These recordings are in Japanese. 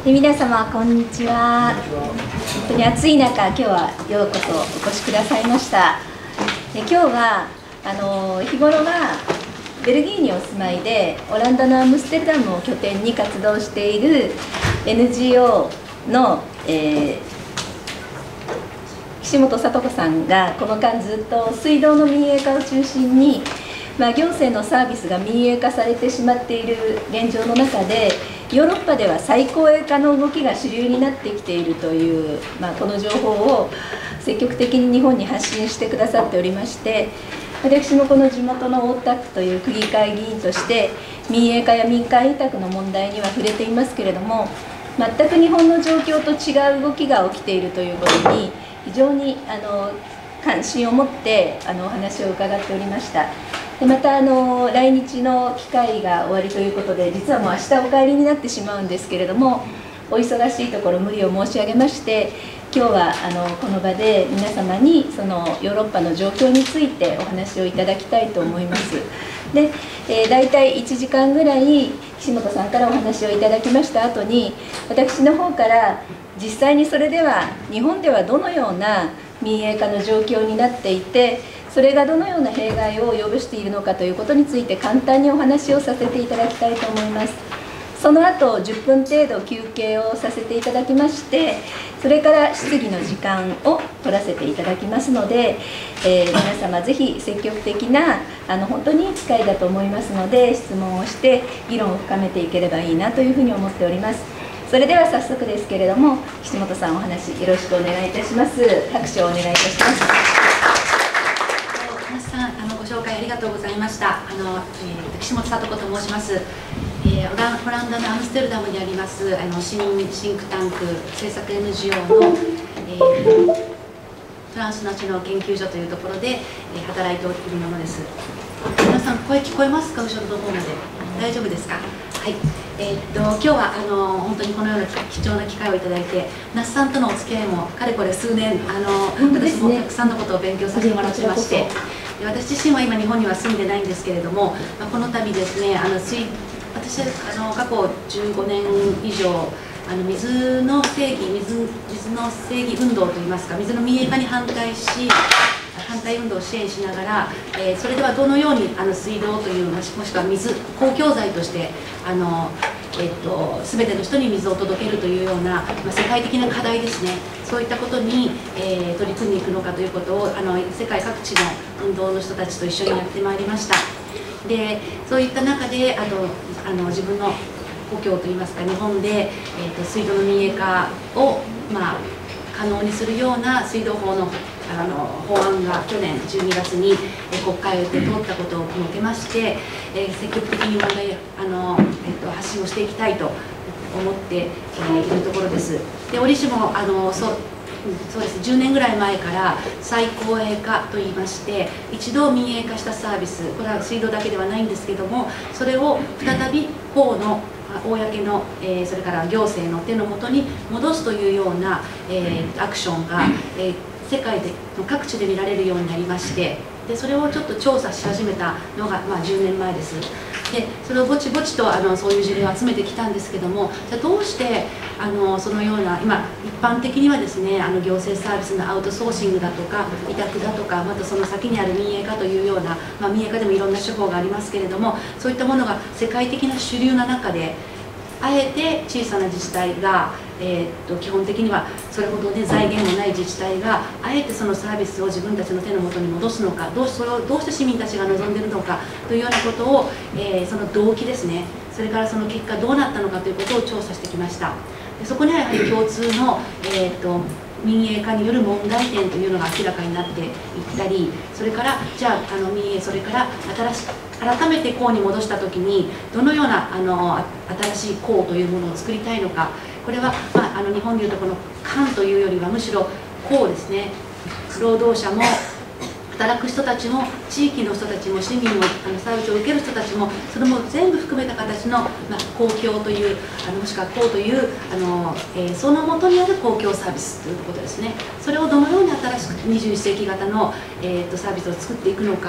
皆様こんにちは。本当に暑い中、今日はようこそお越しくださいました。今日は日頃はベルギーにお住まいでオランダのアムステルダムを拠点に活動している NGO の、岸本聡子さんがこの間ずっと水道の民営化を中心に、行政のサービスが民営化されてしまっている現状の中で、ヨーロッパでは再公営化の動きが主流になってきているという、この情報を積極的に日本に発信してくださっておりまして、私もこの地元の大田区という区議会議員として民営化や民間委託の問題には触れていますけれども、全く日本の状況と違う動きが起きているということに非常に関心を持ってお話を伺っておりました。でまた来日の機会が終わりということで、実はもう明日お帰りになってしまうんですけれども、お忙しいところ無理を申し上げまして、今日はこの場で皆様にそのヨーロッパの状況についてお話をいただきたいと思います。で、大体1時間ぐらい岸本さんからお話をいただきました後に、私の方から実際にそれでは日本ではどのような民営化の状況になっていて、それがどのような弊害を及ぼしているのかということについて簡単にお話をさせていただきたいと思います。その後10分程度休憩をさせていただきまして、それから質疑の時間を取らせていただきますので、皆様ぜひ積極的な本当にいい機会だと思いますので、質問をして議論を深めていければいいなというふうに思っております。それでは早速ですけれども、岸本さんお話よろしくお願いいたします。拍手をお願いいたします。 皆さんご紹介ありがとうございました。岸本聡子と申します。オランダのアムステルダムにあります市民シンクタンク政策 NGO の、トランスナショナル研究所というところで、働いておるものです。皆さん声聞こえますか？後ろの方まで大丈夫ですか？はい。今日は本当にこのような貴重な機会をいただいて、那須さんとのお付き合いもかれこれ数年、私もたくさんのことを勉強させてもらってまして、私自身は今日本には住んでないんですけれども、この度ですね、私は過去15年以上水の正義運動といいますか、水の民営化に反対運動を支援しながら、それではどのように水道という、もしくは公共財として全ての人に水を届けるというような、世界的な課題ですね、そういったことに、取り組んでいくのかということを世界各地の運動の人たちと一緒にやってまいりました。でそういった中で自分の故郷といいますか、日本で、水道の民営化を、可能にするような水道法の法案が去年12月に国会で通ったことを受けまして、積極的に問題発信をしていきたいと思っているところです。で折しもそうです、10年ぐらい前から再公営化といいまして、一度民営化したサービス、これは水道だけではないんですけども、それを再び公の公の、それから行政の手の下に戻すというような、アクションが、世界で各地で見られるようになりまして、でそれをちょっと調査し始めたのが、10年前です。でそれをぼちぼちとそういう事例を集めてきたんですけども、じゃあどうしてそのような今一般的にはですね、行政サービスのアウトソーシングだとか委託だとか、またその先にある民営化というような、民営化でもいろんな手法がありますけれども、そういったものが世界的な主流な中で、あえて小さな自治体が、基本的にはそれほど、財源もない自治体があえてそのサービスを自分たちの手の元に戻すのか、それをどうして市民たちが望んでいるのかというようなことを、その動機ですね、それからその結果どうなったのかということを調査してきました。でそこにはやはり共通の、民営化による問題点というのが明らかになっていったり、それからじゃあ民営、それから改めて公に戻した時にどのような新しい公というものを作りたいのか、これは、日本でいうとこの官というよりはむしろ公ですね、労働者も働く人たちも地域の人たちも市民もサービスを受ける人たちも、それも全部含めた形の、公共というもしくは公というその元にある公共サービスということですね。それをどのように新しく21世紀型の、サービスを作っていくのか、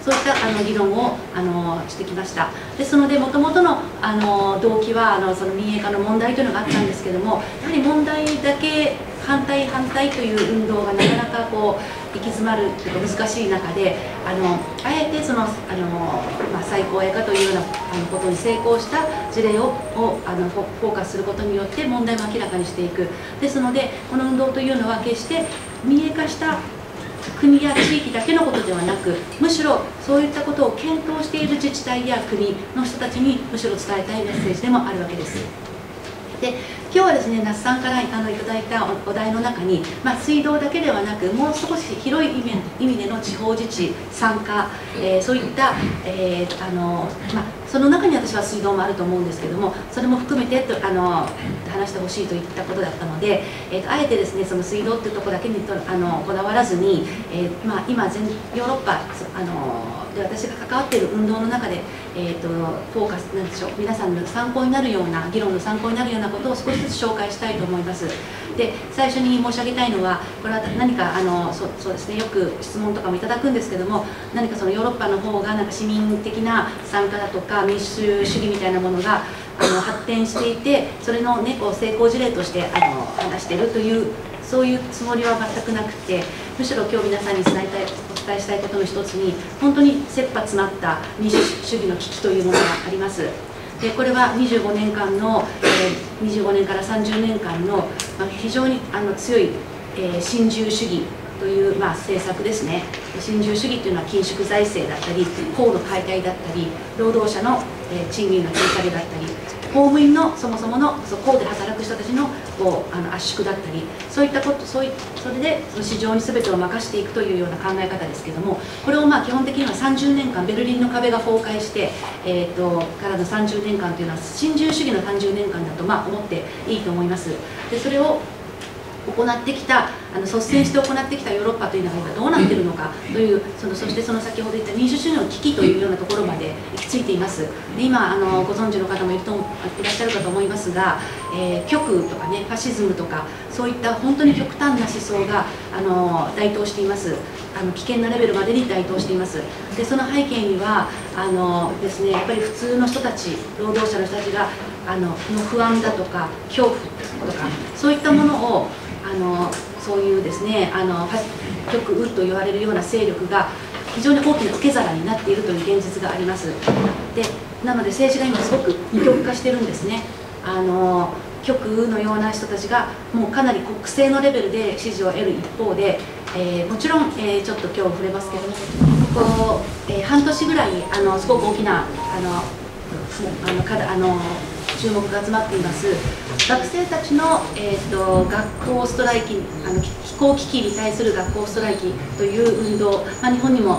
そういった議論をしてきました。ですので、もともとの動機はその民営化の問題というのがあったんですけども、やはり問題だけ反対という運動がなかなか行き詰まるというか難しい中で、あえて再公営化というようなことに成功した事例をフォーカスすることによって問題も明らかにしていく。ですので、この運動というのは決して民営化した国や地域だけのことではなく、むしろそういったことを検討している自治体や国の人たちにむしろ伝えたいメッセージでもあるわけです。で、今日はですね、那須さんからいただいたお題の中に、水道だけではなく、もう少し広い意味での地方自治参加、そういった、その中に私は水道もあると思うんですけども、それも含めて話してほしいといったことだったので、あえてですね、その水道っていうところだけにこだわらずに、今ヨーロッパで私が関わっている運動の中で、フォーカスなんでしょう、皆さんの参考になるような議論の参考になるようなことを少しずつ紹介したいと思います。で、最初に申し上げたいのは、これは何かそうですね、よく質問とかもいただくんですけども、何かそのヨーロッパの方がなんか市民的な参加だとか民主主義みたいなものが発展していて、それのね成功事例として話しているという、そういうつもりは全くなくて、むしろ今日皆さんにお伝えしたいことの一つに、本当に切羽詰まった民主主義の危機というものがあります。で、これは25年間の、25年から30年間の、非常に強い、新自由主義という、政策ですね。新自由主義というのは緊縮財政だったり、高度解体だったり、労働者の、賃金の引き下げだったり、公務員のそもそもの公で働く人たちの圧縮だったり、そういったこと、それでその市場に全てを任していくというような考え方ですけども、これを基本的には30年間、ベルリンの壁が崩壊して、からの30年間というのは新自由主義の30年間だと思っていいと思います。で、それを行ってきた率先して行ってきたヨーロッパというのが今どうなっているのかという、そしてその先ほど言った民主主義の危機というようなところまで行き着いています。で、今ご存知の方もいらっしゃるかと思いますが、極右とかね、ファシズムとか、そういった本当に極端な思想が台頭しています。危険なレベルまでに台頭しています。で、その背景にはですね、やっぱり普通の人たち、労働者の人たちがの不安だとか恐怖とか、そういったものをそういうですね、極右と言われるような勢力が非常に大きな受け皿になっているという現実があります。で、なので政治が今すごく二極化してるんですね。極右のような人たちがもうかなり国政のレベルで支持を得る一方で、もちろん、ちょっと今日触れますけども、ここ、半年ぐらいすごく大きな注目が集まっています。学生たちの、学校ストライキ、気候危機に対する学校ストライキという運動、日本にも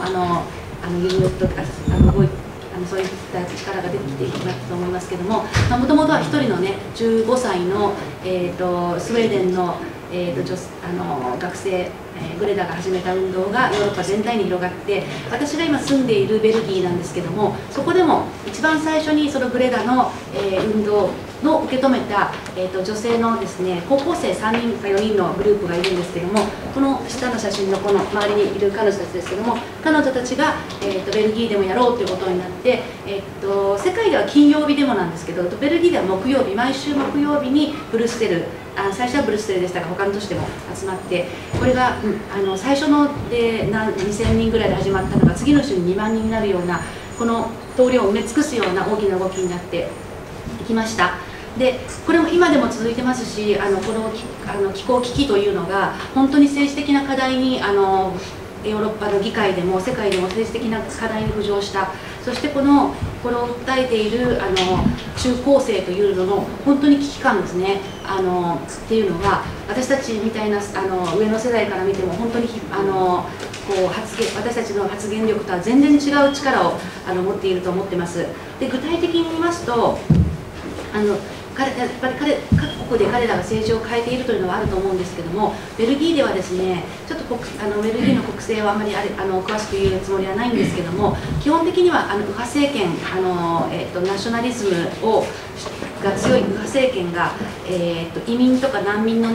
そういった力が出てきていると思いますけれども、もともとは一人のね、15歳の、スウェーデンの、学生、グレダが始めた運動がヨーロッパ全体に広がって、私が今住んでいるベルギーなんですけども、そこでも一番最初にそのグレダの、運動の受け止めた、女性のですね、高校生3人か4人のグループがいるんですけども、この下の写真のこの周りにいる彼女たちですけども、彼女たちが、ベルギーでもやろうということになって、世界では金曜日デモなんですけど、ベルギーでは木曜日、毎週木曜日にブルッセル、最初はブルッセルでしたが他の都市でも集まって、これが、最初ので2000人ぐらいで始まったのが次の週に2万人になるような、この通りを埋め尽くすような大きな動きになっていきました。で、これも今でも続いてますし、この気候危機というのが本当に政治的な課題にヨーロッパの議会でも世界でも政治的な課題に浮上した。そしてこれを訴えている中高生というのの本当に危機感ですね、っていうのは私たちみたいな上の世代から見ても本当に私たちの発言力とは全然違う力を持っていると思ってます。で、具体的に言いますとやっぱり各国で彼らが政治を変えているというのはあると思うんですけども、ベルギーではですね、ちょっとベルギーの国政はあまり詳しく言うつもりはないんですけども、基本的には右派政権ナショナリズムが強い右派政権が、移民とか難民のね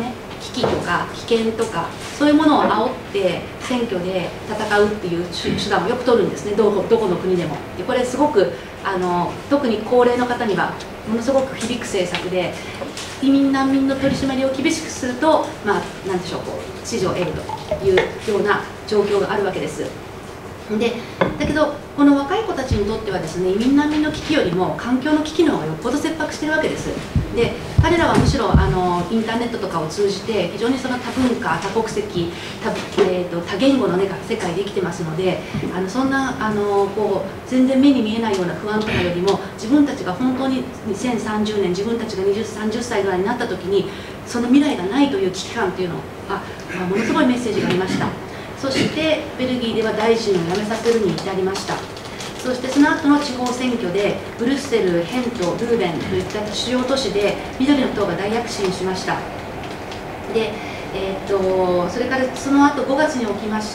危機とか危険とかそういうものを煽って選挙で戦うっていう手段をよく取るんですね、どこの国でも。でこれすごく特に高齢の方にはものすごく響く政策で、移民難民の取り締まりを厳しくすると、なんでしょう、支持を得るというような状況があるわけです。でだけどこの若い子たちにとってはですね、移民難民の危機よりも環境の危機の方がよっぽど切迫しているわけです。で彼らはむしろインターネットとかを通じて非常にその多文化多国籍多言語の、ね、世界で生きてますので、そんな全然目に見えないような不安とかよりも、自分たちが本当に2030年自分たちが30歳ぐらいになった時にその未来がないという危機感というのがものすごいメッセージがありました。そしてベルギーでは大臣を辞めさせるに至りました。そしてその後の地方選挙でブルッセル、ヘント、ルーベンといった主要都市で緑の党が大躍進しました。でそれからその後5月に起きました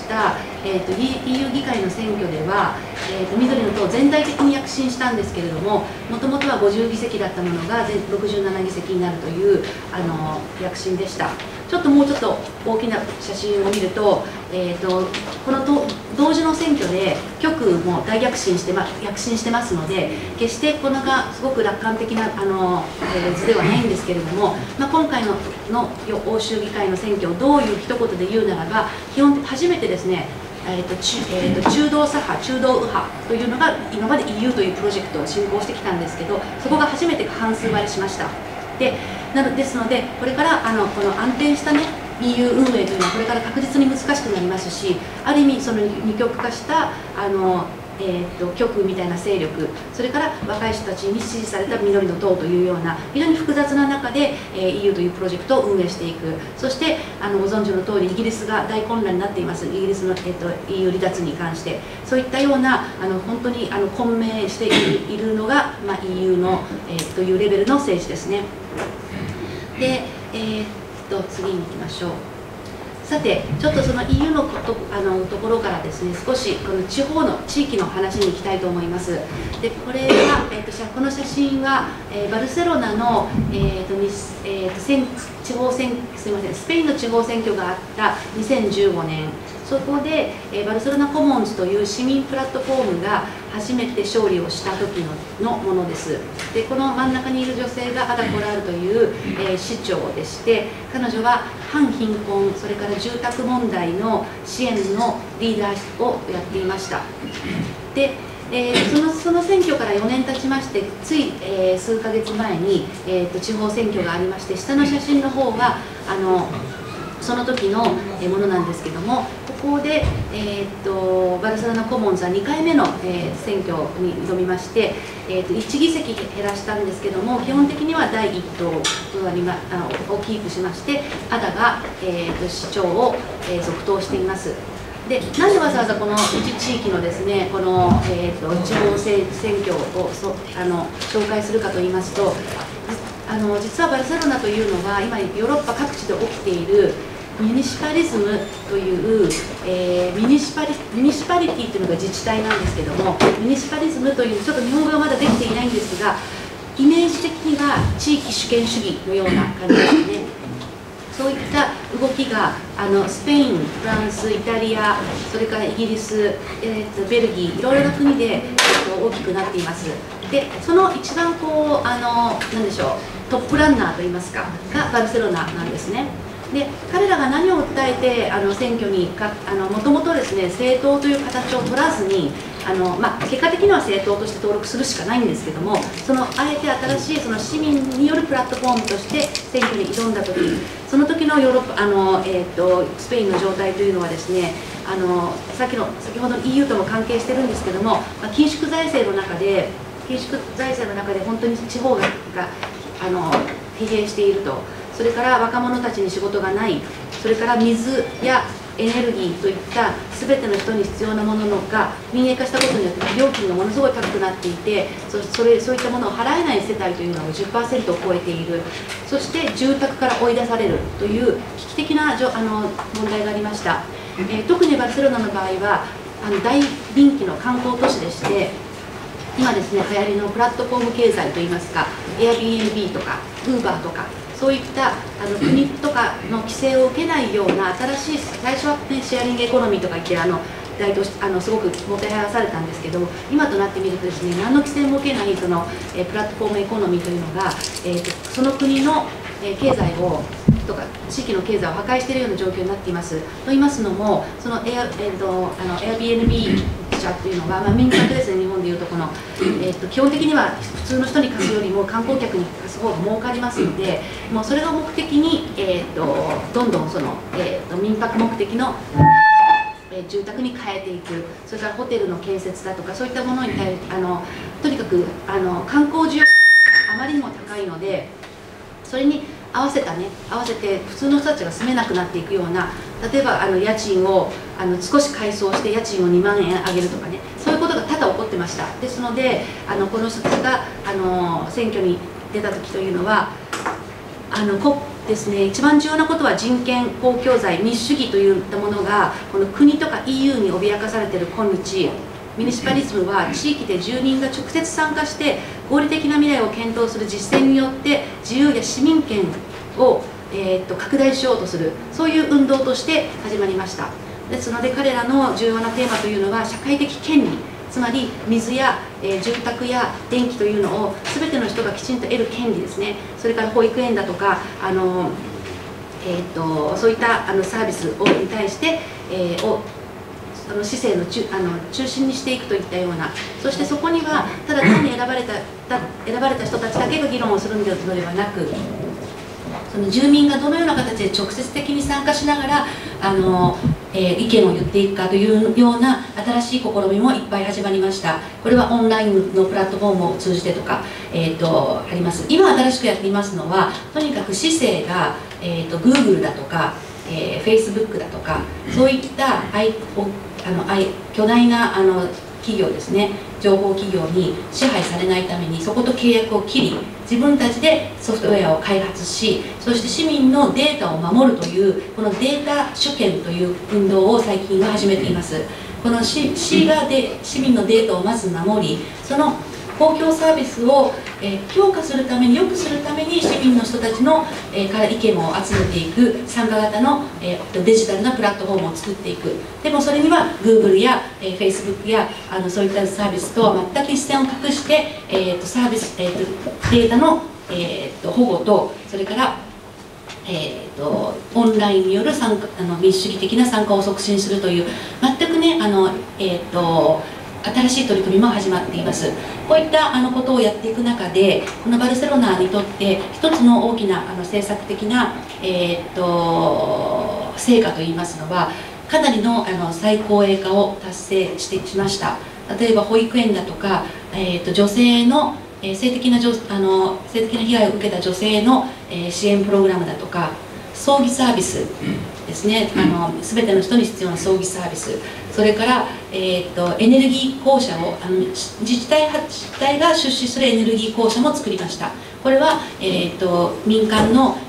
、EU 議会の選挙では、緑の党全体的に躍進したんですけれども、もともとは50議席だったものが67議席になるという躍進でした。もうちょっと大きな写真を見ると、この同時の選挙で極右も大躍進してますので、決してこのがすごく楽観的な図ではないんですけれども、今回の欧州議会の選挙をどういう一言で言うならば、基本初めてですね、中道左派、中道右派というのが今まで EU というプロジェクトを進行してきたんですけど、そこが初めて半数割れしました。ですので、これからこの安定した、ね、EU 運営というのはこれから確実に難しくなりますし、ある意味その二極化した極右みたいな勢力、それから若い人たちに支持された緑の党というような非常に複雑な中で EU というプロジェクトを運営していく。そしてご存知の通りイギリスが大混乱になっています。イギリスの、EU 離脱に関して、そういったような本当に混迷しているのが、EU の、というレベルの政治ですね。で、次に行きましょう。さて、ちょっとその EU のところからですね、少しこの地域の話に行きたいと思います。で、これは、この写真は、バルセロナの、スペインの地方選挙があった2015年、そこで、バルセロナコモンズという市民プラットフォームが初めて勝利をした時のものです。で、この真ん中にいる女性がアダ・コラールという、市長でして、彼女は反貧困、それから住宅問題の支援のリーダーをやっていました。で、その選挙から4年経ちまして、つい、数ヶ月前に、地方選挙がありまして、下の写真の方がその時のものなんですけども、ここで、バルセロナコモンズは2回目の、選挙に挑みまして、1議席減らしたんですけども、基本的には第1党をキープしまして、アダが、市長を、続投しています。で、なんでわざわざこの一地域のですね、この、地方選挙を紹介するかといいますと、実はバルセロナというのは今ヨーロッパ各地で起きているミニシパリズムという、ミニシパリティというのが自治体なんですけども、ミニシパリズムというちょっと日本語がまだできていないんですが、イメージ的には地域主権主義のような感じですね。そういった動きがスペイン、フランス、イタリア、それからイギリス、ベルギー、いろいろな国で、大きくなっています。で、その一番何でしょう、トップランナーといいますかがバルセロナなんですね。で、彼らが何を訴えて選挙にもともとですね、政党という形を取らずに結果的には政党として登録するしかないんですけども、あえて新しいその市民によるプラットフォームとして選挙に挑んだ時、その時のヨーロッパスペインの状態というのはですね、先ほどの EU とも関係してるんですけども、緊縮財政の中で本当に地方が疲弊していると。それから若者たちに仕事がない、それから水やエネルギーといった全ての人に必要なものが民営化したことによって料金がものすごい高くなっていて、そういったものを払えない世帯というのが 10% を超えている。そして住宅から追い出されるという危機的な問題がありました。特にバルセロナの場合は大人気の観光都市でして、今ですね、流行りのプラットフォーム経済といいますか、Airbnb とか Uber とか、 そういった国とかの規制を受けないような新しい、最初は、ね、シェアリングエコノミーとか言ってすごくもてはやされたんですけど、今となってみるとですね、何の規制も受けないプラットフォームエコノミーというのが、その国の経済をとか地域の経済を破壊しているような状況になっています。と言いますのも、そのAirbnb 社というのが、民泊ですね、日本でいうと基本的には普通の人に貸すよりも観光客に貸す方が儲かりますので、もうそれを目的に、どんどん民泊目的の住宅に変えていく、それからホテルの建設だとか、そういったものに対してとにかく観光需要があまりにも高いので、それに合わせて普通の人たちが住めなくなっていくような、例えば家賃を少し改装して家賃を2万円上げるとかね、そういうことが多々起こってました。ですのでこの人たちが選挙に出た時というのはですね、一番重要なことは人権、公共財、民主主義といったものがこの国とか EU に脅かされている今日、ミニシパリズムは地域で住人が直接参加して合理的な未来を検討する実践によって自由や市民権を、拡大しようとする、そういう運動として始まりました。ですので彼らの重要なテーマというのは社会的権利、つまり水や、住宅や電気というのを全ての人がきちんと得る権利ですね。それから保育園だとかそういったサービスに対して、市政の中心にしていくといったような、そしてそこにはただ単に選ばれた人たちだけが議論をするのではなく、その住民がどのような形で直接的に参加しながら意見を言っていくかというような新しい試みもいっぱい始まりました。これはオンラインのプラットフォームを通じてとか、あります。今新しくやっていますのは、とにかく市政が、Google だとか、Facebook だとか、そういった巨大な企業ですね、情報企業に支配されないためにそこと契約を切り、自分たちでソフトウェアを開発し、そして市民のデータを守るというこのデータ主権という運動を最近は始めています。この市が市民のデータをまず守り、その公共サービスを強化するために、良くするために市民の人たちのから意見を集めていく参加型のデジタルなプラットフォームを作っていく。でもそれには Google や Facebook やそういったサービスとは全く一線を画して、サービス、データの、保護と、それからオンラインによる民主主義的な参加を促進するという、全くね新しい取り組みも始まっています。こういったことをやっていく中で、このバルセロナにとって一つの大きな政策的な、成果といいますのは、かなりの最高齢化を達成しました。例えば保育園だとか、女性の性的な被害を受けた女性の支援プログラムだとか、葬儀サービスですね、全ての人に必要な葬儀サービス、それから、エネルギー公社を自治体が出資するエネルギー公社も作りました。これは、民間の、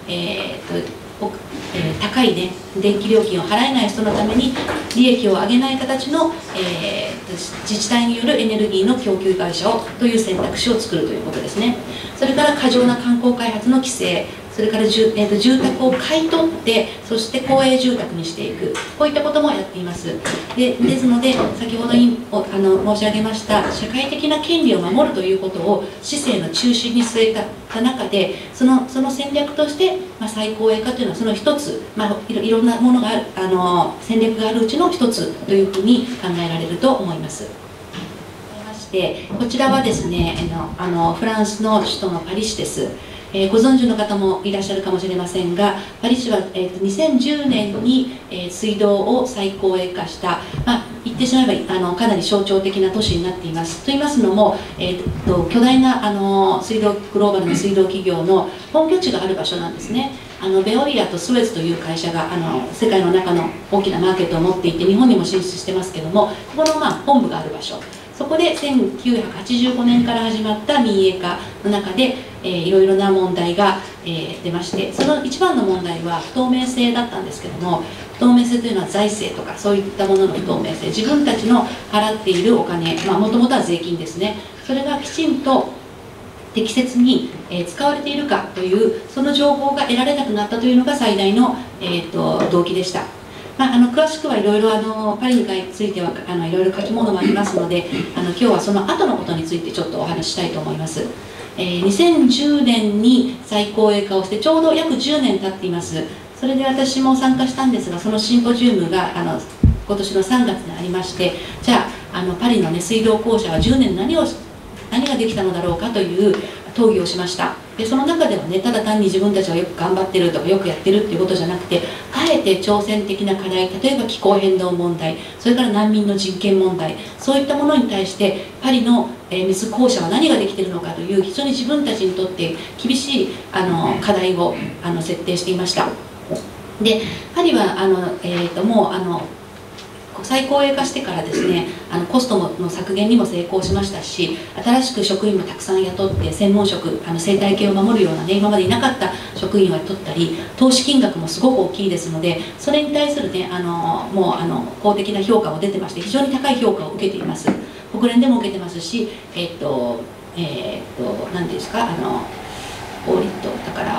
高い、ね、電気料金を払えない人のために利益を上げない形の、自治体によるエネルギーの供給会社という選択肢を作るということですね。それから過剰な観光開発の規制、それから住宅を買い取って、そして公営住宅にしていく、こういったこともやっています。ですので、先ほどに申し上げました社会的な権利を守るということを市政の中心に据えた中で、その戦略として、最高齢化というのはその一つ、いろんなものが戦略があるうちの一つというふうに考えられると思います。こちらはですね、フランスの首都のパリ市です。ご存知の方もいらっしゃるかもしれませんが、パリ市は、2010年に、水道を再公営化した、言ってしまえばかなり象徴的な都市になっています。と言いますのも、巨大なグローバルな水道企業の本拠地がある場所なんですね。ベオリアとスウェズという会社が世界の中の大きなマーケットを持っていて、日本にも進出してますけども、ここの本部がある場所、そこで1985年から始まった民営化の中で、いろいろな問題が、出まして、その一番の問題は不透明性だったんですけども、不透明性というのは財政とかそういったものの不透明性、自分たちの払っているお金、もともとは税金ですね、それがきちんと適切に使われているかというその情報が得られなくなったというのが最大の動機でした。詳しくはいろいろパリについてはいろいろ書き物もありますので、今日はその後のことについてちょっとお話ししたいと思います。2010年に再公営化をしてちょうど約10年経っています。それで私も参加したんですが、そのシンポジウムが今年の3月にありまして、じゃあパリの、水道公社は10年何ができたのだろうかという討議をしました。でその中ではね、ただ単に自分たちがよく頑張ってるとかよくやってるっていうことじゃなくて、あえて挑戦的な課題、例えば気候変動問題、それから難民の人権問題、そういったものに対してパリの水公社は何ができているのかという非常に自分たちにとって厳しい課題を設定していました。でパリはもう再公営化してからですね、コストの削減にも成功しましたし、新しく職員もたくさん雇って専門職、生態系を守るようなね、今までいなかった職員を雇ったり、投資金額もすごく大きいですので、それに対するね、もう公的な評価も出てまして、非常に高い評価を受けています。国連でも受けてますし、何ですか、オーディットだから。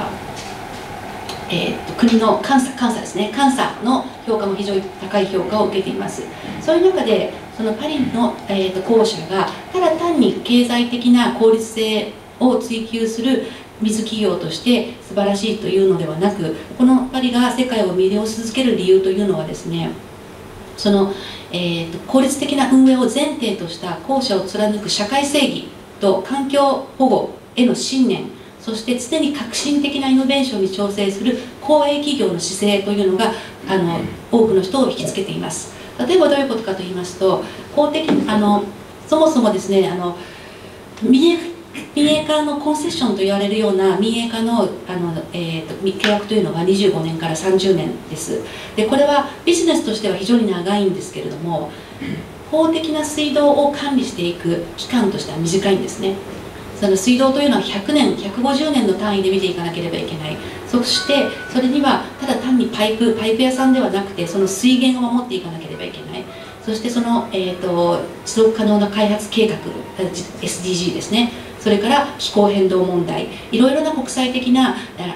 国の監査ですね、監査の評価も非常に高い評価を受けています。そういう中でそのパリの、公社がただ単に経済的な効率性を追求する水企業として素晴らしいというのではなく、このパリが世界を魅了し続ける理由というのはですね、その、効率的な運営を前提とした公社を貫く社会正義と環境保護への信念、そして常に革新的なイノベーションに挑戦する公営企業の姿勢というのが多くの人を引きつけています。例えばどういうことかと言いますと、そもそもですね、民営化のコンセッションと言われるような民営化の契約というのが25年から30年です。でこれはビジネスとしては非常に長いんですけれども、法的な水道を管理していく期間としては短いんですね。その水道というのは100年、150年の単位で見ていかなければいけない。そしてそれにはただ単にパイプ屋さんではなくて、その水源を守っていかなければいけない。そしてその、持続可能な開発計画 SDG ですね、それから気候変動問題、いろいろな国際的な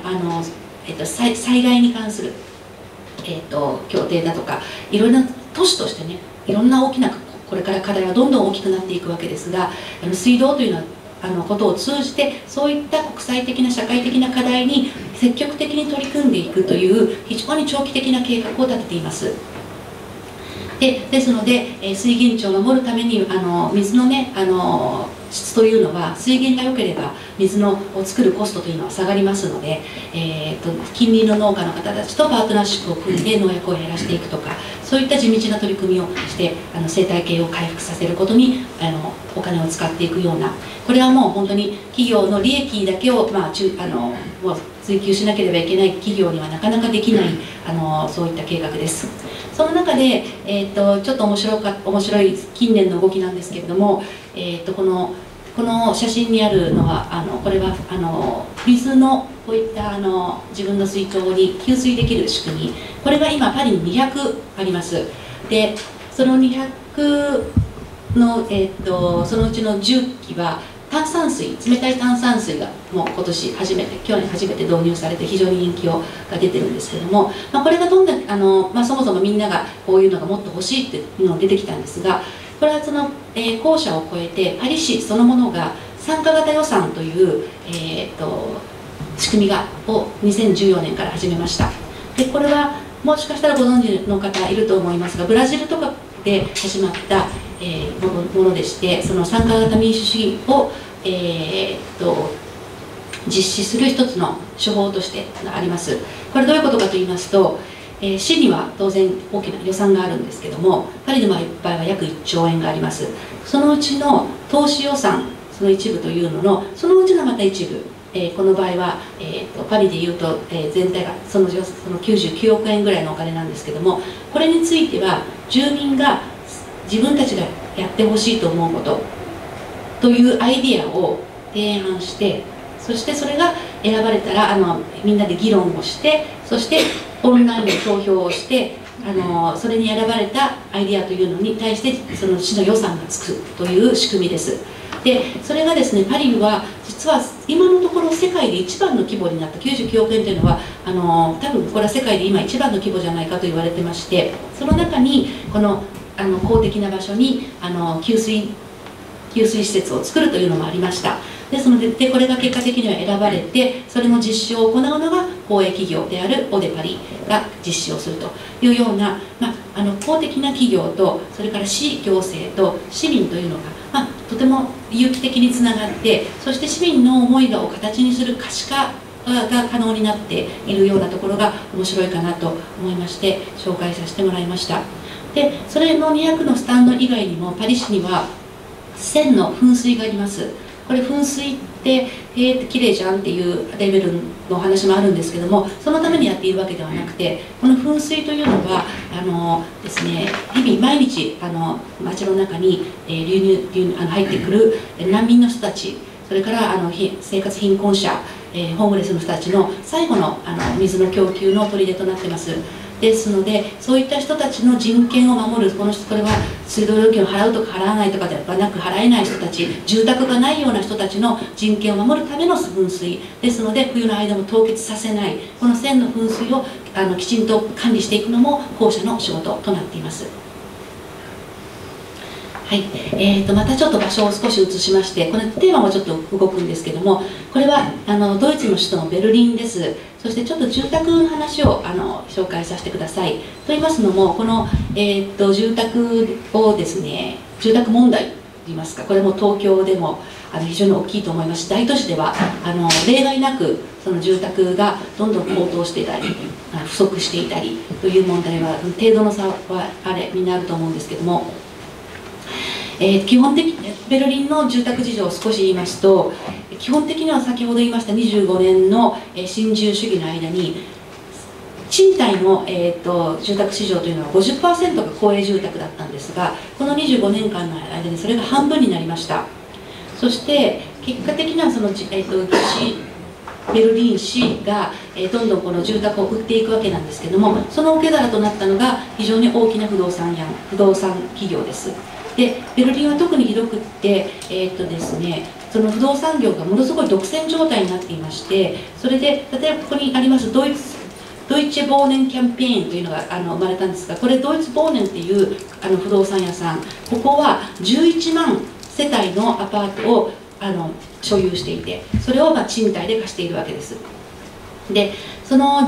災害に関する、協定だとか、いろいろな都市としてね、いろんな大きなこれから課題はどんどん大きくなっていくわけですが、水道というのはことを通じてそういった国際的な社会的な課題に積極的に取り組んでいくという非常に長期的な計画を立てています。ですので、水源地を守るために水のね質というのは、水源が良ければ水を作るコストというのは下がりますので、近隣の農家の方たちとパートナーシップを組んで農薬を減らしていくとか、そういった地道な取り組みをして生態系を回復させることにお金を使っていくような、これはもう本当に企業の利益だけを、追求しなければいけない企業にはなかなかできないそういった計画です。その中で、ちょっと面白い近年の動きなんですけれども、この写真にあるのはこれは水のこういった自分の水筒に給水できる仕組み、これが今パリに200あります。でその200の、そのうちの10基は炭酸水、冷たい炭酸水がもう去年初めて導入されて非常に人気が出てるんですけども、これがどんなそもそもみんながこういうのがもっと欲しいっていうのが出てきたんですが、これはその、公社を超えてパリ市そのものが参加型予算という、仕組みを2014年から始めました。でこれはもしかしたらご存知の方いると思いますが、ブラジルとかで始まったものでして、その参加型民主主義を、実施する一つの手法としてあります。これどういうことかと言いますと、市には当然大きな予算があるんですけども、パリの場合は約1兆円があります。そのうちの投資予算、その一部というののそのうちのまた一部、この場合は、パリでいうと、全体がその99億円ぐらいのお金なんですけども、これについては住民が自分たちがやってほしいと思うことというアイディアを提案して、そしてそれが選ばれたらみんなで議論をして、そしてオンラインで投票をしてそれに選ばれたアイディアというのに対してその市の予算がつくという仕組みです。 でそれがですね、パリは実は今のところ世界で一番の規模になった99億円というのは多分これは世界で今一番の規模じゃないかと言われてまして、その中にこの公的な場所に給水施設を作るというのもありました。ですので、これが結果的には選ばれて、それの実証を行うのが公営企業であるオデパリが実施をするというような、公的な企業とそれから市行政と市民というのが、とても有機的につながって、そして市民の思いを形にする可視化が可能になっているようなところが面白いかなと思いまして紹介させてもらいました。でそれの200のスタンド以外にもパリ市には1000の噴水があります。これ噴水って綺麗じゃんっていうレベルの話もあるんですけども、そのためにやっているわけではなくて、この噴水というのはですね、日々毎日街の中に入ってくる難民の人たち、それから生活貧困者、ホームレスの人たちの最後の水の供給の砦となってます。ですので、そういった人たちの人権を守る、これは水道料金を払うとか払わないとかではなく、払えない人たち、住宅がないような人たちの人権を守るための噴水ですので、冬の間も凍結させない、この1000の噴水をきちんと管理していくのも公社の仕事となっています。はい、またちょっと場所を少し移しまして、これテーマもちょっと動くんですけども、これはドイツの首都のベルリンです。そしてちょっと住宅の話を紹介させてください。と言いますのも、この、住宅をですね、住宅問題と言いますか、これも東京でも非常に大きいと思いますし、大都市では例外なくその住宅がどんどん高騰していたり不足していたりという問題は、程度の差はみんなあると思うんですけども、基本的にベルリンの住宅事情を少し言いますと、基本的には先ほど言いました25年の新自由主義の間に賃貸の、住宅市場というのは 50% が公営住宅だったんですが、この25年間の間にそれが半分になりました。そして結果的にはその、ベルリン市が、どんどんこの住宅を売っていくわけなんですけども、その受け皿となったのが非常に大きな不動産企業です。でベルリンは特にひどくってですね、その不動産業がものすごい独占状態になっていまして、それで例えばここにありますドイツボーネンキャンペーンというのが生まれたんですが、これドイツボーネンっていう不動産屋さん、ここは11万世帯のアパートを所有していて、それを賃貸で貸しているわけです。でその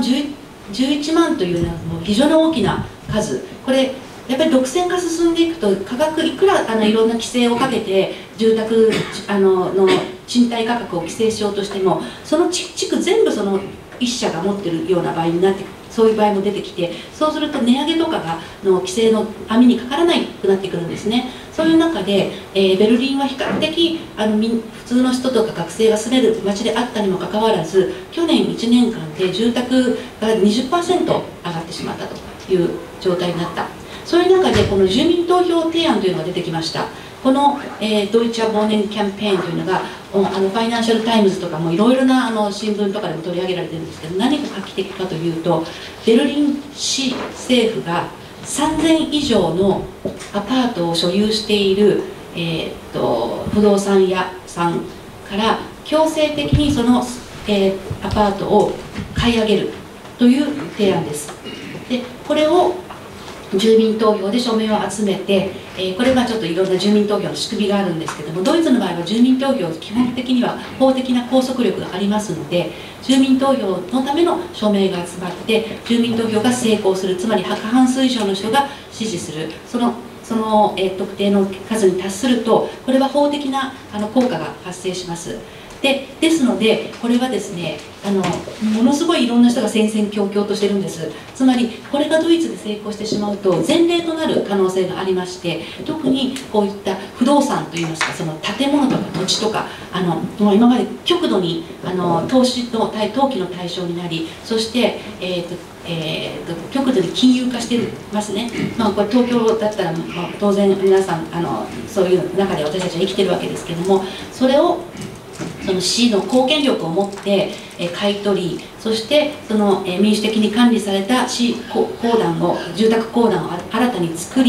11万というのはもう非常に大きな数、これやっぱり独占が進んでいくと、価格いくらいろんな規制をかけて住宅の賃貸価格を規制しようとしても、その地区全部その一社が持ってるような場合になって、そういう場合も出てきて、そうすると値上げとかの規制の網にかからないくなってくるんですね。そういう中で、ベルリンは比較的普通の人とか学生が住める街であったにもかかわらず、去年1年間で住宅が 20% 上がってしまったという状態になった。そういう中でこの住民投票提案というのが出てきました。この、ドイツボーネンキャンペーンというのがファイナンシャル・タイムズとかもいろいろな新聞とかでも取り上げられてるんですけど、何が画期的かというと、ベルリン市政府が3000以上のアパートを所有している、不動産屋さんから強制的にその、アパートを買い上げるという提案です。でこれを住民投票で署名を集めて、これはちょっといろんな住民投票の仕組みがあるんですけども、ドイツの場合は住民投票基本的には法的な拘束力がありますので、住民投票のための署名が集まって住民投票が成功する、つまり過半数以上の人が支持する、その特定の数に達すると、これは法的な効果が発生します。ですので、これはですね、ものすごいいろんな人が戦々恐々としてるんです。つまりこれがドイツで成功してしまうと前例となる可能性がありまして、特にこういった不動産といいますか、その建物とか土地とかもう今まで極度に投機の対象になり、そして極度に金融化してますね。これ東京だったら、当然皆さんそういう中で私たちは生きてるわけですけども、それをその市の公権力を持って買い取り、そしてその民主的に管理された住宅公団を新たに作り、そ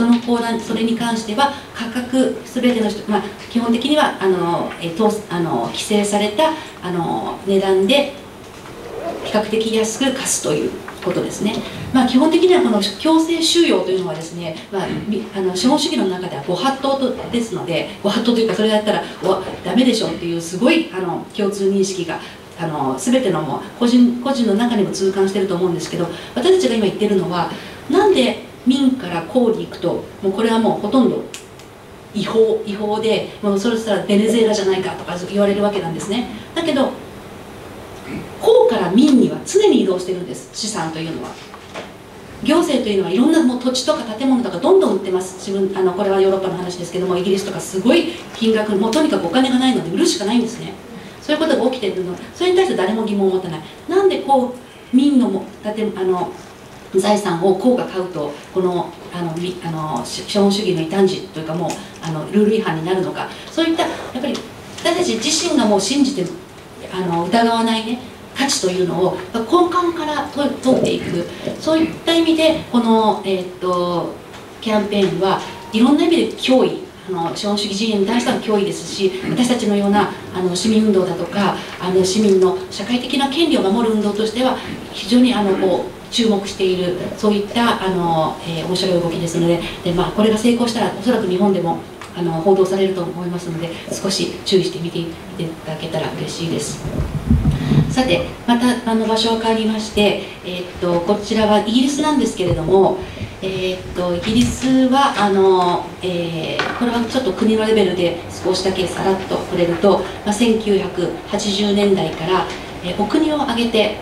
それに関しては価格全ての人、基本的には規制された値段で比較的安く貸すということですね。基本的にはこの強制収容というのはですね、資本主義の中ではご法度ですので、ご法度というか、それだったらダメでしょっていうすごい共通認識が全ての個人の中にも痛感してると思うんですけど、私たちが今言ってるのは、なんで民から公に行くともうこれはもうほとんど違法で、もうそれしたらベネズエラじゃないかとか言われるわけなんですね。だけど公から民には常に移動してるんです、資産というのは。行政というのはいろんなもう土地とか建物とかどんどん売ってます。これはヨーロッパの話ですけども、イギリスとかすごい金額、もうとにかくお金がないので売るしかないんですね。そういうことが起きているの、それに対して誰も疑問を持たない。なんで民の財産を公が買うとこの資本主義の異端児というか、もうルール違反になるのか。そういったやっぱり私たち自身がもう信じて疑わないね価値というのを根幹から問っていく、そういった意味でこの、キャンペーンはいろんな意味で脅威、資本主義陣営に対しての脅威ですし、私たちのような市民運動だとか市民の社会的な権利を守る運動としては非常に注目している、そういった面白い動きですので、これが成功したらおそらく日本でも報道されると思いますので、少し注意して見ていただけたら嬉しいです。さて、また場所が変わりまして、こちらはイギリスなんですけれども、イギリスはこれはちょっと国のレベルで少しだけさらっと触れると、1980年代から、お国を挙げて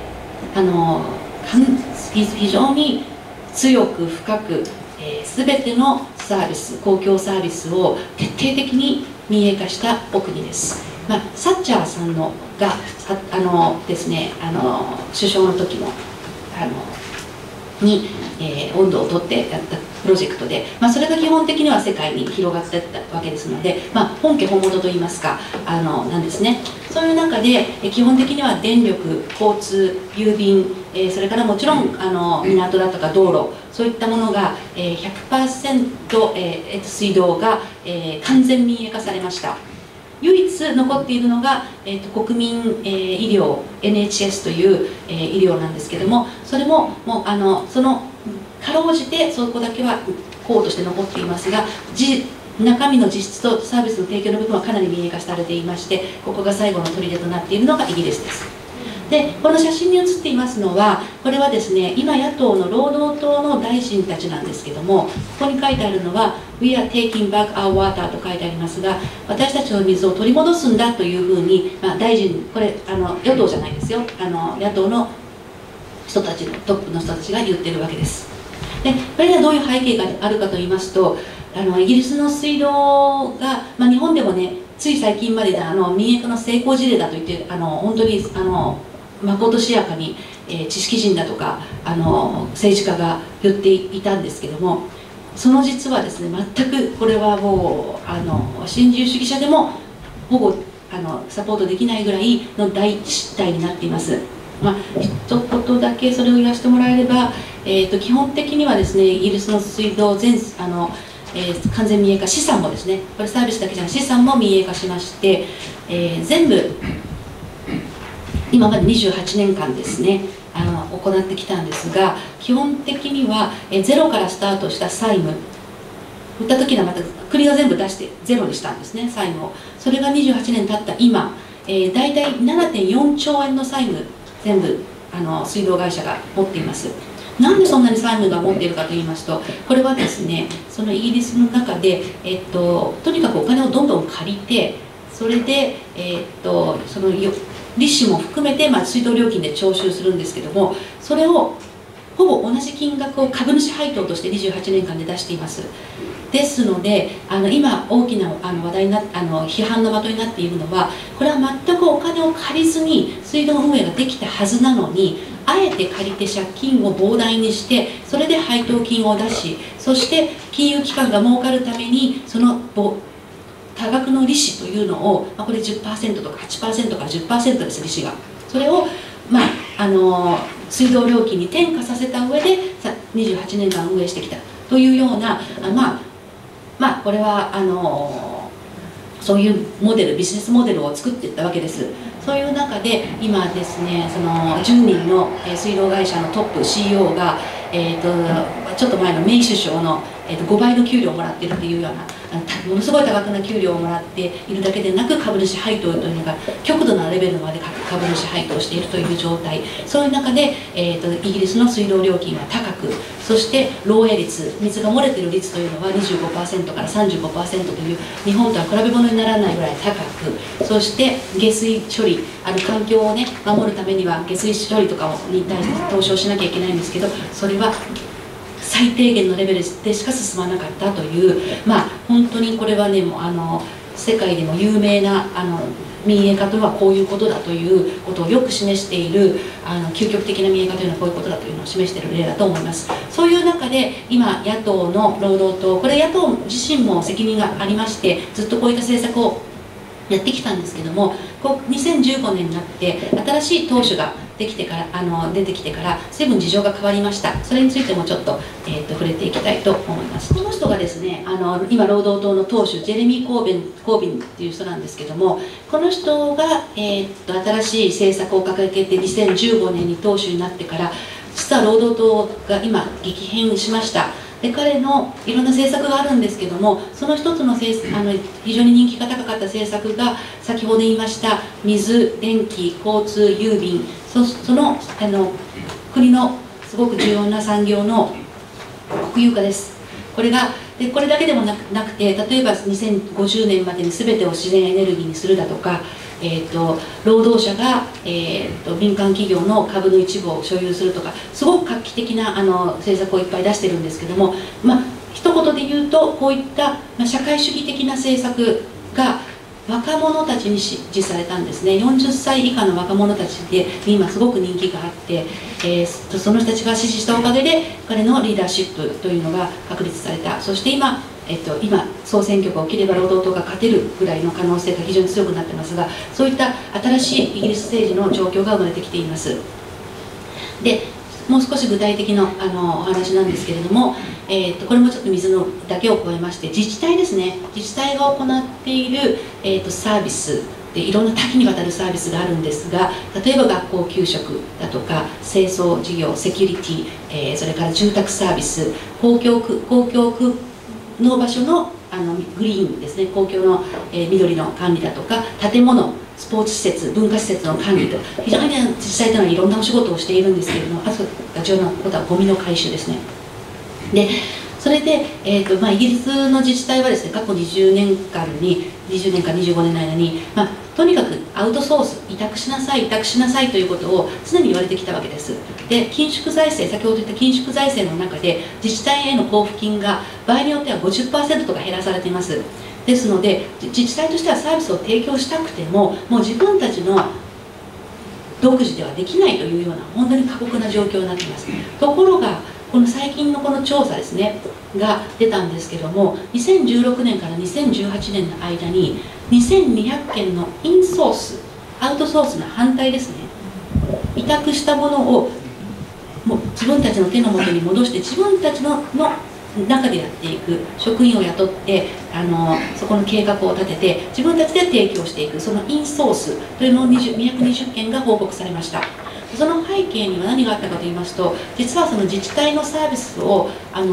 非常に強く深く、全てのサービス、公共サービスを徹底的に民営化したお国です。サッチャーさんがですね、首相の時の温度をとってやったプロジェクトで、それが基本的には世界に広がっていったわけですので、本家本元といいますかなんですね。そういう中で基本的には電力、交通、郵便、それからもちろん港だとか道路、そういったものが 100% 水道が完全民営化されました。唯一残っているのが、国民、医療 NHS という、医療なんですけども、それももうそのかろうじてそこだけは公として残っていますが、中身の実質とサービスの提供の部分はかなり民営化されていまして、ここが最後の砦となっているのがイギリスです。でこの写真に写っていますのは、これはですね、今野党の労働党の大臣たちなんですけども、ここに書いてあるのは We are taking back our water と書いてありますが、私たちの水を取り戻すんだというふうに、大臣、これ与党じゃないですよ、野党の人たちのトップの人たちが言ってるわけです。でこれにはどういう背景があるかと言いますと、イギリスの水道が、日本でもね、つい最近までで民営化の成功事例だと言って本当にまことしやかに、知識人だとか政治家が言っていたんですけども、その実はですね、全くこれはもう新自由主義者でもほぼサポートできないぐらいの大失態になっています。一言だけそれを言わせてもらえれば、基本的にはですね、イギリスの水道完全民営化、資産もですね、これサービスだけじゃない、資産も民営化しまして、全部今まで28年間ですね行ってきたんですが、基本的にはゼロからスタートした債務、売った時にはまた国が全部出してゼロにしたんですね、債務を。それが28年経った今、大体 7.4 兆円の債務全部水道会社が持っています。なんでそんなに債務が持っているかと言いますと、これはですね、そのイギリスの中で、とにかくお金をどんどん借りて、それで、その利子も含めて、水道料金で徴収するんですけども、それをほぼ同じ金額を株主配当として28年間で出しています。ですので今大きな話題に批判の的になっているのは、これは全くお金を借りずに水道運営ができたはずなのに、あえて借りて借金を膨大にして、それで配当金を出し、そして金融機関が儲かるためにその多額の利子というのを、これ 10% とか 8% から 10% です、利子が。それを水道料金に転嫁させた上で28年間運営してきた。 というようなこれはそういうビジネスモデルを作っていったわけです。そういう中で今ですね、その10人の水道会社のトップ CEO が、ちょっと前のメイ首相の5倍の給料をもらっているというような、ものすごい多額な給料をもらっているだけでなく、株主配当というのが極度なレベルまで株主配当をしているという状態。そういう中で、イギリスの水道料金は高く、そして漏洩率、水が漏れている率というのは 25% から 35% という日本とは比べ物にならないぐらい高く、そして下水処理、環境をね守るためには下水処理とかに対して投資をしなきゃいけないんですけど、それは最低限のレベルでしか進まなかったという、本当にこれはね、もう世界でも有名な民営化とはこういうことだということをよく示している、究極的な民営化というのはこういうことだというのを示している例だと思います。そういう中で今野党の労働党、これ野党自身も責任がありまして、ずっとこういった政策をやってきたんですけども、2015年になって新しい党首が出てきてから随分事情が変わりました。それについてもちょっと、触れていきたいと思います。この人がですね、今労働党の党首ジェレミー・コービンっていう人なんですけども、この人が、新しい政策を掲げて2015年に党首になってから、実は労働党が今激変しました。で、彼のいろんな政策があるんですけども、その一つの非常に人気が高かった政策が先ほど言いました水、電気、交通、郵便、その国のすごく重要な産業の国有化です。これだけでもなくて、例えば2050年までに全てを自然エネルギーにするだとか、労働者が、民間企業の株の一部を所有するとか、すごく画期的な政策をいっぱい出してるんですけども、一言で言うとこういった、社会主義的な政策が若者たちに支持されたんですね。40歳以下の若者たちで今すごく人気があって、その人たちが支持したおかげで彼のリーダーシップというのが確立された。そして今総選挙が起きれば労働党が勝てるぐらいの可能性が非常に強くなってますが、そういった新しいイギリス政治の状況が生まれてきています。で、もう少し具体的なお話なんですけれども、これもちょっと水のだけを超えまして、自治体ですね、自治体が行っている、サービスでいろんな多岐にわたるサービスがあるんですが、例えば学校給食だとか清掃事業、セキュリティ、それから住宅サービス、公共区の場所のグリーンですね、公共の、緑の管理だとか、建物、スポーツ施設、文化施設の管理と、非常に自治体というのはいろんなお仕事をしているんですけれども、あとが重要なことはゴミの回収ですね。で、それで、イギリスの自治体はですね、過去20年か25年の間に、とにかくアウトソース、委託しなさいということを常に言われてきたわけです。で、緊縮財政、先ほど言った緊縮財政の中で自治体への交付金が場合によっては 50% とか減らされています。ですので、自治体としてはサービスを提供したくても、もう自分たちの独自ではできないというような本当に過酷な状況になっています。ところがこの最近のこの調査ですねが出たんですけども、2016年から2018年の間に2200件のインソース、アウトソースの反対ですね、委託したものをもう自分たちの手の元に戻して、自分たちの中でやっていく、職員を雇ってそこの計画を立てて自分たちで提供していく、そのインソースというのを220件が報告されました。その背景には何があったかといいますと、実はその自治体サービスを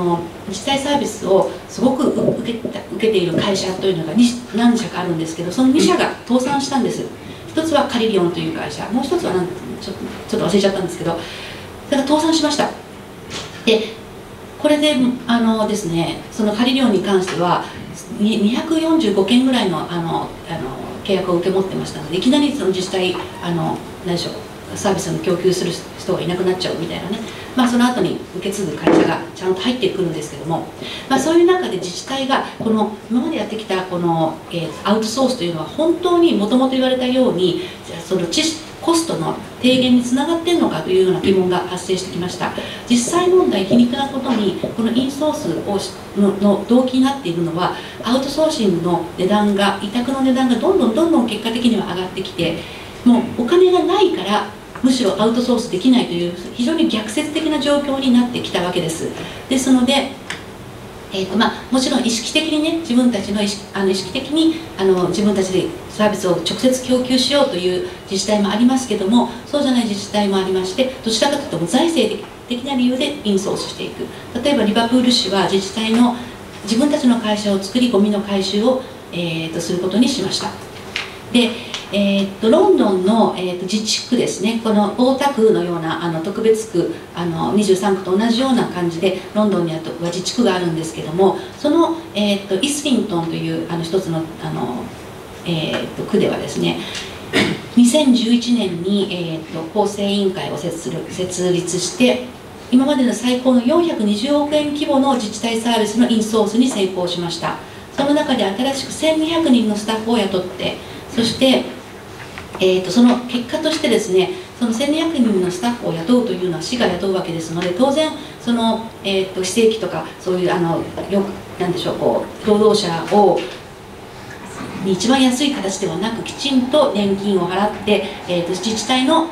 すごく受けている会社というのが何社かあるんですけど、その2社が倒産したんです。一つはカリリオンという会社、もう一つはちょっと忘れちゃったんですけど、それが倒産しました。で、これでですね、そのカリリオンに関しては245件ぐらいの契約を受け持ってましたので、いきなりその自治体何でしょう、サービスを供給する人がいなくなっちゃうみたいなね、その後に受け継ぐ会社がちゃんと入ってくるんですけども、そういう中で自治体がこの今までやってきたこの、アウトソースというのは本当にもともと言われたようにそのコストの低減につながっているのかというような疑問が発生してきました。実際問題、皮肉なことにこのインソースの動機になっているのは、アウトソーシングの値段が、委託の値段がどんどん結果的には上がってきて、もうお金がないからむしろアウトソースできないという非常に逆説的な状況になってきたわけです。ですのでもちろん意識的にね、自分たちの意識的に自分たちでサービスを直接供給しようという自治体もありますけども、そうじゃない自治体もありまして、どちらかというともう財政的な理由でインソースしていく。例えばリバプール市は自治体の自分たちの会社を作り、ゴミの回収を、することにしました。でロンドンの、自治区ですね、この大田区のような特別区23区と同じような感じでロンドンには自治区があるんですけども、その、イスリントンという一つの区ではですね、2011年に、構成委員会を設立して、今までの最高の420億円規模の自治体サービスのインソースに成功しました。その中で新しく1200人のスタッフを雇って、そして、その結果としてですね、その1200人のスタッフを雇うというのは市が雇うわけですので、当然その、非正規とかそういうなんでしょう、労働者に一番安い形ではなく、きちんと年金を払って、自治体の、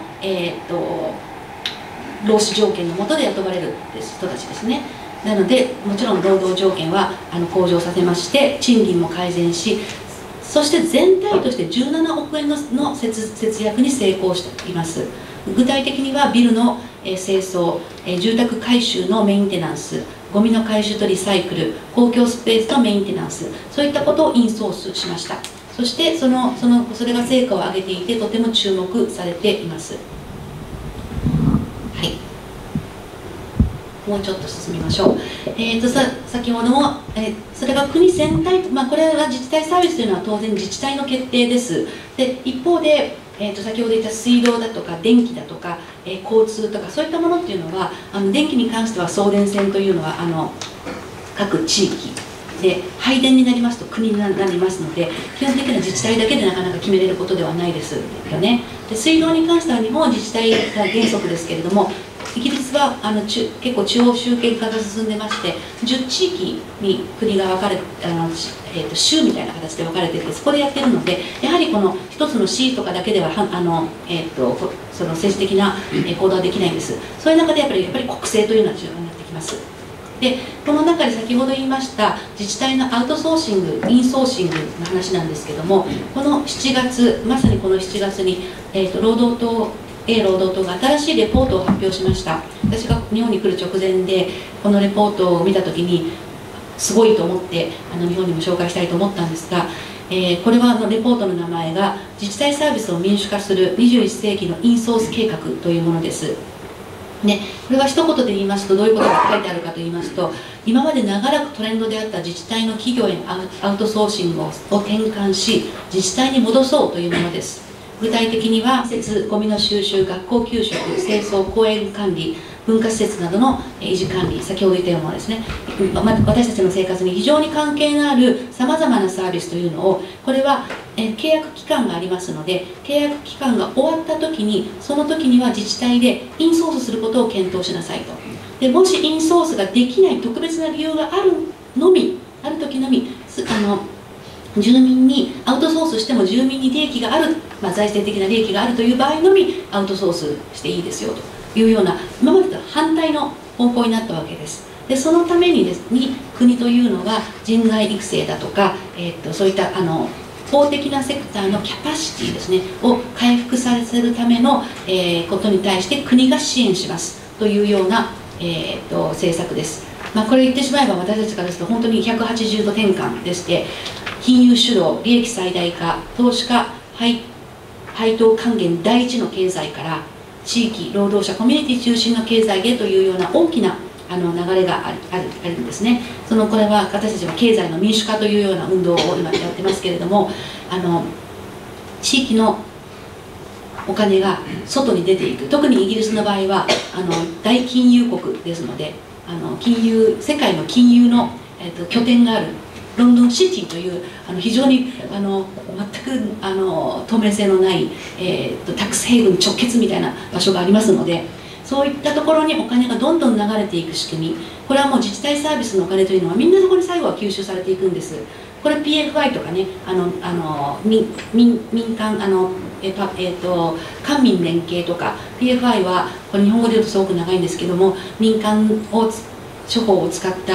労使条件の下で雇われる人たちですね。なのでもちろん労働条件は向上させまして、賃金も改善し、そして全体として17億円の節約に成功しています。具体的にはビルの清掃、住宅改修のメンテナンス、ゴミの回収とリサイクル、公共スペースのメンテナンス、そういったことをインソースしました。そしてそれが成果を上げていて、とても注目されています。はい、もうちょっと進みましょう。先ほども、それが国全体、これは自治体サービスというのは当然自治体の決定です。で一方で、先ほど言った水道だとか電気だとか、交通とかそういったものっていうのは、電気に関しては送電線というのは各地域で、配電になりますと国になりますので、基本的には自治体だけでなかなか決めれることではないですよね。で水道に関しては日本は自治体が原則ですけれども、イギリスは結構地方集権化が進んでまして、10地域に国が分かれ州みたいな形で分かれていて、そこでやってるので、やはりこの一つの市とかだけではその政治的な行動はできないんです。そういう中でやっぱり国政というのは重要になってきます。でこの中で先ほど言いました自治体のアウトソーシング、インソーシングの話なんですけども、この7月、まさにこの7月に、労働党が新しいレポートを発表しました。私が日本に来る直前でこのレポートを見た時にすごいと思って日本にも紹介したいと思ったんですが、これはレポートの名前が自治体サービスを民主化する21世紀のインソース計画というものです。ね、これは一言で言いますとどういうことが書いてあるかと言いますと、今まで長らくトレンドであった自治体の企業へのアウトソーシングを転換し、自治体に戻そうというものです。具体的には施設、ゴミの収集、学校給食、清掃、公園管理、文化施設などの維持管理、先ほど言ったようなですね、私たちの生活に非常に関係のあるさまざまなサービスというのを、これは契約期間がありますので、契約期間が終わった時に、その時には自治体でインソースすることを検討しなさいと。でもしインソースができない特別な理由がある時のみ住民にアウトソースしても住民に利益がある、財政的な利益があるという場合のみアウトソースしていいですよというような、今までと反対の方向になったわけです。でそのために国というのは人材育成だとか、そういった公的なセクターのキャパシティですねを回復させるための、ことに対して国が支援しますというような、政策です。これ言ってしまえば私たちからですと本当に180度転換でして、金融主導、利益最大化、投資家、配当還元第一の経済から地域、労働者、コミュニティ中心の経済へというような大きな流れがあるんですね。これは私たちは経済の民主化というような運動を今やってますけれども、地域のお金が外に出ていく、特にイギリスの場合は大金融国ですので、世界の金融の、拠点があるロンドンシティという非常に全く透明性のない、タックスヘイブン直結みたいな場所がありますので、そういったところにお金がどんどん流れていく仕組み、これはもう自治体サービスのお金というのはみんなそこに最後は吸収されていくんです。これ PFI とかね、民間官民連携とか PFI はこれ日本語で言うとすごく長いんですけども、民間処方を使った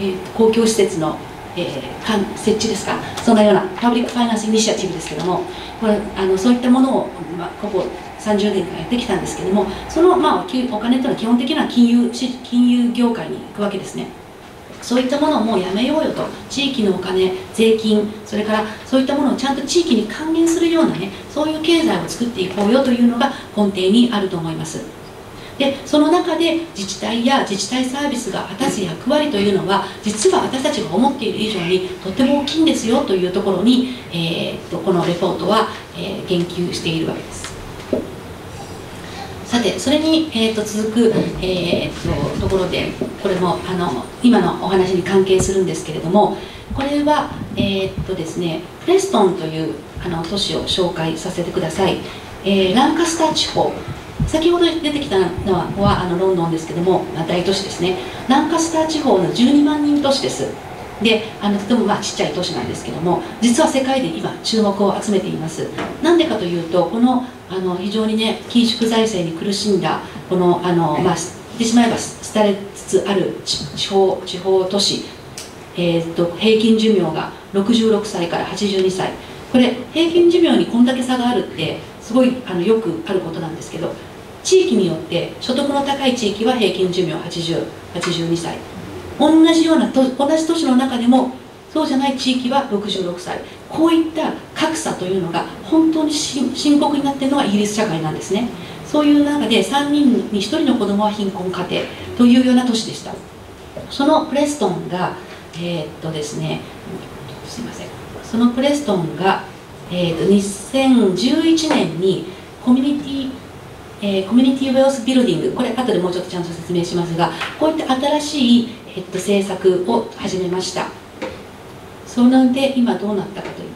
公共施設の、設置ですか、そんなようなパブリックファイナンスイニシアティブですけども、これそういったものを、ここ30年間やってきたんですけども、その、お金というのは基本的な金融業界に行くわけですね。そういったものをもうやめようよと、地域のお金、税金、それからそういったものをちゃんと地域に還元するようなね、そういう経済を作っていこうよというのが根底にあると思います。で、その中で自治体や自治体サービスが果たす役割というのは、実は私たちが思っている以上にとても大きいんですよというところに、このレポートは、言及しているわけです。さて、それに、続く、ところで、これも今のお話に関係するんですけれども、これは、ですね、プレストンという都市を紹介させてください。ランカスター地方、先ほど出てきたのはロンドンですけども、大都市ですね。ランカスター地方の12万人都市です。で、とてもちっちゃい都市なんですけども、実は世界で今注目を集めています。なんでかというと、この非常にね、緊縮財政に苦しんだこの言ってしまえば廃れつつある地方都市、平均寿命が66歳から82歳、これ平均寿命にこんだけ差があるってすごいよくあることなんですけど、地域によって所得の高い地域は平均寿命80、82歳、同じ都市の中でもそうじゃない地域は66歳、こういった格差というのが本当に深刻になっているのがイギリス社会なんですね。そういう中で3人に1人の子供は貧困家庭というような都市でした。そのプレストンがですね、すいません、そのプレストンが、2011年にコミュニティウェルスビルディング、これ後でもうちょっとちゃんと説明しますが、こういった新しい、政策を始めました。そうなんで今どうなったかという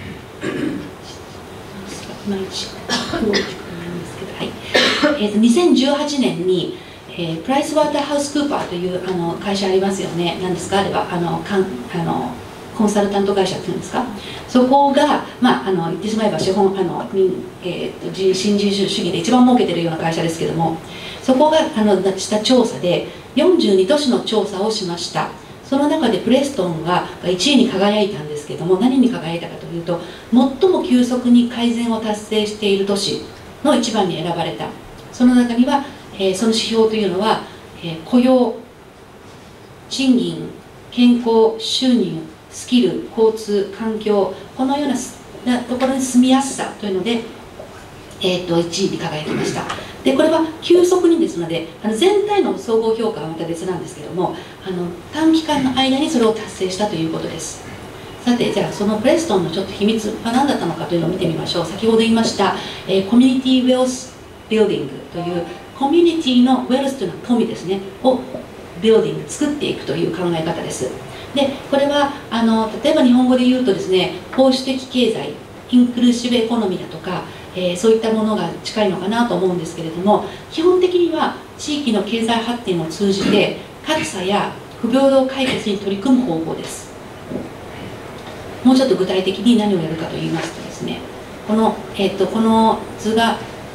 と、いまいち動いてくれないんですけど、はい、2018年に、プライスワーターハウスクーパーという会社ありますよね。何ですかあれはコンサルタント会社っていうんですか。そこが、言ってしまえば資本新自由主義で一番儲けてるような会社ですけども、そこがした調査で42都市の調査をしました。その中でプレストンが1位に輝いたんですけども、何に輝いたかというと、最も急速に改善を達成している都市の一番に選ばれた。その中には、その指標というのは、雇用、賃金、健康、収入、スキル、交通、環境、このようなところに住みやすさというので、1位に輝きました。で、これは急速にですので、全体の総合評価はまた別なんですけども、短期間の間にそれを達成したということです。さて、じゃあそのプレストンのちょっと秘密は何だったのかというのを見てみましょう。先ほど言いました、コミュニティウェルスビルディングという、コミュニティのウェルスというのは富ですね、をビルディング、作っていくという考え方です。で、これは例えば日本語で言うとですね、保守的経済、インクルーシブエコノミーだとか、そういったものが近いのかなと思うんですけれども、基本的には地域の経済発展を通じて格差や不平等解決に取り組む方法です。もうちょっと具体的に何をやるかと言いますとですね、この図が、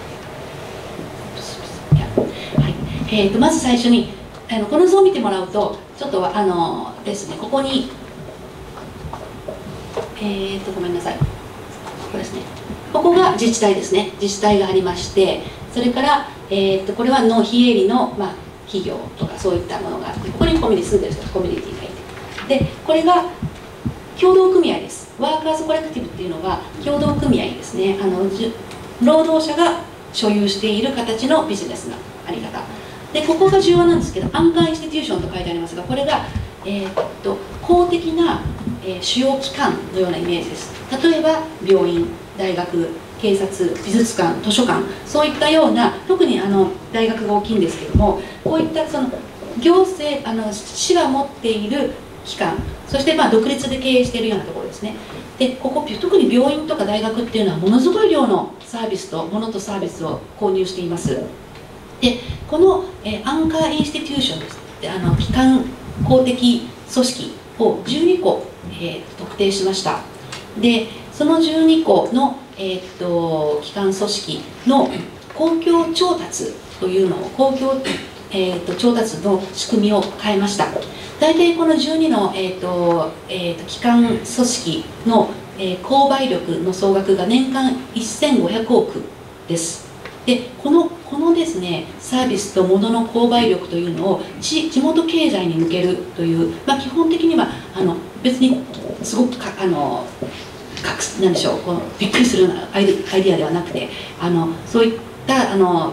はい、まず最初にこの図を見てもらうと、ちょっとですね、ここにごめんなさい、ここですね、ここが自治体ですね。自治体がありまして、それから、これは非営利の、企業とかそういったものがあって、ここにコミュニティ住んでる人、コミュニティがいて、でこれが協同組合です。ワーカーズコレクティブっていうのは協同組合ですね。労働者が所有している形のビジネスのあり方で、ここが重要なんですけど、アンカーインスティテューションと書いてありますが、これが、公的な、主要機関のようなイメージです。例えば病院、大学、警察、美術館、図書館、そういったような、特に大学が大きいんですけども、こういったその行政市が持っている機関、そして独立で経営しているようなところですね。で、ここ特に病院とか大学っていうのはものすごい量のサービスと物とサービスを購入しています。で、この、アンカーインスティテューションですって機関公的組織を12個、特定しました。で、その12個の、機関組織の公共調達というのを調達の仕組みを変えました。 大体この12の、機関組織の、購買力の総額が年間1500億です。でこのですね、サービスと物の購買力というのを地元経済に向けるという、基本的には別にすごくなんでしょう、びっくりするようなアイデアではなくて、そういった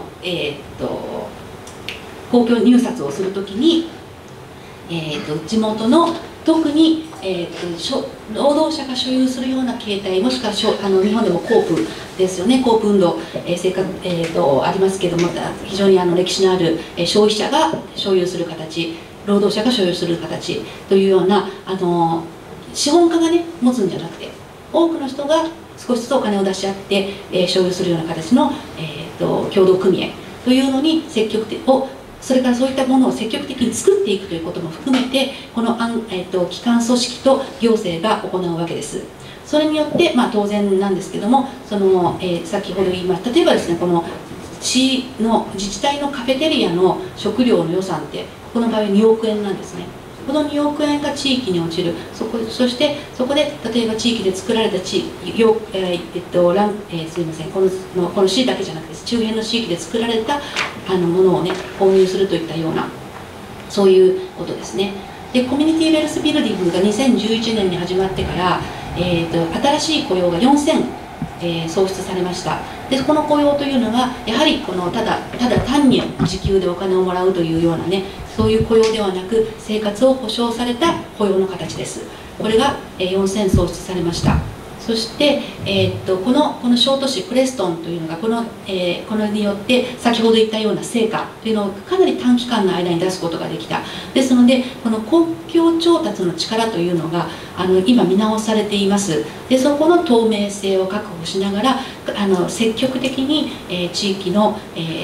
公共入札をするときに、地元の特に、労働者が所有するような形態、もしくは日本でもコープですよね、コープ運動、ありますけれども、非常に歴史のある消費者が所有する形、労働者が所有する形というような資本家がね持つんじゃなくて、多くの人が少しずつお金を出し合って、所有するような形の、協同組合というのに積極的それからそういったものを積極的に作っていくということも含めて、この機関組織と行政が行うわけです。それによって、当然なんですけども、先ほど言いました、例えばですね、この市の自治体のカフェテリアの食料の予算って、この場合は2億円なんですね。この2億円が地域に落ちる、そしてそこで例えば地域で作られたすみません、この市だけじゃなくて周辺の地域で作られたものをね購入するといったような、そういうことですね。でコミュニティウェルスビルディングが2011年に始まってから、新しい雇用が4000、創出されました。でこの雇用というのはやはりただ単に時給でお金をもらうというようなね、そういう雇用ではなく生活を保障された雇用の形です。これが4000創出されました。そして、この小都市プレストンというのがこれによって先ほど言ったような成果というのをかなり短期間の間に出すことができた。ですのでこの公共調達の力というのが今見直されています。でそこの透明性を確保しながら積極的に、地域の、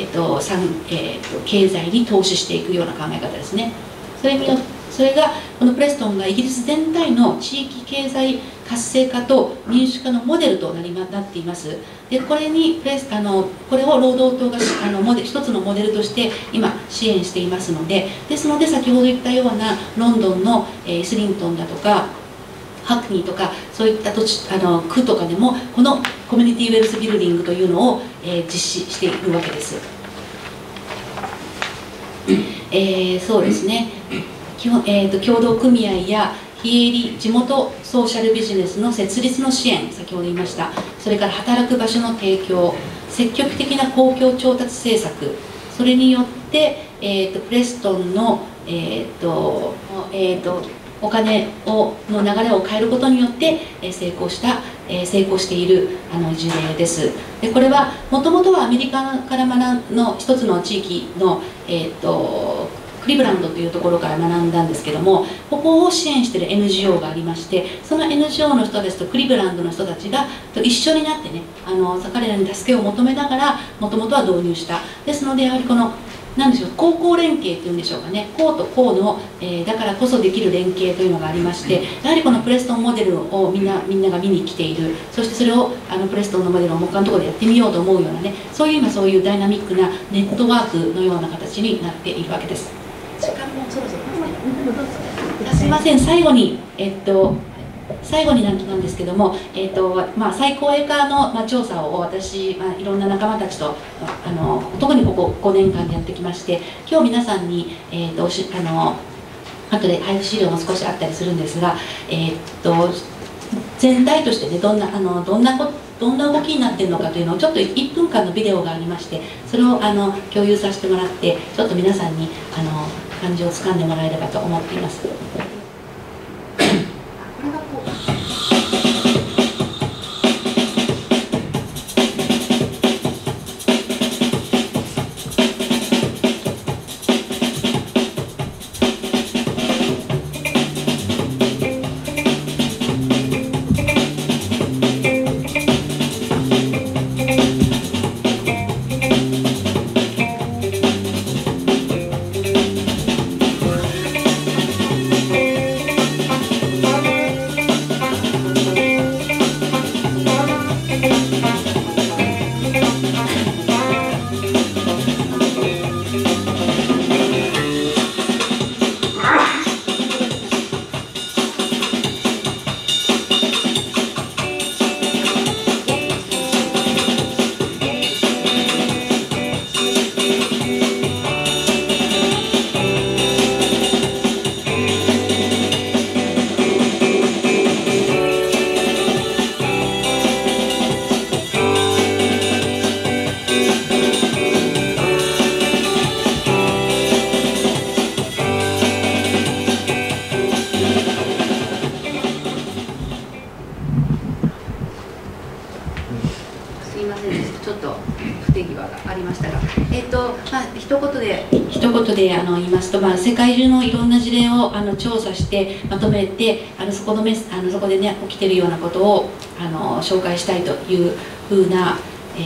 経済に投資していくような考え方ですね。それがこのプレストンがイギリス全体の地域経済活性化と民主化のモデルとなっています。でこれを労働党が一つのモデルとして今支援していますので、ですので先ほど言ったようなロンドンのイスリントンだとかハックニーとかそういった区とかでもこのコミュニティウェルスビルディングというのを、実施しているわけです。そうですね、協同組合や非営利地元ソーシャルビジネスの設立の支援、先ほど言いました。それから働く場所の提供、積極的な公共調達政策、それによって、プレストンの、お金の流れを変えることによって成功している事例です。でこれはもともとはアメリカからの一つの地域の、クリブランドというところから学んだんですけども、ここを支援している NGO がありまして、その NGO の人たちとクリブランドの人たちが一緒になってね、彼らに助けを求めながらもともとは導入した。ですのでやはりなんでしょう、高校連携っていうんでしょうかね、校と校の、だからこそできる連携というのがありまして、やはりこのプレストンモデルをみんなが見に来ている。そしてそれをプレストンのモデルを他のところでやってみようと思うようなね、そういうダイナミックなネットワークのような形になっているわけです。時間もそろそろですね。すみません、最後になんですけども、最高齢化の、調査を私、いろんな仲間たちと特にここ5年間でやってきまして、今日皆さんに、後で配布資料も少しあったりするんですが、全体としてね、どんな動きになっているのかというのをちょっと1分間のビデオがありまして、それを共有させてもらって、ちょっと皆さんに感じをつかんでもらえればと思っています。 みませんでした。ちょっと不手際がありましたが、一言で言いますと、世界中のいろんな事例を調査してまとめて、そこでね起きてるようなことを紹介したいというふうな、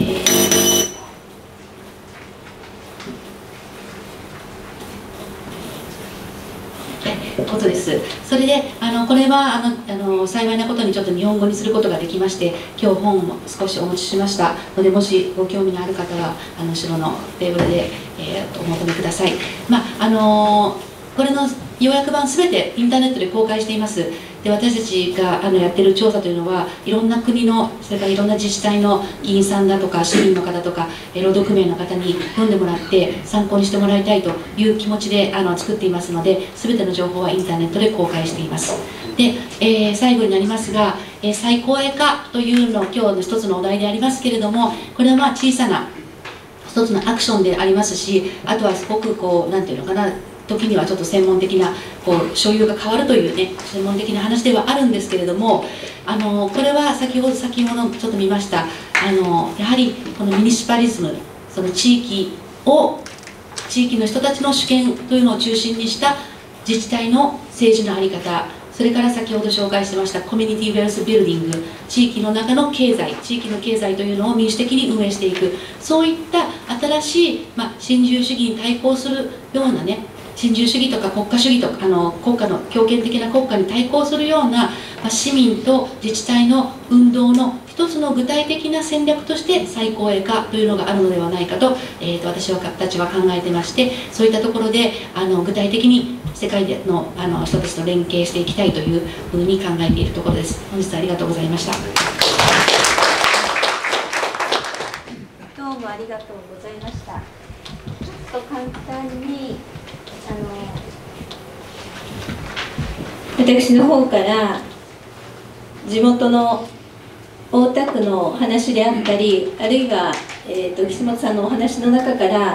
ことです。それでこれは幸いなことにちょっと日本語にすることができまして、今日本も少しお持ちしましたので、もしご興味のある方は後ろのテーブルで、お求めください。これの要約版すべてインターネットで公開しています。で、私たちがやっている調査というのは、いろんな国の、それからいろんな自治体の議員さんだとか市民の方とか労働組合の方に読んでもらって参考にしてもらいたいという気持ちで作っていますので、すべての情報はインターネットで公開しています。で、最後になりますが、再公営化というの今日の一つのお題でありますけれども、これは小さな一つのアクションでありますし、あとはすごくなんていうのかな、時にはちょっと専門的な所有が変わるというね、専門的な話ではあるんですけれども、これは先ほどちょっと見ました、やはりこのミニシパリズム、その地域の人たちの主権というのを中心にした自治体の政治の在り方、それから先ほど紹介してましたコミュニティ・ウェルス・ビルディング、地域の中の経済、地域の経済というのを民主的に運営していく、そういった新しい、新自由主義に対抗するようなね、新自由主義とか国家主義とか国家の強権的な国家に対抗するような、市民と自治体の運動の一つの具体的な戦略として再公営化というのがあるのではないかと、私たちは考えてまして、そういったところで具体的に世界の人たちと連携していきたいというふうに考えているところです。本日はありがとうございました。 どうもありがとうございました。ちょっと簡単に私の方から地元の大田区の話であったり、あるいは、岸本さんのお話の中から、いわ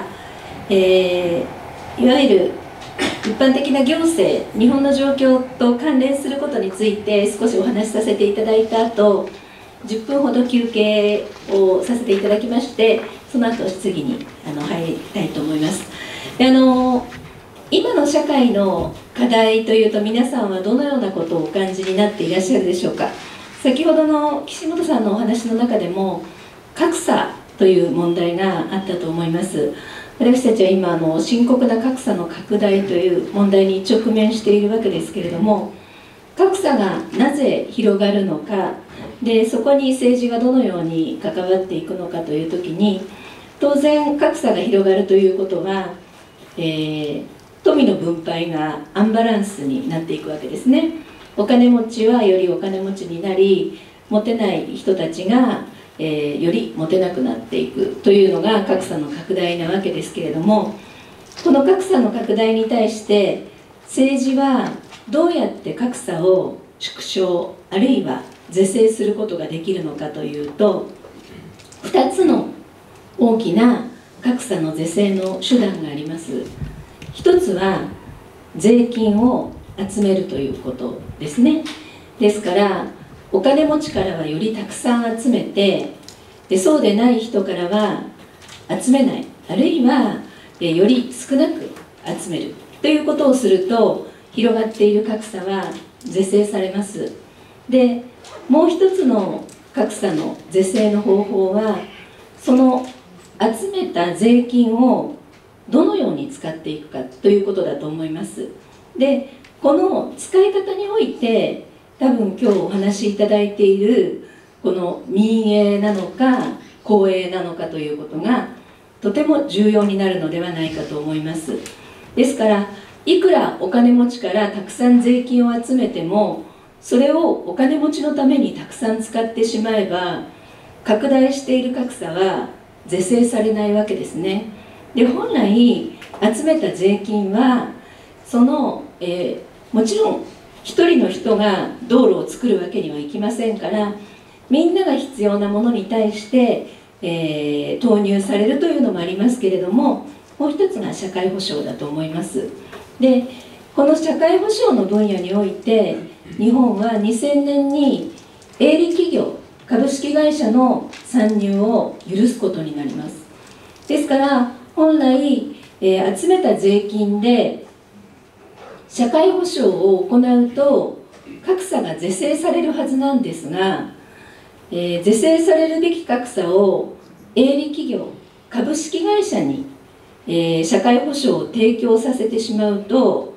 ゆる一般的な行政、日本の状況と関連することについて少しお話しさせていただいた後、10分ほど休憩をさせていただきまして、その後質疑に入りたいと思います。で、今の社会の課題というと、皆さんはどのようなことをお感じになっていらっしゃるでしょうか。先ほどの岸本さんのお話の中でも格差という問題があったと思います。私たちは今深刻な格差の拡大という問題に直面しているわけですけれども、格差がなぜ広がるのかで、そこに政治がどのように関わっていくのかという時に、当然格差が広がるということは、富の分配がアンバランスになっていくわけですね。お金持ちはよりお金持ちになり、持てない人たちが、より持てなくなっていくというのが格差の拡大なわけですけれども、この格差の拡大に対して政治はどうやって格差を縮小あるいは是正することができるのかというと、2つの大きな格差の是正の手段があります。一つは税金を集めるということですね。ですからお金持ちからはよりたくさん集めて、でそうでない人からは集めない、あるいはより少なく集めるということをすると、広がっている格差は是正されます。でもう一つの格差の是正の方法は、その集めた税金をどのように使っていくかということだと思います。でこの使い方において、多分今日お話しいただいているこの民営なのか公営なのかということがとても重要になるのではないかと思います。ですからいくらお金持ちからたくさん税金を集めても、それをお金持ちのためにたくさん使ってしまえば、拡大している格差は是正されないわけですね。で本来集めた税金はもちろん一人の人が道路を作るわけにはいきませんから、みんなが必要なものに対して、投入されるというのもありますけれども、もう一つが社会保障だと思います。でこの社会保障の分野において、日本は2000年に営利企業株式会社の参入を許すことになります。ですから本来、集めた税金で社会保障を行うと格差が是正されるはずなんですが、是正されるべき格差を営利企業株式会社に、社会保障を提供させてしまうと、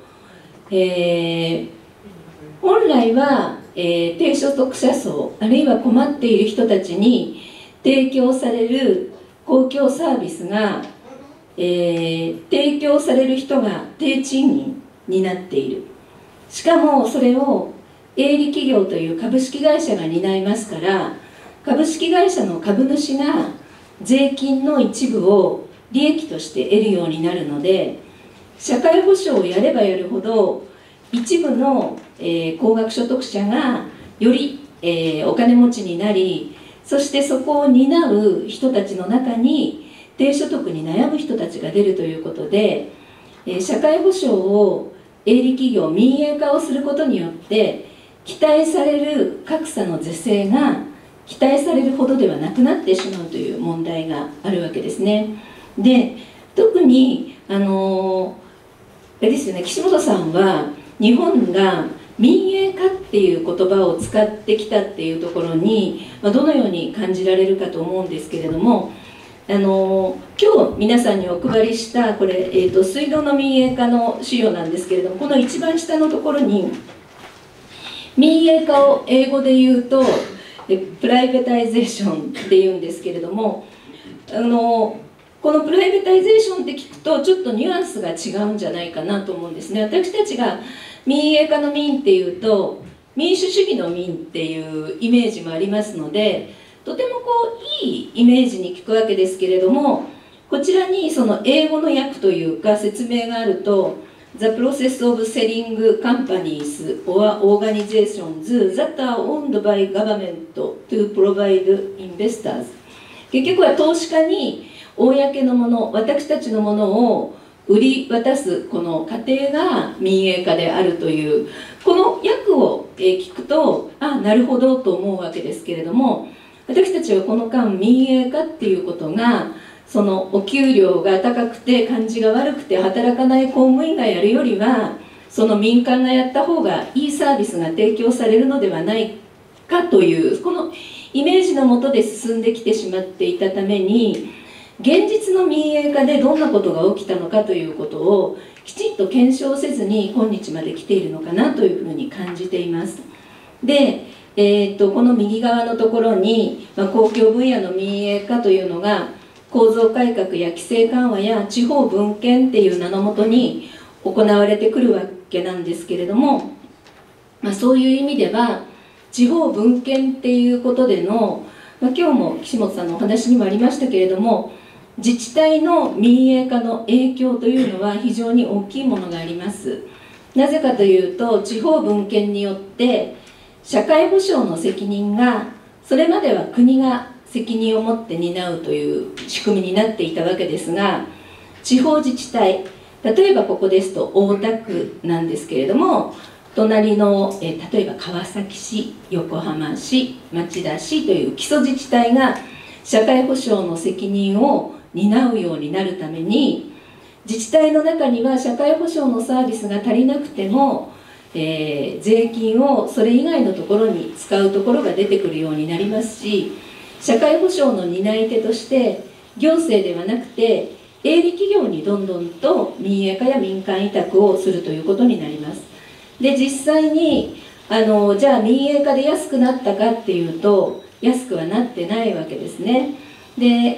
本来は、低所得者層あるいは困っている人たちに提供される公共サービスが、提供される人が低賃金になっている。しかもそれを営利企業という株式会社が担いますから、株式会社の株主が税金の一部を利益として得るようになるので、社会保障をやればやるほど一部の、高額所得者がより、お金持ちになり、そしてそこを担う人たちの中に低所得に悩む人たちが出るということで、社会保障を営利企業民営化をすることによって期待される格差の是正が期待されるほどではなくなってしまうという問題があるわけですね。で、特にあれですよね、岸本さんは日本が民営化っていう言葉を使ってきたっていうところに、どのように感じられるかと思うんですけれども、今日皆さんにお配りしたこれ、水道の民営化の資料なんですけれども、この一番下のところに民営化を英語で言うとプライベタイゼーションっていうんですけれども、このプライベタイゼーションって聞くとちょっとニュアンスが違うんじゃないかなと思うんですね。私たちが民営化の民っていうと民主主義の民っていうイメージもありますので、とてもいいイメージに聞くわけですけれども、こちらにその英語の訳というか説明があると The process of selling companies or organizations that are owned by government to provide investors、 結局は投資家に公のもの、私たちのものを売り渡すこの過程が民営化であるという、この訳を聞くとなるほどと思うわけですけれども、私たちはこの間民営化っていうことがそのお給料が高くて感じが悪くて働かない公務員がやるよりはその民間がやった方がいいサービスが提供されるのではないかというこのイメージのもとで進んできてしまっていたために、現実の民営化でどんなことが起きたのかということをきちんと検証せずに今日まで来ているのかなというふうに感じています。で、この右側のところに、公共分野の民営化というのが構造改革や規制緩和や地方分権っていう名のもとに行われてくるわけなんですけれども、そういう意味では地方分権っていうことでの、今日も岸本さんのお話にもありましたけれども、自治体の民営化の影響というのは非常に大きいものがあります。なぜかというと、地方分権によって社会保障の責任がそれまでは国が責任を持って担うという仕組みになっていたわけですが、地方自治体、例えばここですと大田区なんですけれども、隣の例えば川崎市、横浜市、町田市という基礎自治体が社会保障の責任を担うようになるために、自治体の中には社会保障のサービスが足りなくても、税金をそれ以外のところに使うところが出てくるようになりますし、社会保障の担い手として行政ではなくて営利企業にどんどんと民営化や民間委託をするということになります。で、実際にじゃあ民営化で安くなったかっていうと安くはなってないわけですね。で、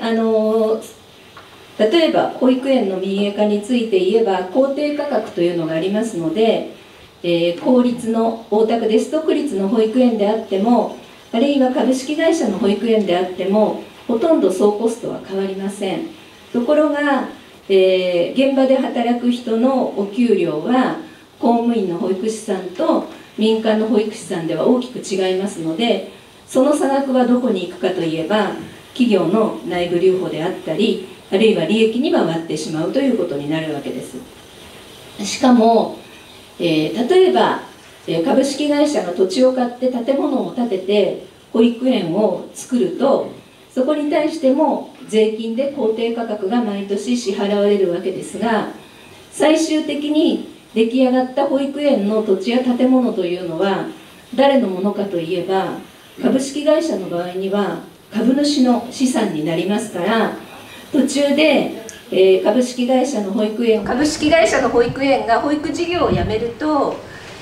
例えば保育園の民営化について言えば公定価格というのがありますので、公立の大田区ですと区立の保育園であっても、あるいは株式会社の保育園であってもほとんど総コストは変わりません。ところが、現場で働く人のお給料は公務員の保育士さんと民間の保育士さんでは大きく違いますので、その差額はどこに行くかといえば企業の内部留保であったり、あるいは利益に回ってしまうということになるわけです。しかも、例えば株式会社が土地を買って建物を建てて保育園を作ると、そこに対しても税金で公定価格が毎年支払われるわけですが、最終的に出来上がった保育園の土地や建物というのは誰のものかといえば、株式会社の場合には株主の資産になりますから、途中で、株式会社の保育園が保育事業をやめると、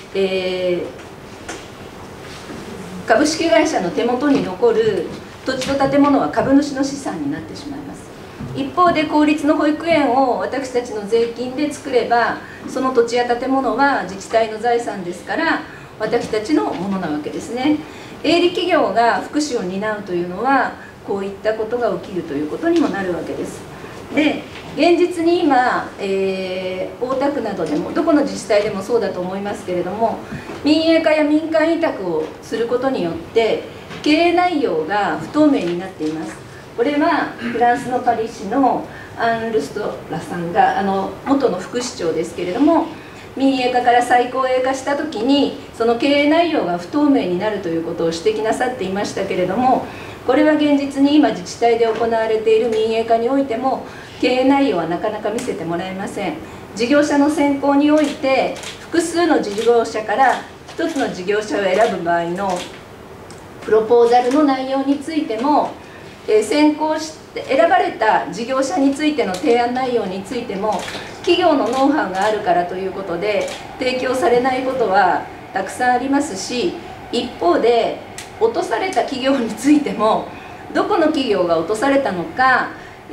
株式会社の手元に残る土地と建物は株主の資産になってしまいます。一方で公立の保育園を私たちの税金で作れば、その土地や建物は自治体の財産ですから私たちのものなわけですね。営利企業が福祉を担うというのはこういったことが起きるということにもなるわけです。で、現実に今、大田区などでもどこの自治体でもそうだと思いますけれども、民営化や民間委託をすることによって経営内容が不透明になっています。これはフランスのパリ市のアン・ルストラさんが元の副市長ですけれども、民営化から再公営化した時にその経営内容が不透明になるということを指摘なさっていましたけれども、これは現実に今自治体で行われている民営化においても経営内容はなかなか見せてもらえません。事業者の選考において複数の事業者から一つの事業者を選ぶ場合のプロポーザルの内容についても、選考して選ばれた事業者についての提案内容についても企業のノウハウがあるからということで提供されないことはたくさんありますし、一方で落とされた企業についてもどこの企業が落とされたのか、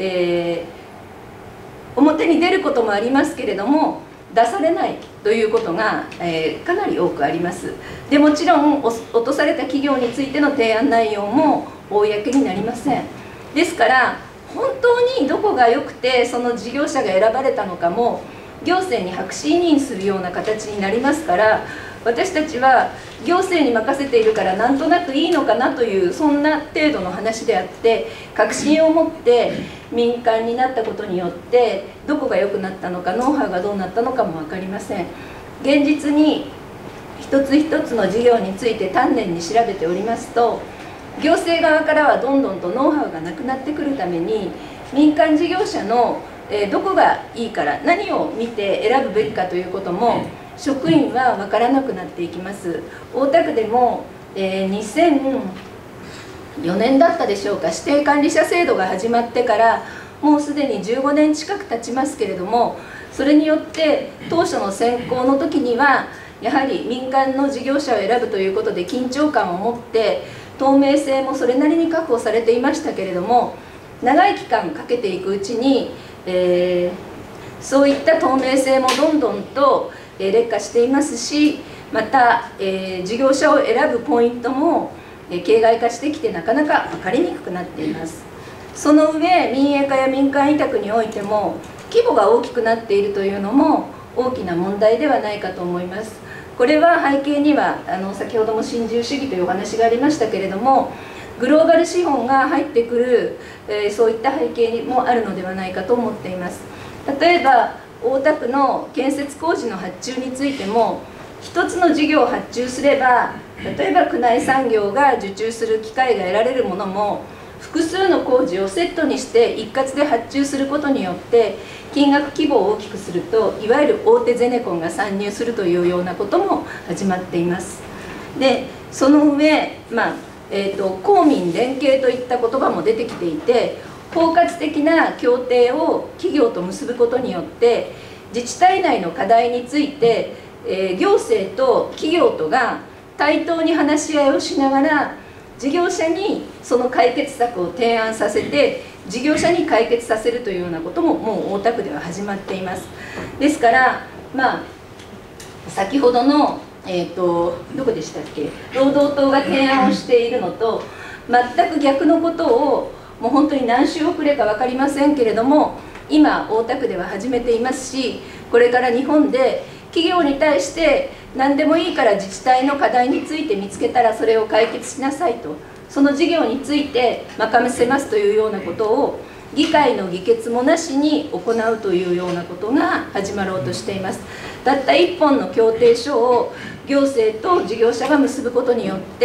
表に出ることもありますけれども出されないということが、かなり多くあります。でもちろん落とされた企業についての提案内容も公になりません。ですから本当にどこが良くてその事業者が選ばれたのかも行政に白紙委任するような形になりますから、私たちは行政に任せているからなんとなくいいのかなというそんな程度の話であって、確信を持って民間になったことによってどこが良くなったのか、ノウハウがどうなったのかも分かりません。現実に一つ一つの事業について丹念に調べておりますと、行政側からはどんどんとノウハウがなくなってくるために、民間事業者のどこがいいから何を見て選ぶべきかということも職員は分からなくなっていきます。大田区でも、2004年だったでしょうか、指定管理者制度が始まってからもうすでに15年近く経ちますけれども、それによって当初の選考の時にはやはり民間の事業者を選ぶということで緊張感を持って透明性もそれなりに確保されていましたけれども、長い期間かけていくうちに、そういった透明性もどんどんと劣化していますし、また、事業者を選ぶポイントも形骸化してきてなかなか分かりにくくなっています。その上、民営化や民間委託においても規模が大きくなっているというのも大きな問題ではないかと思います。これは背景には先ほども新自由主義というお話がありましたけれども、グローバル資本が入ってくる、そういった背景もあるのではないかと思っています。例えば大田区の建設工事の発注についても、一つの事業を発注すれば、例えば区内産業が受注する機会が得られるものも、複数の工事をセットにして一括で発注することによって金額規模を大きくすると、いわゆる大手ゼネコンが参入するというようなことも始まっています。でその上、公民連携といった言葉も出てきていて、包括的な協定を企業と結ぶことによって自治体内の課題について、行政と企業とが対等に話し合いをしながら事業者にその解決策を提案させて事業者に解決させるというようなことももう大田区では始まっています。ですから、先ほどの、どこでしたっけ、労働党が提案をしているのと全く逆のことを、もう本当に何週遅れか分かりませんけれども今大田区では始めていますし、これから日本で企業に対して何でもいいから自治体の課題について見つけたらそれを解決しなさいと、その事業について任せますというようなことを議会の議決もなしに行うというようなことが始まろうとしています。たった1本の協定書を行政と事業者が結ぶことによって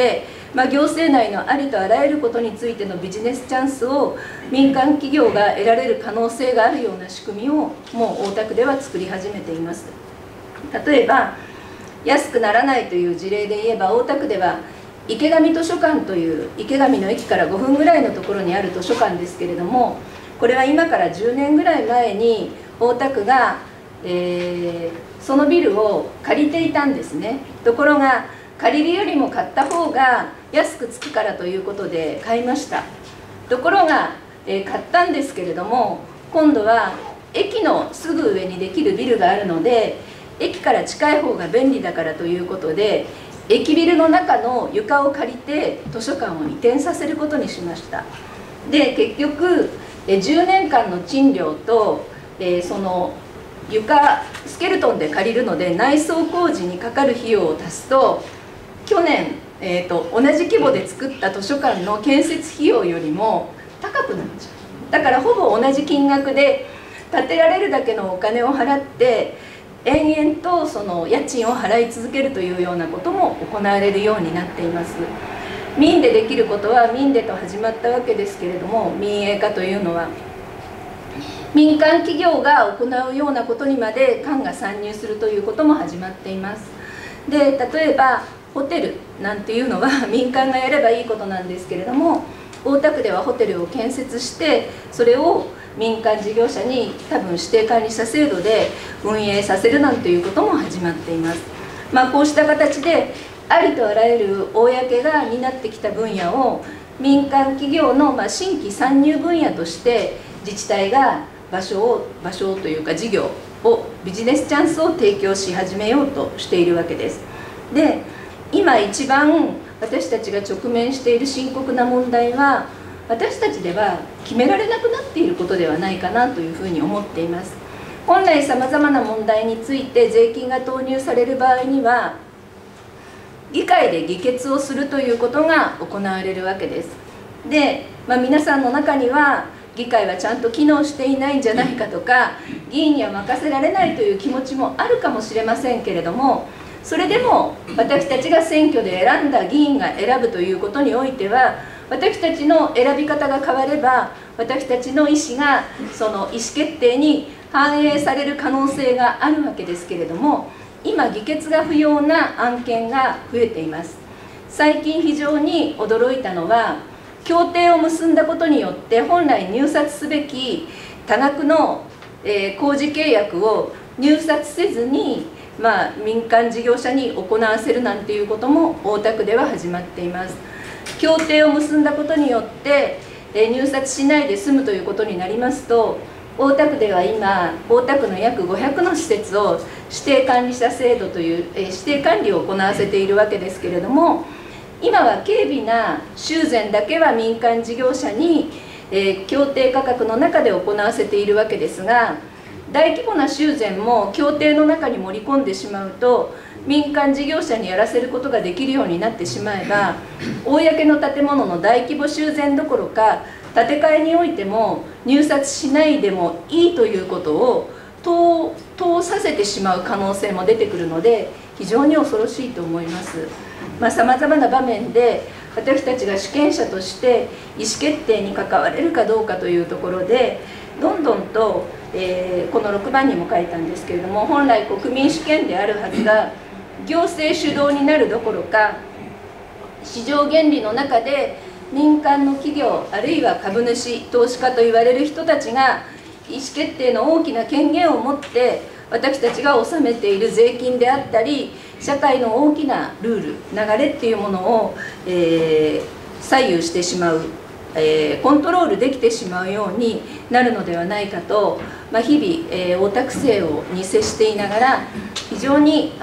行政内のありとあらゆることについてのビジネスチャンスを民間企業が得られる可能性があるような仕組みをもう大田区では作り始めています。例えば安くならないという事例で言えば、大田区では池上図書館という池上の駅から5分ぐらいのところにある図書館ですけれども、これは今から10年ぐらい前に大田区が、そのビルを借りていたんですね。ところが借りるよりも買った方が安くつくからということで買いました。ところが、買ったんですけれども、今度は駅のすぐ上にできるビルがあるので、駅から近い方が便利だからということで、駅ビルの中の床を借りて図書館を移転させることにしました。で結局10年間の賃料と、その床スケルトンで借りるので内装工事にかかる費用を足すと、去年、同じ規模で作った図書館の建設費用よりも高くなっちゃう。だからほぼ同じ金額で建てられるだけのお金を払って延々とその家賃を払い続けるというようなことも行われるようになっています。民でできることは民でと始まったわけですけれども、民営化というのは民間企業が行うようなことにまで官が参入するということも始まっています。で例えばホテルなんていうのは民間がやればいいことなんですけれども、大田区ではホテルを建設してそれを民間事業者に多分指定管理者制度で運営させるなんていうことも始まっています。こうした形でありとあらゆる公が担ってきた分野を民間企業の新規参入分野として自治体が場所というか事業をビジネスチャンスを提供し始めようとしているわけです。で今一番私たちが直面している深刻な問題は、私たちでは決められなくなっていることではないかなというふうに思っています。本来さまざまな問題について税金が投入される場合には議会で議決をするということが行われるわけです。で、皆さんの中には議会はちゃんと機能していないんじゃないかとか、議員には任せられないという気持ちもあるかもしれませんけれども、それでも私たちが選挙で選んだ議員が選ぶということにおいては、私たちの選び方が変われば私たちの意思がその意思決定に反映される可能性があるわけですけれども、今議決が不要な案件が増えています。最近非常に驚いたのは、協定を結んだことによって本来入札すべき多額の工事契約を入札せずに民間事業者に行わせるなんていうことも大田区では始まっています。協定を結んだことによって入札しないで済むということになりますと、大田区では今大田区の約500の施設を指定管理者制度という指定管理を行わせているわけですけれども、今は軽微な修繕だけは民間事業者に協定価格の中で行わせているわけですが、大規模な修繕も協定の中に盛り込んでしまうと民間事業者にやらせることができるようになってしまえば、公の建物の大規模修繕どころか建て替えにおいても入札しないでもいいということを通させてしまう可能性も出てくるので、非常に恐ろしいと思います。さまざまな場面で私たちが主権者として意思決定に関われるかどうかというところでどんどんと、この6番にも書いたんですけれども、本来国民主権であるはずが行政主導になるどころか、市場原理の中で民間の企業あるいは株主投資家と言われる人たちが意思決定の大きな権限を持って私たちが納めている税金であったり社会の大きなルール流れっていうものを、左右してしまう、コントロールできてしまうようになるのではないかと、日々、大田区政に接していながら非常に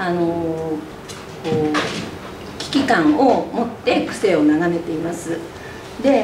危機感を持って区政を眺めています。で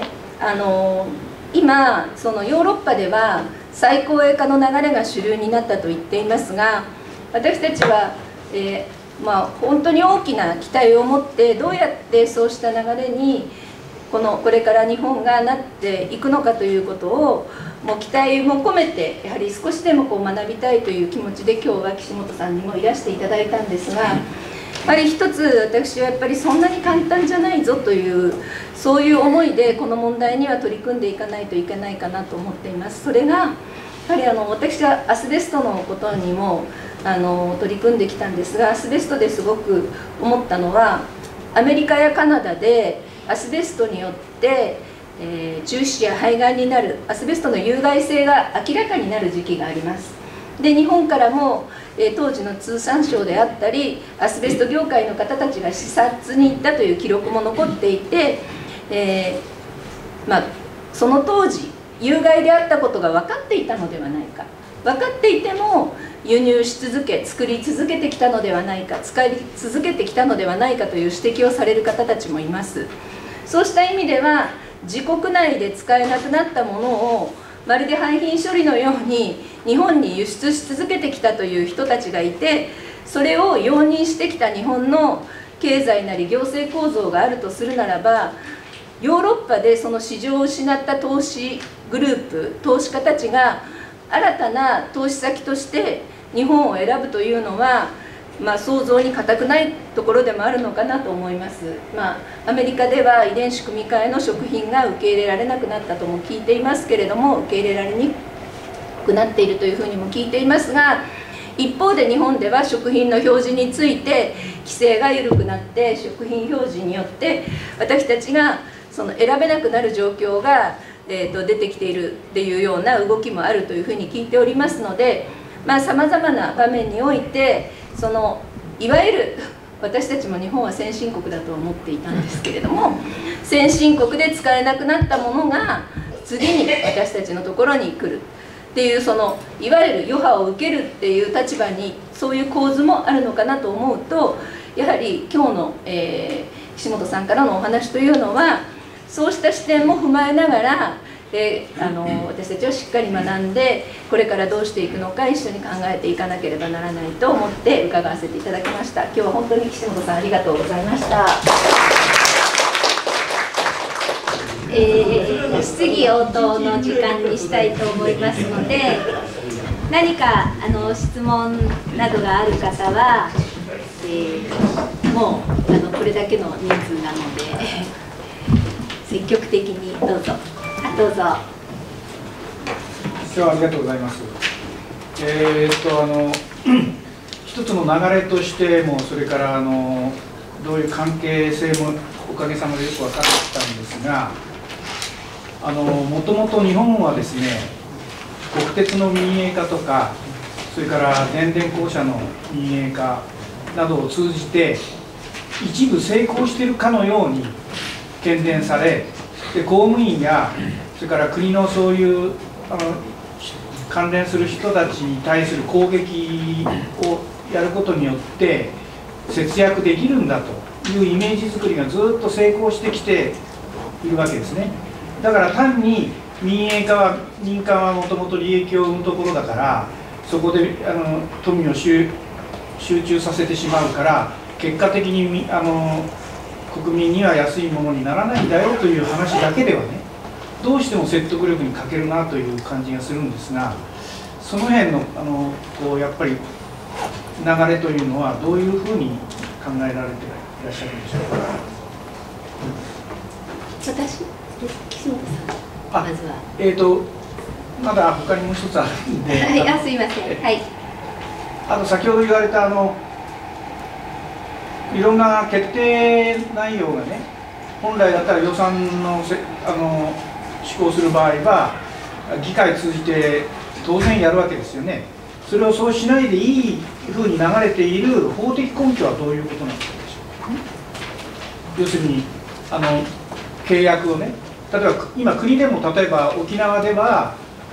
今そのヨーロッパでは再公営化の流れが主流になったと言っていますが、私たちは、本当に大きな期待を持ってどうやってそうした流れにこれから日本がなっていくのかということをもう期待も込めてやはり少しでも学びたいという気持ちで今日は岸本さんにもいらしていただいたんですが、 ぱり一つ私はやっぱりそんなに簡単じゃないぞというそういう思いでこの問題には取り組んでいかないといけないかなと思っています。それがやはり私はアスベストのことにも取り組んできたんですが、アスベストですごく思ったのはアメリカやカナダでアスベストによって中止や肺がんになるアスベストの有害性が明らかになる時期があります。で日本からも当時の通産省であったりアスベスト業界の方たちが視察に行ったという記録も残っていて、その当時有害であったことが分かっていたのではないか、分かっていても輸入し続け作り続けてきたのではないか、使い続けてきたのではないかという指摘をされる方たちもいます。そうした意味では自国内で使えなくなったものをまるで廃品処理のように日本に輸出し続けてきたという人たちがいて、それを容認してきた日本の経済なり行政構造があるとするならば、ヨーロッパでその市場を失った投資グループ投資家たちが新たな投資先として日本を選ぶというのは、想像に難くないところでもあるのかなと思います。アメリカでは遺伝子組み換えの食品が受け入れられなくなったとも聞いていますけれども、受け入れられにくなっているというふうにも聞いていますが、一方で日本では食品の表示について規制が緩くなって、食品表示によって私たちがその選べなくなる状況が、出てきているっていうような動きもあるというふうに聞いておりますので、さまざまな場面においていわゆる私たちも日本は先進国だと思っていたんですけれども、先進国で使えなくなったものが次に私たちのところに来るっていう、いわゆる余波を受けるっていう立場にそういう構図もあるのかなと思うと、やはり今日の、岸本さんからのお話というのはそうした視点も踏まえながら、私たちはしっかり学んでこれからどうしていくのか一緒に考えていかなければならないと思って伺わせていただきました。今日は本当に岸本さんありがとうございました。質疑応答の時間にしたいと思いますので、何か質問などがある方は、もうこれだけの人数なので積極的にどうぞ。どうぞ。 今日はありがとうございます。一つの流れとしても、それからどういう関係性もおかげさまでよく分かったんですが、もともと日本はですね、国鉄の民営化とか、それから電電公社の民営化などを通じて一部成功しているかのように喧伝され、で公務員やそれから国のそういう関連する人たちに対する攻撃をやることによって節約できるんだというイメージ作りがずっと成功してきているわけですね。だから単に民営化は民間はもともと利益を生むところだから、そこで富を集中させてしまうから、結果的に国民には安いものにならないんだよという話だけではね、どうしても説得力に欠けるなという感じがするんですが、その辺のやっぱり流れというのはどういうふうに考えられていらっしゃるんでしょうか。 私、岸本さん、まずは。 まだ他にもう一つあるんで、 はい、すいません。はい。 先ほど言われたいろんな決定内容がね、本来だったら予算の施行する場合は議会通じて当然やるわけですよね。それをそうしないでいいふうに流れている法的根拠はどういうことなんでしょうか。要するに契約をね、例えば今国でも、例えば沖縄では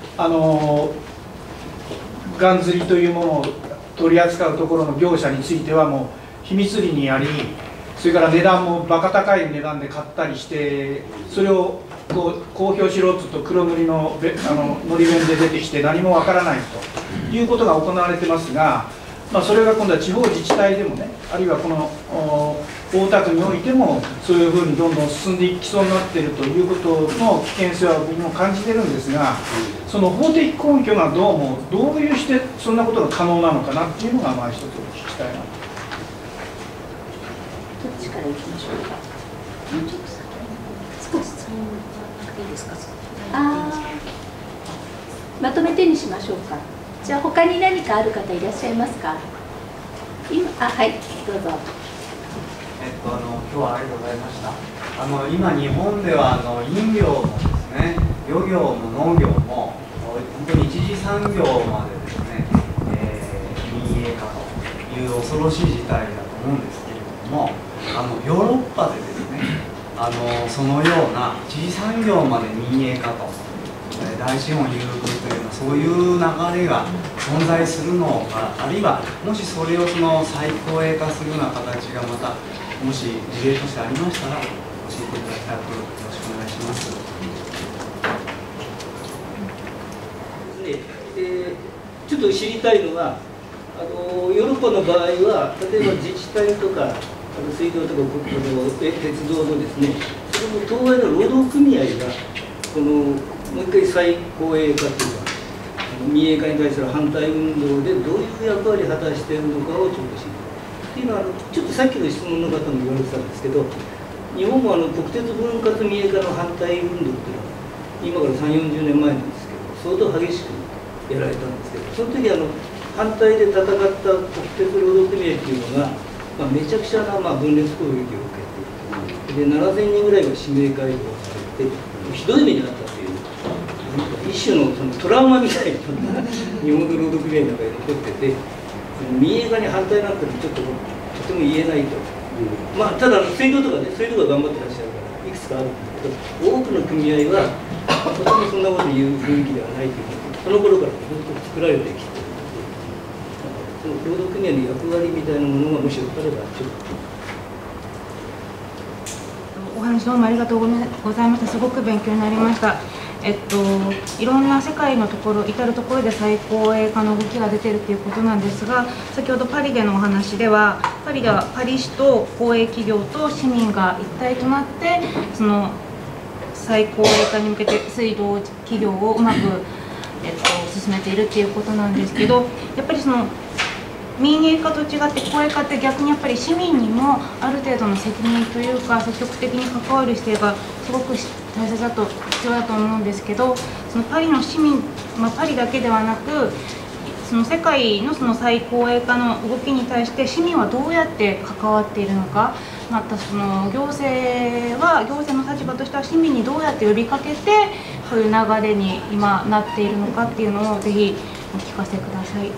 ガン釣りというものを取り扱うところの業者についてはもう秘密裏にやり、それから値段もバカ高い値段で買ったりして、それを公表しろというと黒塗りののり弁で出てきて何もわからないということが行われてますが、それが今度は地方自治体でもね、あるいはこの大田区においてもそういうふうにどんどん進んでいきそうになっているということの危険性は僕も感じてるんですが、その法的根拠がどういうしてそんなことが可能なのかなっていうのが一つお聞きしたいなと。 からいきましょうか。もうちょっと先少し質問なくていいですか。 まとめてにしましょうか。じゃあ他に何かある方いらっしゃいますか。今はい、どうぞ。 今日はありがとうございました。今日本では飲料もですね、漁業も農業も本当に一次産業までですね、民営化という恐ろしい事態だと思うんですけれども、ヨーロッパでですね、そのような一次産業まで民営化と、大資本優遇というようなそういう流れが存在するのか、あるいはもしそれを再公営化するような形がまたもし事例としてありましたら教えていただきたくよろしくお願いします。 ちょっと知りたいのはヨーロッパの場合は例えば自治体とか水道とか鉄道のですね、それも当該の労働組合がもう一回再公営化というか民営化に対する反対運動でどういう役割を果たしているのかをちょっと知りたい。っていうのはちょっとさっきの質問の方も言われてたんですけど、日本も国鉄分割民営化の反対運動っていうのは今から3、40年前なんですけど相当激しくやられたんですけど、その時反対で戦った国鉄労働組合っていうのが、めちゃくちゃな分裂攻撃を受けて、で7000人ぐらいが指名解放されてひどい目にあったという。一種のトラウマみたいな日本の労働組合の中で残ってて、民営化に反対なんてちょっととても言えないと、ただ水道とかね、そういうところ頑張ってらっしゃるからいくつかあるんですけど、多くの組合はとてもそんなこと言う雰囲気ではないというその頃からずっと作られてきているので、労働組合の役割みたいなものがもし分かればちょっと。 お話どうもありがとうございました。すごく勉強になりました。いろんな世界のところ、至るところで再公営化の動きが出ているということなんですが、先ほどパリでのお話では、パリではパリ市と公営企業と市民が一体となって、その再公営化に向けて水道企業をうまく、進めているということなんですけど、やっぱり民営化と違って公営化って逆にやっぱり市民にもある程度の責任というか積極的に関わる姿勢がすごく大切だと必要だと思うんですけど、そのパリの市民、パリだけではなくその世界の再公営化の動きに対して市民はどうやって関わっているのか、また行政の立場としては市民にどうやって呼びかけてそういう流れに今なっているのかっていうのをぜひお聞かせください。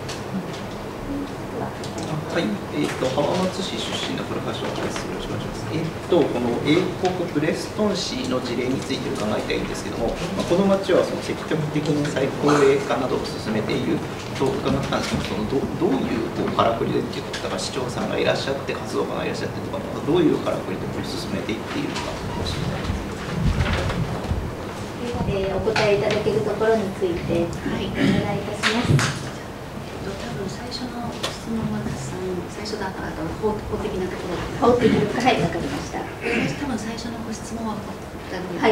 はい、浜松市出身の古橋です。よろしくお願いします。この英国ブレストン市の事例について伺いたいんですけども、この町は積極的に再公営化などを進めていると伺ったんですけど、どういうからくりでっていうか、市長さんがいらっしゃって活動家がいらっしゃってとか、どういうからくりで進めていっているのか教えていただきます。 お答えいただけるところについて、お願いいたします。 多分最初の質問は最初だった法的なところ法的な、はい、わかりました。 多分最初のご質問ははい、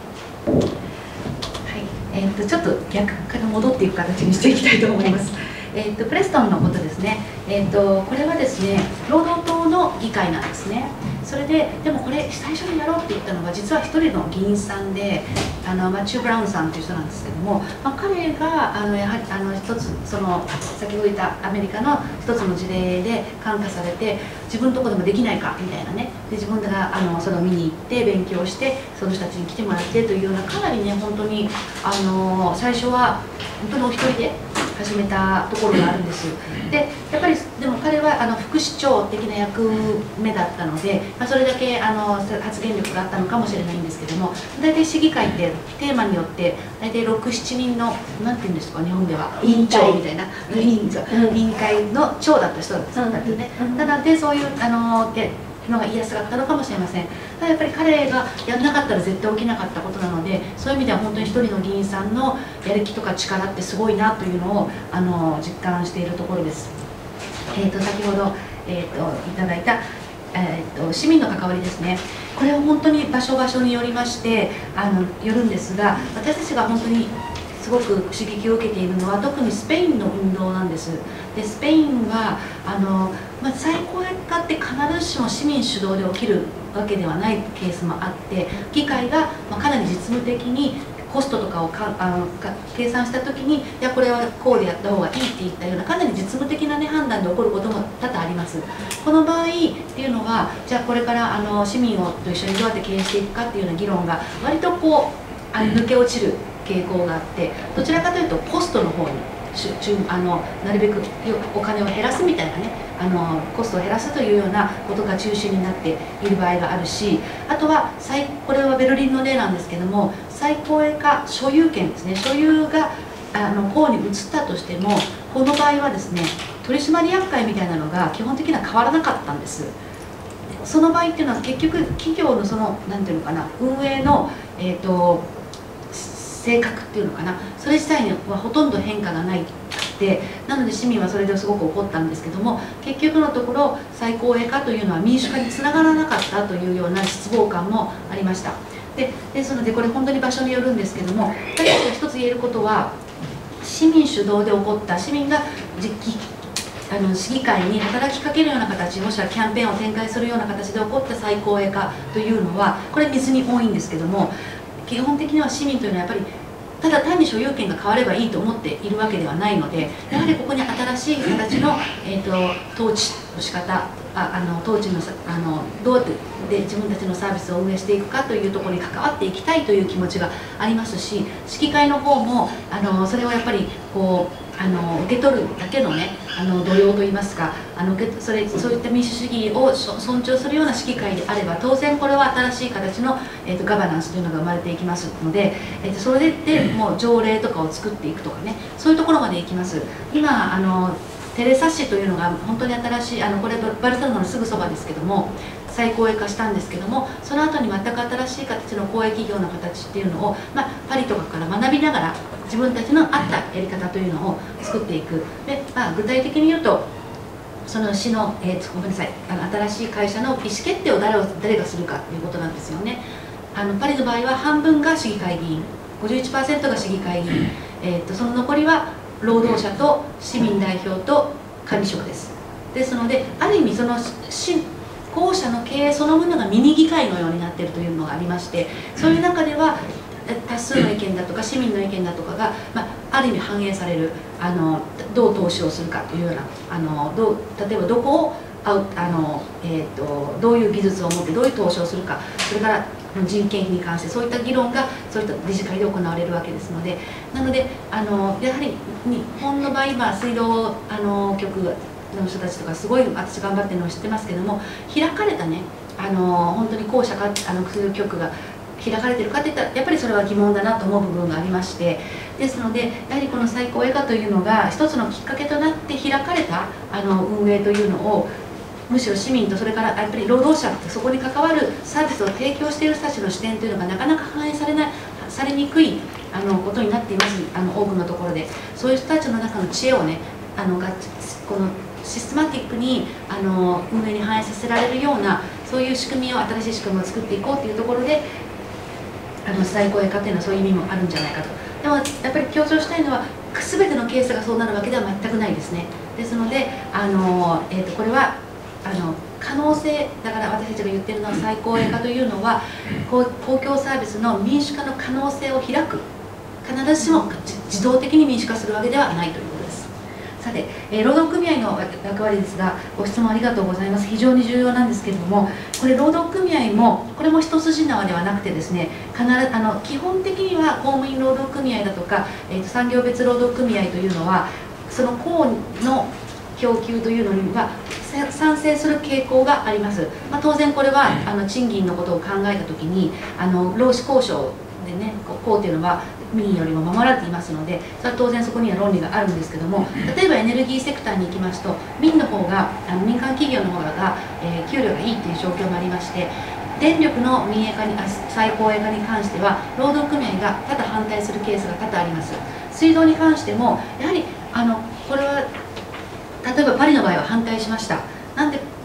ちょっと逆から戻っていく形にしていきたいと思います。プレストンのことですね。これはですね、労働党の議会なんですね。それでもこれ最初にやろうって言ったのは実は一人の議員さんでマチュー・ブラウンさんという人なんですけども、彼がやはり一つ先ほど言ったアメリカの一つの事例で感化されて、自分のところでもできないかみたいなね、で自分がそれを見に行って勉強してその人たちに来てもらってというような、かなりね本当に最初は本当にお一人で始めたところがあるんです。でやっぱりでも彼は副市長的な役目だったので、それだけ発言力があったのかもしれないんですけども、大体市議会ってテーマによって大体6、7人のなんていうんですか、日本では委員長みたいな委員会の長だった人なんですよね。なのでそういうのが言いやすかったのかもしれません。ただやっぱり彼がやらなかったら絶対起きなかったことなので、そういう意味では本当に一人の議員さんのやる気とか力ってすごいなというのを実感しているところです。先ほど、いただいた、市民の関わりですね。これは本当に場所場所によりましてよるんですが、私たちが本当にすごく刺激を受けているのは特にスペインの運動なんです。でスペインは再公営化って必ずしも市民主導で起きるわけではないケースもあって、議会がかなり実務的にコストとかを計算したときに、いやこれはこうでやった方がいいっていったようなかなり実務的な、判断で起こることも多々あります。この場合っていうのは、じゃあこれから市民と一緒にどうやって経営していくかっていうような議論が割と抜け落ちる傾向があって、どちらかというとコストの方になるべくお金を減らすみたいなね、コストを減らすというようなことが中心になっている場合があるし、あとはこれはベルリンの例なんですけども、再公営化所有権ですね、所有が公に移ったとしても、この場合はですね、取締役会みたいなのが基本的には変わらなかったんです。その場合っていうのは結局企業のなんていうのかな、運営の性格っていうのかな、それ自体にはほとんど変化がないで、なので市民はそれですごく怒ったんですけども、結局のところ再公営化というのは民主化につながらなかったというような失望感もありました。ですのでこれ本当に場所によるんですけども、私たちが一つ言えることは、市民主導で起こった、市民が市議会に働きかけるような形、もしくはキャンペーンを展開するような形で起こった再公営化というのは、これ水に多いんですけども、基本的には市民というのはやっぱりただ単に所有権が変わればいいと思っているわけではないので、やはりここに新しい形の、統治の仕方、統治のどうやって自分たちのサービスを運営していくかというところに関わっていきたいという気持ちがありますし、市議会の方もそれをやっぱり受け取るだけのね度量といいますか、そういった民主主義を尊重するような市議会であれば、当然これは新しい形の、ガバナンスというのが生まれていきますので、それでもう条例とかを作っていくとかね、そういうところまでいきます。今テレサ市というのが本当に新しいこれバルセロナのすぐそばですけども再公営化したんですけども、その後に全く新しい形の公営企業の形っていうのを、パリとかから学びながら自分たちの合ったやり方というのを作っていく。で、具体的に言うとその市の、ごめんなさい、新しい会社の意思決定を誰がするかということなんですよね。パリの場合は半分が市議会議員、51% が市議会議員、その残りは労働者と市民代表と管理職です。ですので、ある意味その公社の経営そのものがミニ議会のようになっているというのがありまして、そういう中では多数の意見だとか市民の意見だとかが、ある意味反映される、どう投資をするかというような例えばどこをどういう技術を持ってどういう投資をするか、それから人件費に関してそういった議論がそういった理事会で行われるわけですので、なのでやはり日本の場合、水道局の人たちとかすごい私頑張ってるのを知ってますけども、開かれたね本当に公社か薬局が開かれてるかっていったらやっぱりそれは疑問だなと思う部分がありまして、ですのでやはりこの再公営化というのが一つのきっかけとなって開かれた運営というのを、むしろ市民とそれからやっぱり労働者ってそこに関わるサービスを提供している人たちの視点というのがなかなか反映されにくいことになっています。多くのところでそういう人たちの中の知恵をねこのシステマティックに運営に反映させられるようなそういう仕組みを新しい仕組みを作っていこうというところで再公営化というのはそういう意味もあるんじゃないかと。でもやっぱり強調したいのは全てのケースがそうなるわけでは全くないですね。ですのでこれは可能性だから、私たちが言ってるのは再公営化というのは公共サービスの民主化の可能性を開く、必ずしも自動的に民主化するわけではないということです。さて、労働組合の役割ですが、ご質問ありがとうございます。非常に重要なんですけれども、これ労働組合もこれも一筋縄ではなくてですね、基本的には公務員労働組合だとか、産業別労働組合というのはその公の供給というのには賛成する傾向があります。当然これは賃金のことを考えたときに労使交渉でね、公というのは民よりも守られていますので、それは当然そこには論理があるんですけども、例えばエネルギーセクターに行きますと民の方が民間企業の方が給料がいいという状況もありまして、電力の民営化に再公営化に関しては労働組合がただ反対するケースが多々あります。水道に関してもやはりこれは例えばパリの場合は反対しました。なんで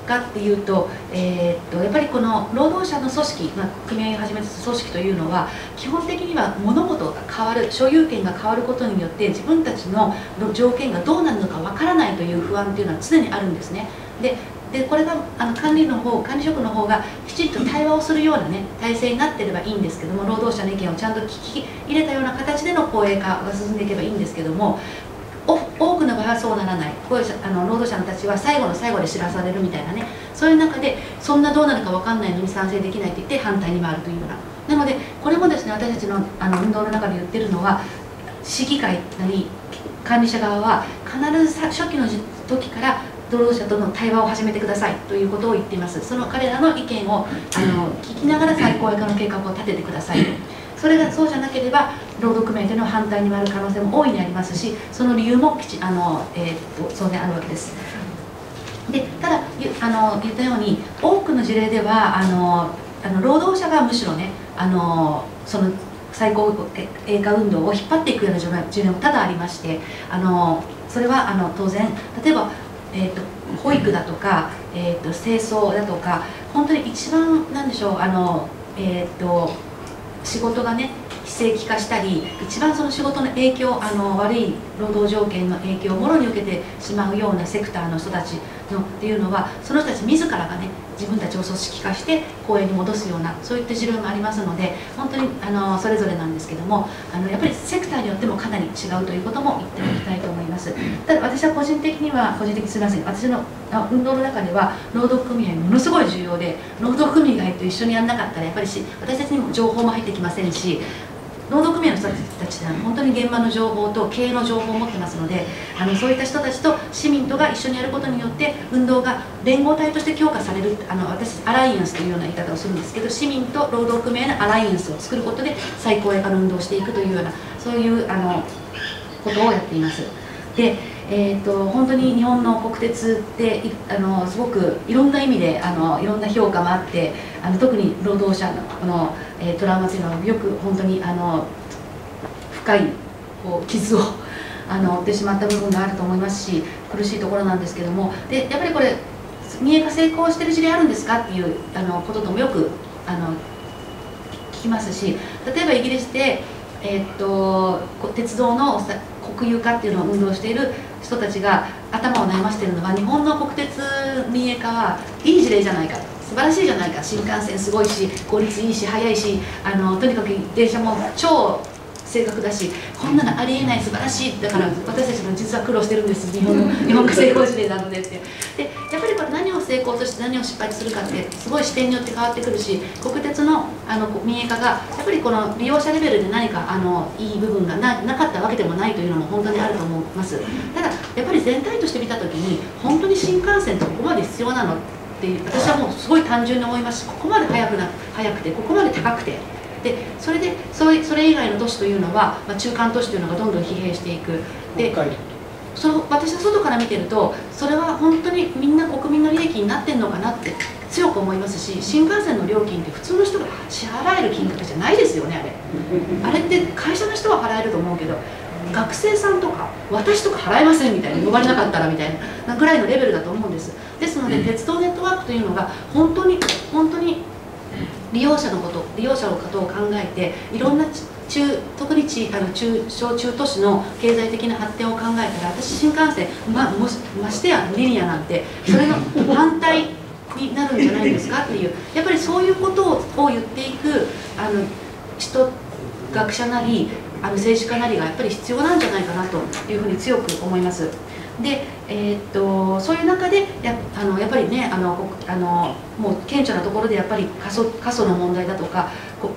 かっていうと、やっぱりこの労働者の組織、組合をはじめとする組織というのは基本的には物事が変わる、所有権が変わることによって自分たちの条件がどうなるのかわからないという不安っていうのは常にあるんですね。でこれが管理職の方がきちんと対話をするようなね体制になっていればいいんですけども、労働者の意見をちゃんと聞き入れたような形での公営化が進んでいけばいいんですけども、多くの場合はそうならない、労働者たちは最後の最後で知らされるみたいなね、そういう中でそんなどうなるか分かんないのに賛成できないと言って反対に回るというような。なのでこれもですね、私たちの運動の中で言ってるのは、市議会なり管理者側は必ず初期の時から労働者との対話を始めてくださいということを言っています。その彼らの意見を聞きながら再公営化の計画を立ててくださいと。それがそうじゃなければ労働組合というのは反対に回る可能性も大いにありますし、その理由も当然あるわけです。でただ言ったように多くの事例では労働者がむしろねその再公営化運動を引っ張っていくような事例も多々ありまして、それは当然例えば保育だとか、清掃だとか、本当に一番なんでしょう仕事がね非正規化したり、一番その仕事の影響悪い労働条件の影響をもろに受けてしまうようなセクターの人たちっていうのは、その人たち自らがね自分たちを組織化して公営に戻すようなそういった事例もありますので、本当にそれぞれなんですけども、やっぱりセクターによってもかなり違うということも言っておきたいと思います。ただ私は個人的すみません、私の運動の中では労働組合ものすごい重要で、労働組合と一緒にやらなかったらやっぱり私たちにも情報も入ってきませんし、労働組合の人たちは本当に現場の情報と経営の情報を持ってますので、そういった人たちと市民とが一緒にやることによって運動が連合体として強化される、私アライアンスというような言い方をするんですけど、市民と労働組合のアライアンスを作ることで再公営化の運動をしていくというような、そういうことをやっています。で本当に日本の国鉄ってすごくいろんな意味でいろんな評価もあって、特に労働者のトラウマというのはよく本当に深い傷を負ってしまった部分があると思いますし、苦しいところなんですけども、でやっぱりこれ民営化成功してる事例あるんですかっていうことともよく聞きますし、例えばイギリスで、鉄道の国有化っていうのを運動している人たちが頭を悩ましているのは、日本の国鉄民営化はいい事例じゃないか、素晴らしいじゃないか、新幹線すごいし効率いいし速いしとにかく電車も超正確だし、こんなのありえない、素晴らしい、だから私たちも実は苦労してるんです、日本が成功事例なのでって。でやっぱりこれ何を成功として何を失敗するかってすごい視点によって変わってくるし、国鉄の民営化がやっぱりこの利用者レベルで何かいい部分がなかったわけでもないというのも本当にあると思います。ただやっぱり全体として見た時に本当に新幹線ってここまで必要なのって私はもうすごい単純に思いますし、ここまで速くてここまで高くて。でそれ以外の都市というのは、中間都市というのがどんどん疲弊していく。で私は外から見てるとそれは本当にみんな国民の利益になってるのかなって強く思いますし、新幹線の料金って普通の人が支払える金額じゃないですよね。あれって会社の人は払えると思うけど、学生さんとか私とか払えませんみたいな、呼ばれなかったらみたいなぐらいのレベルだと思うんです。ですので鉄道ネットワークというのが本当に利用者のことを考えて、いろんな特に小中都市の経済的な発展を考えたら、私新幹線ましてやリニアなんてそれの反対になるんじゃないですかっていう、やっぱりそういうことを言っていく学者なり政治家なりがやっぱり必要なんじゃないかなというふうに強く思います。でそういう中でやっぱりねもう顕著なところでやっぱり過疎の問題だとか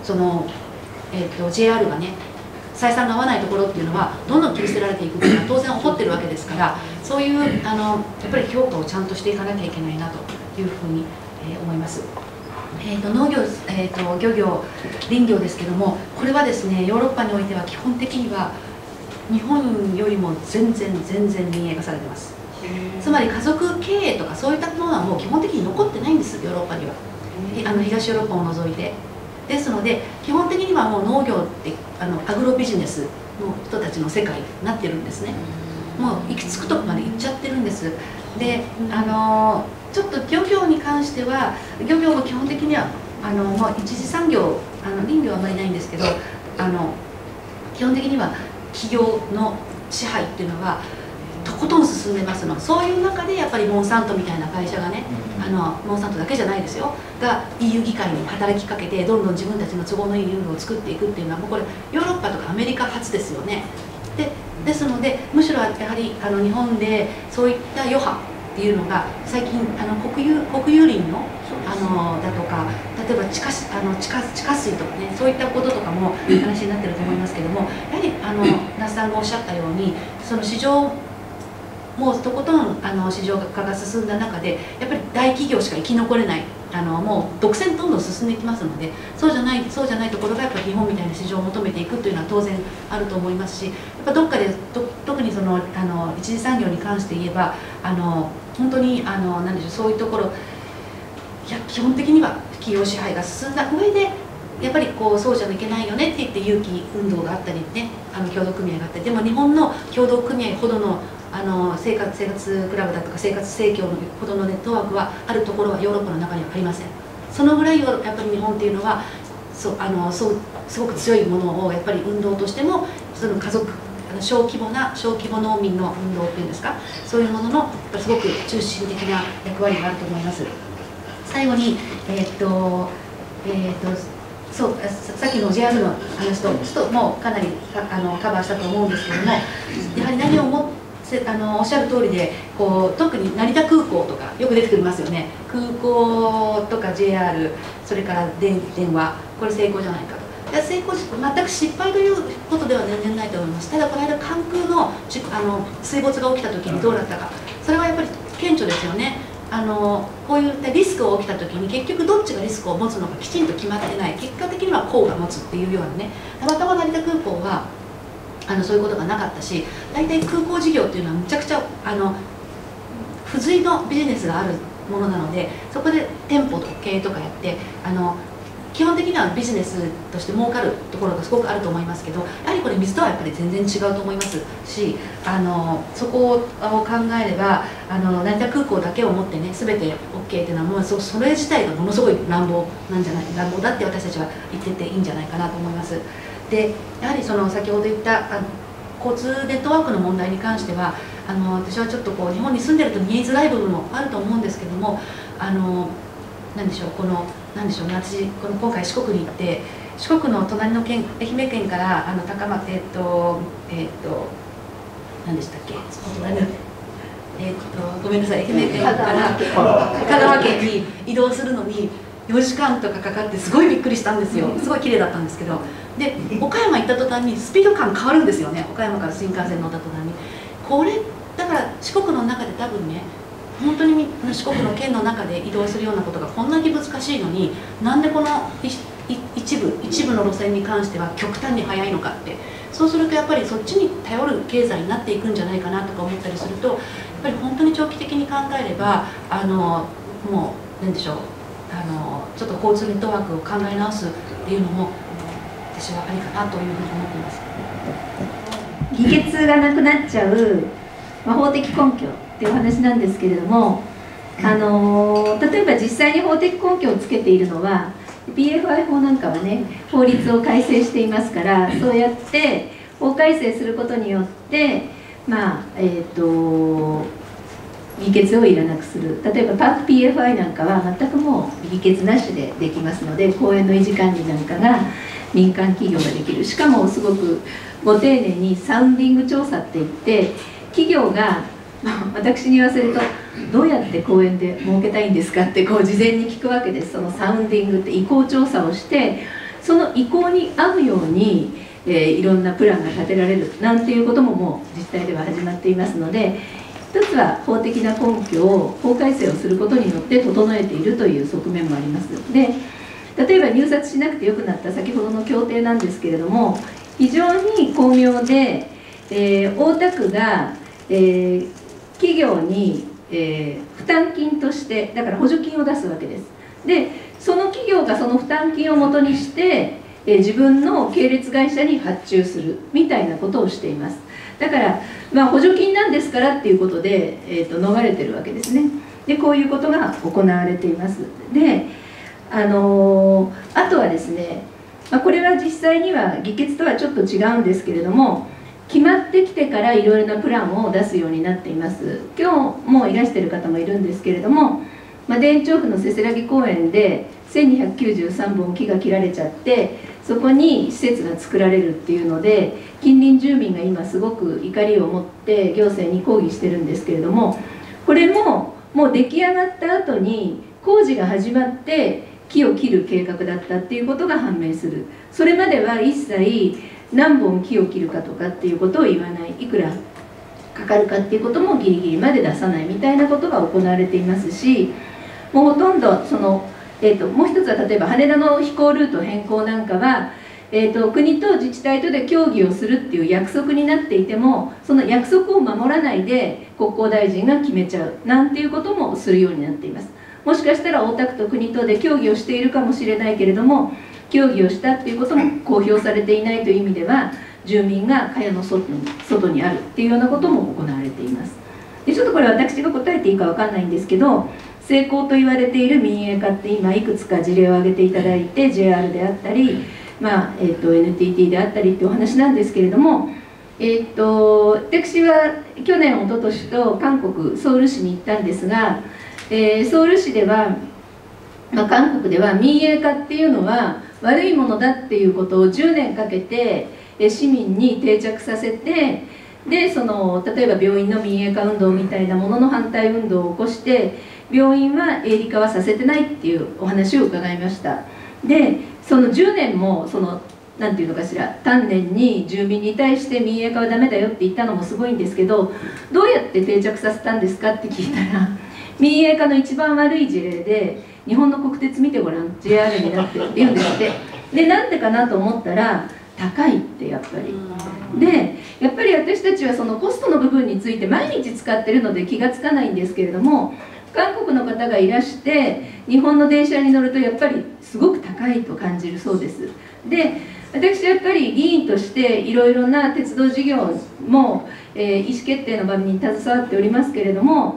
JR がね採算が合わないところっていうのはどんどん切り捨てられていくっていうのは当然起こってるわけですから、そういうやっぱり評価をちゃんとしていかなきゃいけないなというふうに思います。農業、漁業、林業ですけども、これはですねヨーロッパにおいては基本的には日本よりも全然民営化されてます。つまり家族経営とかそういったものはもう基本的に残ってないんです、ヨーロッパには。東ヨーロッパを除いて。ですので基本的にはもう農業ってアグロビジネスの人たちの世界になってるんですね。もう行き着くとこまで行っちゃってるんです。でちょっと漁業に関しては、漁業も基本的にはもう一次産業、林業はあまりないんですけど、基本的には企業の支配っていうのはとことん進んでますの。そういう中でやっぱりモンサントみたいな会社がね、モンサントだけじゃないですよが EU 議会に働きかけてどんどん自分たちの都合のいいルールを作っていくっていうのは、もうこれヨーロッパとかアメリカ初ですよね。ですので、むしろやはり日本でそういった余波っていうのが最近国有林のだとか、例えば地下水とかね、そういったこととかも話になってると思いますけども、やはり那須さんがおっしゃったように、その市場もうとことん市場化が進んだ中で、やっぱり大企業しか生き残れない、もう独占どんどん進んでいきますので、そうじゃないところがやっぱり日本みたいな市場を求めていくというのは当然あると思いますし、やっぱどっかで特にその一次産業に関して言えば本当に何でしょう、そういうところ、いや基本的には企業支配が進んだ上で、やっぱりそうじゃいけないよねって言って有機運動があったりね、協同組合があったり、でも日本の協同組合ほどの生活クラブだとか生活生協のほどのネットワークはあるところはヨーロッパの中にはありません。そのぐらいやっぱり日本っていうのはすごく強いものをやっぱり運動としても、その家族小規模農民の運動っていうんですか、そういうもののやっぱりすごく中心的な役割があると思います。最後にそうさっきの JR の話とちょっともうかなりカバーしたと思うんですけども、やはり何をもおっしゃる通りで、特に成田空港とかよく出てきますよね。空港とか JR、 それから電話、これ成功じゃないかと。成功全く失敗ということでは全然ないと思います。ただこの間関空の水没が起きた時にどうだったか、それはやっぱり顕著ですよね。こういったリスクが起きた時に結局どっちがリスクを持つのかきちんと決まってない、結果的には公が持つっていうようなね、たまたま成田空港はそういうことがなかったし、大体空港事業っていうのはむちゃくちゃ付随のビジネスがあるものなので、そこで店舗とか経営とかやって基本的にはビジネスとして儲かるところがすごくあると思いますけど、やはりこれ水とはやっぱり全然違うと思いますし、そこを考えれば成田空港だけを持ってね全て OK っていうのはもうそれ自体がものすごい乱暴だって私たちは言ってていいんじゃないかなと思います。でやはり先ほど言った交通ネットワークの問題に関しては私はちょっと日本に住んでると見えづらい部分もあると思うんですけども、何でしょう、私今回四国に行って、四国の隣の県愛媛県から高松何でしたっけ、ごめんなさい、愛媛県から香川県に移動するのに4時間とかかかってすごいびっくりしたんですよ。すごい綺麗だったんですけど、で岡山行った途端にスピード感変わるんですよね。岡山から新幹線乗った途端にこれだから四国の中で多分ね、本当に四国の県の中で移動するようなことがこんなに難しいのに、なんでこの一部の路線に関しては極端に速いのかって、そうするとやっぱりそっちに頼る経済になっていくんじゃないかなとか思ったりすると、やっぱり本当に長期的に考えればもう何でしょう、ちょっと交通ネットワークを考え直すっていうのも私はありかなというふうに思っています。 議決がなくなっちゃう、法的根拠っていう話なんですけれども、例えば実際に法的根拠をつけているのは PFI 法なんかはね、法律を改正していますから、そうやって法改正することによって議決をいらなくする。例えばパーク PFI なんかは全くもう議決なしでできますので、公園の維持管理なんかが民間企業ができる。しかもすごくご丁寧にサウンディング調査っていって、企業が私に言わせるとどうやって公園で儲けたいんですかって事前に聞くわけです。そのサウンディングって意向調査をして、その意向に合うように、いろんなプランが立てられるなんていうことももう実態では始まっていますので、一つは法的な根拠を法改正をすることによって整えているという側面もあります。で例えば入札しなくてよくなった先ほどの協定なんですけれども、非常に巧妙で、大田区が、企業に、負担金としてだから補助金を出すわけです。でその企業がその負担金をもとにして、自分の系列会社に発注するみたいなことをしています。だから、補助金なんですからっていうことで、逃れてるわけですね。 でこういうことが行われています。であとはですね、これは実際には議決とはちょっと違うんですけれども、決まってきてからいろいろなプランを出すようになっています。今日もいらしている方もいるんですけれども、田園調布のせせらぎ公園で1293本木が切られちゃって、そこに施設が作られるっていうので、近隣住民が今すごく怒りを持って行政に抗議してるんですけれども、これももう出来上がった後に工事が始まって木を切る計画だったっていうことが判明する。それまでは一切何本木を切るかとかっていうことを言わない、いくらかかるかっていうこともギリギリまで出さないみたいなことが行われていますし、もうほとんどその、もう一つは例えば羽田の飛行ルート変更なんかは、国と自治体とで協議をするっていう約束になっていても、その約束を守らないで国交大臣が決めちゃうなんていうこともするようになっています。もしかしたら大田区と国とで協議をしているかもしれないけれども、協議をしたっていうことも公表されていないという意味では、住民が蚊帳の外にあるっていうようなことも行われています。でちょっとこれ私が答えていいかわかんないんですけど、成功と言われている民営化って今いくつか事例を挙げていただいて、 JR であったり、NTT であったりっていうお話なんですけれども、私は去年一昨年と韓国ソウル市に行ったんですが、ソウル市では、韓国では民営化っていうのは悪いものだっていうことを10年かけて市民に定着させて、で例えば病院の民営化運動みたいなものの反対運動を起こして、病院は営利化はさせてないっていうお話を伺いました。でその10年もなんていうのかしら、丹念に住民に対して民営化はダメだよって言ったのもすごいんですけど、どうやって定着させたんですかって聞いたら、民営化の一番悪い事例で日本の国鉄見てごらん JR になってって言うんですって。でなんでかなと思ったら、高いってやっぱり。でやっぱり私たちはそのコストの部分について毎日使ってるので気がつかないんですけれども、韓国の方がいらして日本の電車に乗るとやっぱりすごく高いと感じるそうです。で私はやっぱり議員としていろいろな鉄道事業も、意思決定の場に携わっておりますけれども、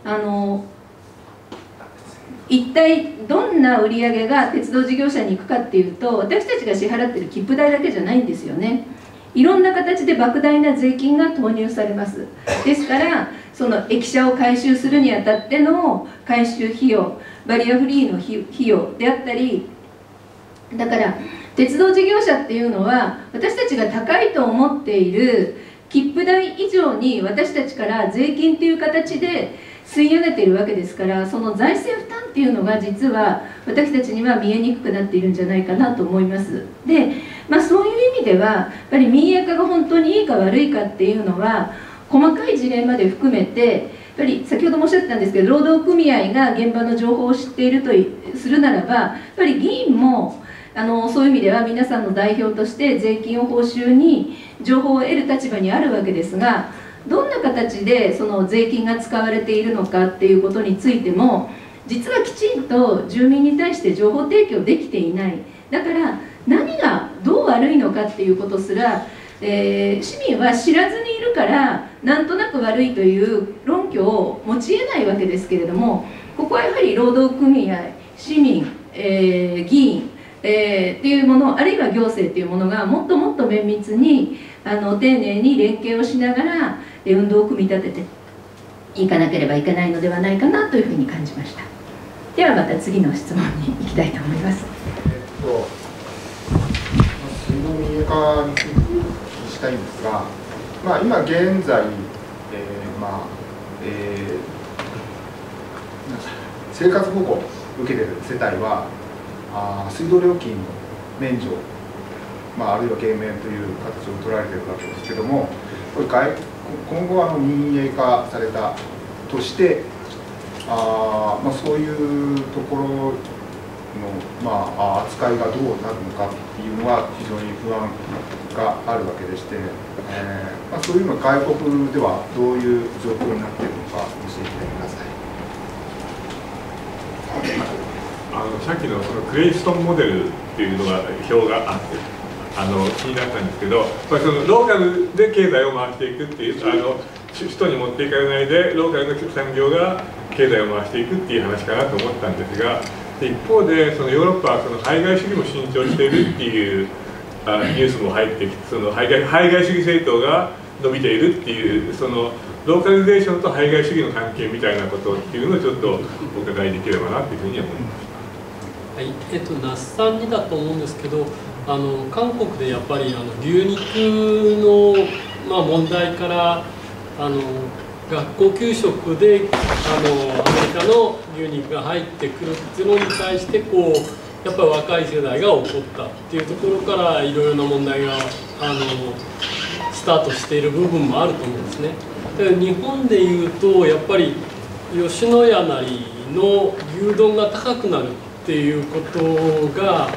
一体どんな売り上げが鉄道事業者に行くかっていうと、私たちが支払ってる切符代だけじゃないんですよね。いろんな形で莫大な税金が投入されます。ですからその駅舎を改修するにあたっての改修費用、バリアフリーの費用であったり、だから鉄道事業者っていうのは私たちが高いと思っている切符代以上に私たちから税金っていう形で吸い上げているわけですから、その財政負担っていうのが実は私たちには見えにくくなっているんじゃないかなと思います。で、そういう意味ではやっぱり民営化が本当にいいか悪いかっていうのは細かい事例まで含めて、やっぱり先ほどもおっしゃってたんですけど、労働組合が現場の情報を知っているとするならば、やっぱり議員もそういう意味では皆さんの代表として税金を報酬に情報を得る立場にあるわけですが、どんな形でその税金が使われているのかっていうことについても実はきちんと住民に対して情報提供できていない。だから何がどう悪いのかっていうことすら、市民は知らずにいるからなんとなく悪いという論拠を持ち得ないわけですけれども、ここはやはり労働組合、市民、議員っていうもの、あるいは行政っていうものがもっともっと綿密に丁寧に連携をしながら運動を組み立てていかなければいけないのではないかなというふうに感じました。ではまた次の質問に行きたいと思います。 水道民営化についてお聞きしたいんですが、今現在、生活保護を受けている世帯は水道料金の免除、あるいは減免という形を取られているわけですけども、これ今後民営化されたとして、そういうところの、扱いがどうなるのかっていうのは非常に不安があるわけでして、そういうのは外国ではどういう状況になっているのか教えてください。 さっきのそのクレイストンモデルっていうのが表があって気になったんですけど、そのローカルで経済を回していくっていう人に持っていかれないでローカルの産業が経済を回していくっていう話かなと思ったんですが、一方でそのヨーロッパはその排外主義も伸長しているっていうニュースも入ってきて、その排外主義政党が伸びているっていう、そのローカリゼーションと排外主義の関係みたいなことっていうのをちょっとお伺いできればなというふうに思います。 はい、那須さんにだと思うんですけど、韓国でやっぱり牛肉の、問題から学校給食でアメリカの牛肉が入ってくるっていうのに対してやっぱり若い世代が怒ったっていうところからいろいろな問題がスタートしている部分もあると思うんですね。だから日本でいうとやっぱり吉野家なりの牛丼が高くなるっていうことが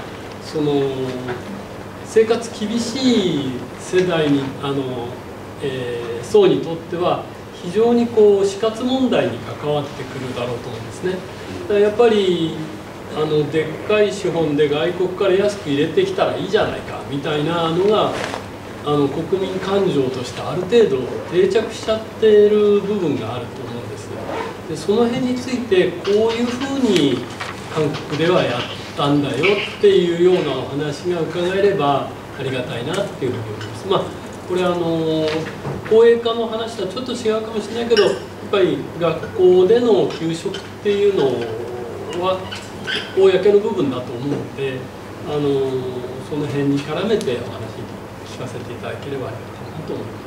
生活厳しい世代に層にとっては非常に死活問題に関わってくるだろうと思うんですね。だからやっぱりでっかい資本で外国から安く入れてきたらいいじゃないかみたいなのが国民感情としてある程度定着しちゃってる部分があると思うんです。でその辺についてこういうふうに韓国ではやったんだよっていうようなお話が伺えればありがたいなっていうふうに思います。これ公営化の話とはちょっと違うかもしれないけど、やっぱり学校での給食っていうのは公の部分だと思うので、その辺に絡めてお話聞かせていただければありがたいなと思います。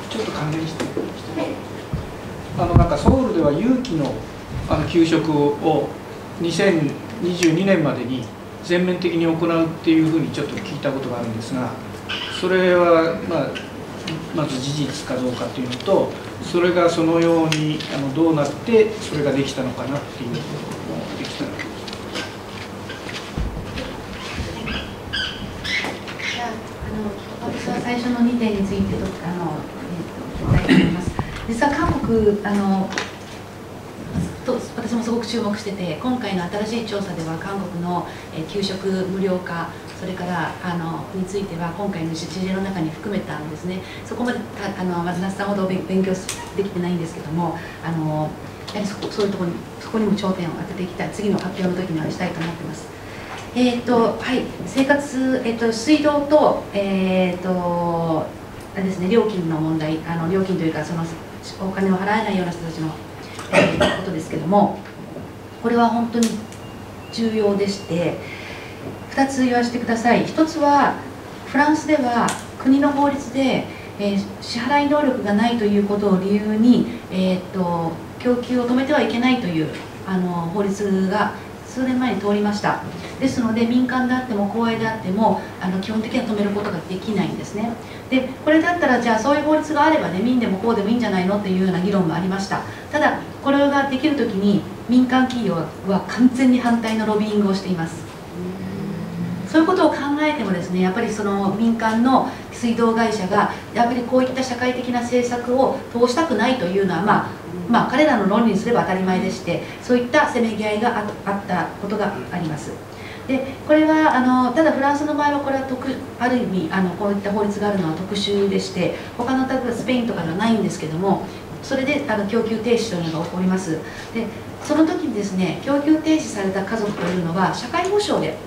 ちょっと関連してなんかソウルでは有機の給食を2022年までに全面的に行うっていうふうにちょっと聞いたことがあるんですが、それはまず事実かどうかっていうのと、それがそのようにどうなってそれができたのかなっていうのもできたら。 私は最初の2点について答えています。実は韓国私もすごく注目してて、今回の新しい調査では韓国の給食無料化、それからについては今回の事例の中に含めたんですね。そこまでまず那須さんほど勉強できてないんですけども、やはりそういうところにそこにも焦点を当てていきたい、次の発表の時にはしたいと思ってます。はい、生活、水道とあれですね、料金の問題、料金というかお金を払えないような人たちのことですけども、これは本当に重要でして、2つ言わせてください。1つはフランスでは国の法律で、支払い能力がないということを理由に、供給を止めてはいけないという法律が数年前に通りました。ですので民間であっても公営であっても基本的には止めることができないんですね。でこれだったらじゃあそういう法律があればね、民でもこうでもいいんじゃないのっていうような議論もありました。ただこれができるときに民間企業は完全に反対のロビーイングをしています。そういうことを考えてもですね、やっぱりその民間の水道会社がやっぱりこういった社会的な政策を通したくないというのは彼らの論理にすれば当たり前でして、そういったせめぎ合いがあったことがあります。でこれはただフランスの場合はこれはある意味こういった法律があるのは特殊でして、他の例えばスペインとかではないんですけども、それで供給停止というのが起こります。でその時にですね、供給停止された家族というのは社会保障で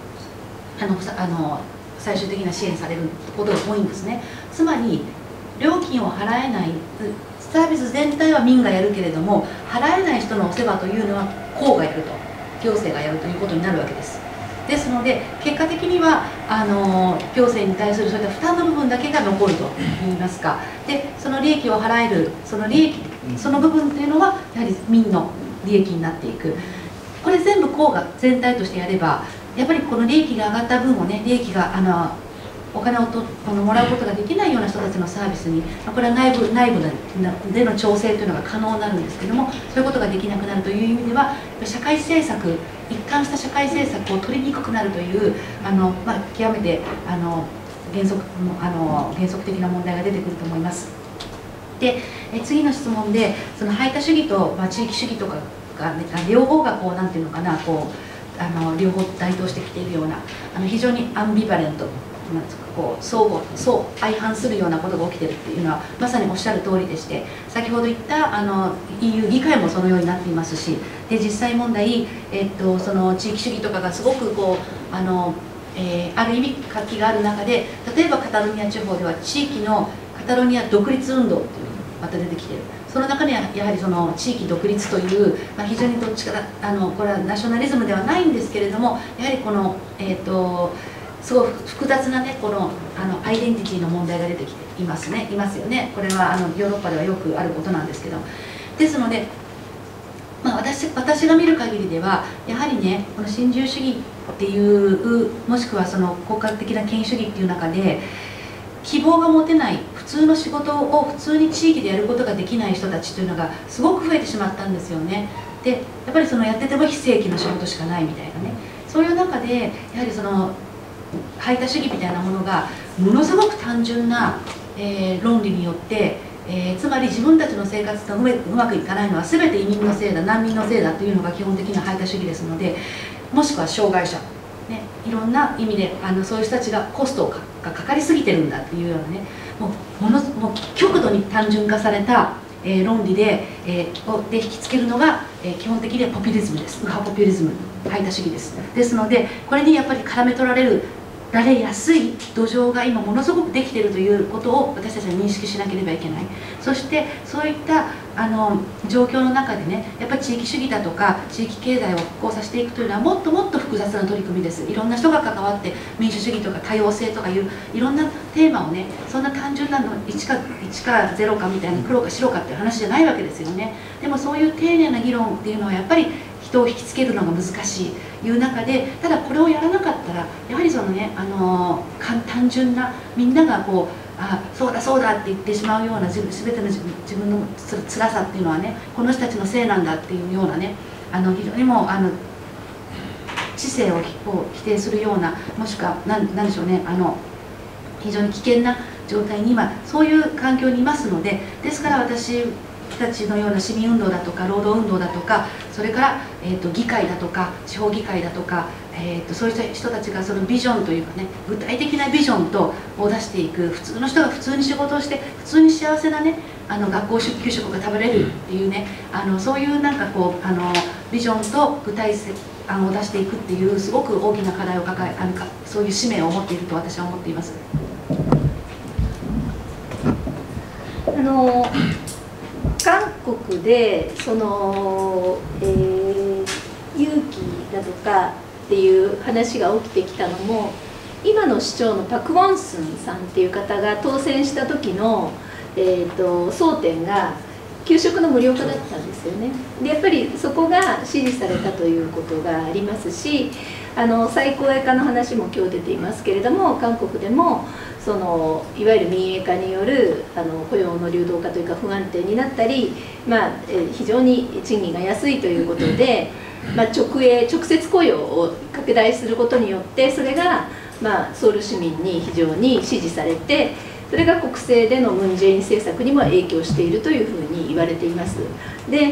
最終的な支援されることが多いんですね。つまり料金を払えない、サービス全体は民がやるけれども、払えない人のお世話というのは公がやると、行政がやるということになるわけです。ですので結果的には行政に対するそういった負担の部分だけが残るといいますか、でその利益を払えるその部分というのはやはり民の利益になっていく。これ全部公が全体としてやれば、やっぱりこの利益が上がった分をね、利益がお金をもらうことができないような人たちのサービスに、これは内部での調整というのが可能になるんですけども、そういうことができなくなるという意味では、社会政策、一貫した社会政策を取りにくくなるという極めて原則的な問題が出てくると思います。で次の質問で、その排他主義と、地域主義とかが、両方がこうなんていうのかな、両方台頭してきているような非常にアンビバレントこう相反するようなことが起きているっていうのはまさにおっしゃる通りでして、先ほど言ったEU 議会もそのようになっていますし、で実際問題、その地域主義とかがすごくこうある意味活気がある中で、例えばカタロニア地方では地域のカタロニア独立運動っていうのがまた出てきている。その中にはやはりその地域独立という、非常にどっちかこれはナショナリズムではないんですけれども、やはりこのすごい複雑なね、このアイデンティティの問題が出てきていますよね。これはヨーロッパではよくあることなんですけど、ですので、私が見る限りではやはりね、この新自由主義っていうもしくはその国家的な権威主義っていう中で希望が持てない、普通の仕事を普通に地域でやることができない人たちというのがすごく増えてしまったんですよね。でやっぱりそのやってても非正規の仕事しかないみたいなね、そういう中でやはりその排他主義みたいなものがものすごく単純な、論理によって、つまり自分たちの生活がうまくいかないのは全て移民のせいだ、難民のせいだというのが基本的な排他主義ですので、もしくは障害者、ね、いろんな意味でそういう人たちがコストがかかりすぎてるんだっていうようなね、もう極度に単純化された、論理で引きつけるのが、基本的にはポピュリズムです。右派ポピュリズム、排他主義です。ですのでこれにやっぱり絡め取られやすい土壌が今ものすごくできているということを私たちは認識しなければいけない。そしてそういった状況の中でね、やっぱり地域主義だとか地域経済を復興させていくというのはもっともっと複雑な取り組みです。いろんな人が関わって民主主義とか多様性とかいういろんなテーマをね、そんな単純なの1か0かみたいな黒か白かっていう話じゃないわけですよね。でもそういう丁寧な議論っていうのはやっぱり人を引きつけるのが難しいいう中で、ただこれをやらなかったらやはりそのね、単純なみんながこうそうだそうだって言ってしまうような全ての自分の辛さっていうのはね、この人たちのせいなんだっていうようなね、非常にも知性を否定するような、もしくは何でしょうね、非常に危険な状態に今そういう環境にいますので、ですから私たちのような市民運動だとか労働運動だとか、それから、議会だとか地方議会だとか、そういう人たちがそのビジョンというかね、具体的なビジョンを出していく、普通の人が普通に仕事をして普通に幸せなね、学校給食が食べれるっていうね、そういうなんかこうビジョンと具体案を出していくっていうすごく大きな課題を抱えそういう使命を持っていると私は思っています。 韓国でその、勇気だとかっていう話が起きてきたのも、今の市長のパク・ウォンスンさんっていう方が当選した時の、争点が給食の無料化だったんですよね。でやっぱりそこが支持されたということがありますし、再公営化の話も今日出ていますけれども、韓国でもそのいわゆる民営化による雇用の流動化というか不安定になったり、非常に賃金が安いということで、直接雇用を拡大することによってそれが、ソウル市民に非常に支持されて、それが国政でのムン・ジェイン政策にも影響しているというふうに言われています。で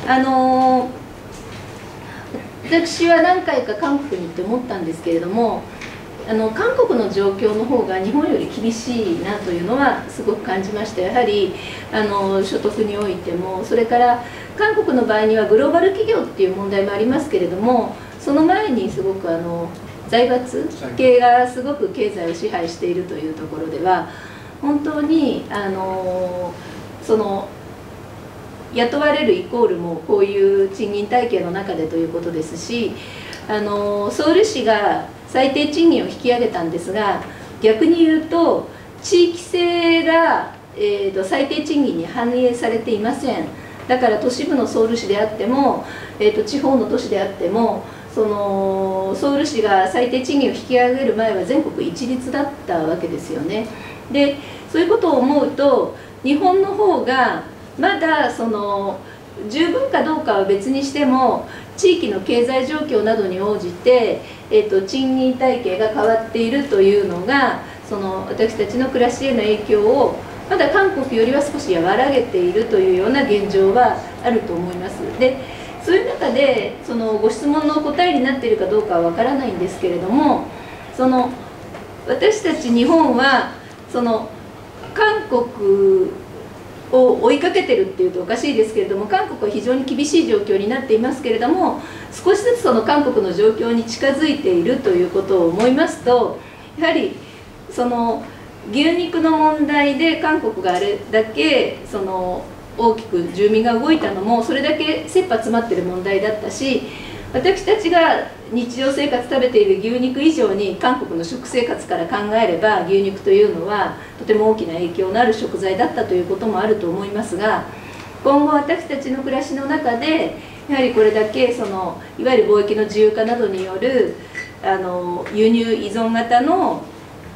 私は何回か韓国に行って思ったんですけれども、韓国の状況の方が日本より厳しいなというのはすごく感じました。やはり所得においても、それから韓国の場合にはグローバル企業っていう問題もありますけれども、その前にすごく財閥系がすごく経済を支配しているというところでは、本当にその雇われるイコールもこういう賃金体系の中でということですし、ソウル市が最低賃金を引き上げたんですが、逆に言うと地域性が、最低賃金に反映されていません。だから都市部のソウル市であっても、地方の都市であっても、そのソウル市が最低賃金を引き上げる前は全国一律だったわけですよね。でそういうことを思うと、日本の方がまだその十分かどうかは別にしても、地域の経済状況などに応じて、賃金体系が変わっているというのが、その私たちの暮らしへの影響をまだ韓国よりは少し和らげているというような現状はあると思います。でそういう中でそのご質問の答えになっているかどうかはわからないんですけれども、その私たち日本はその韓国を追いかけてるっていうとおかしいですけれども、韓国は非常に厳しい状況になっていますけれども、少しずつその韓国の状況に近づいているということを思いますと、やはりその牛肉の問題で韓国があれだけその大きく住民が動いたのもそれだけ切羽詰まってる問題だったし、私たちが日常生活食べている牛肉以上に韓国の食生活から考えれば牛肉というのはとても大きな影響のある食材だったということもあると思いますが、今後私たちの暮らしの中でやはりこれだけそのいわゆる貿易の自由化などによる輸入依存型の、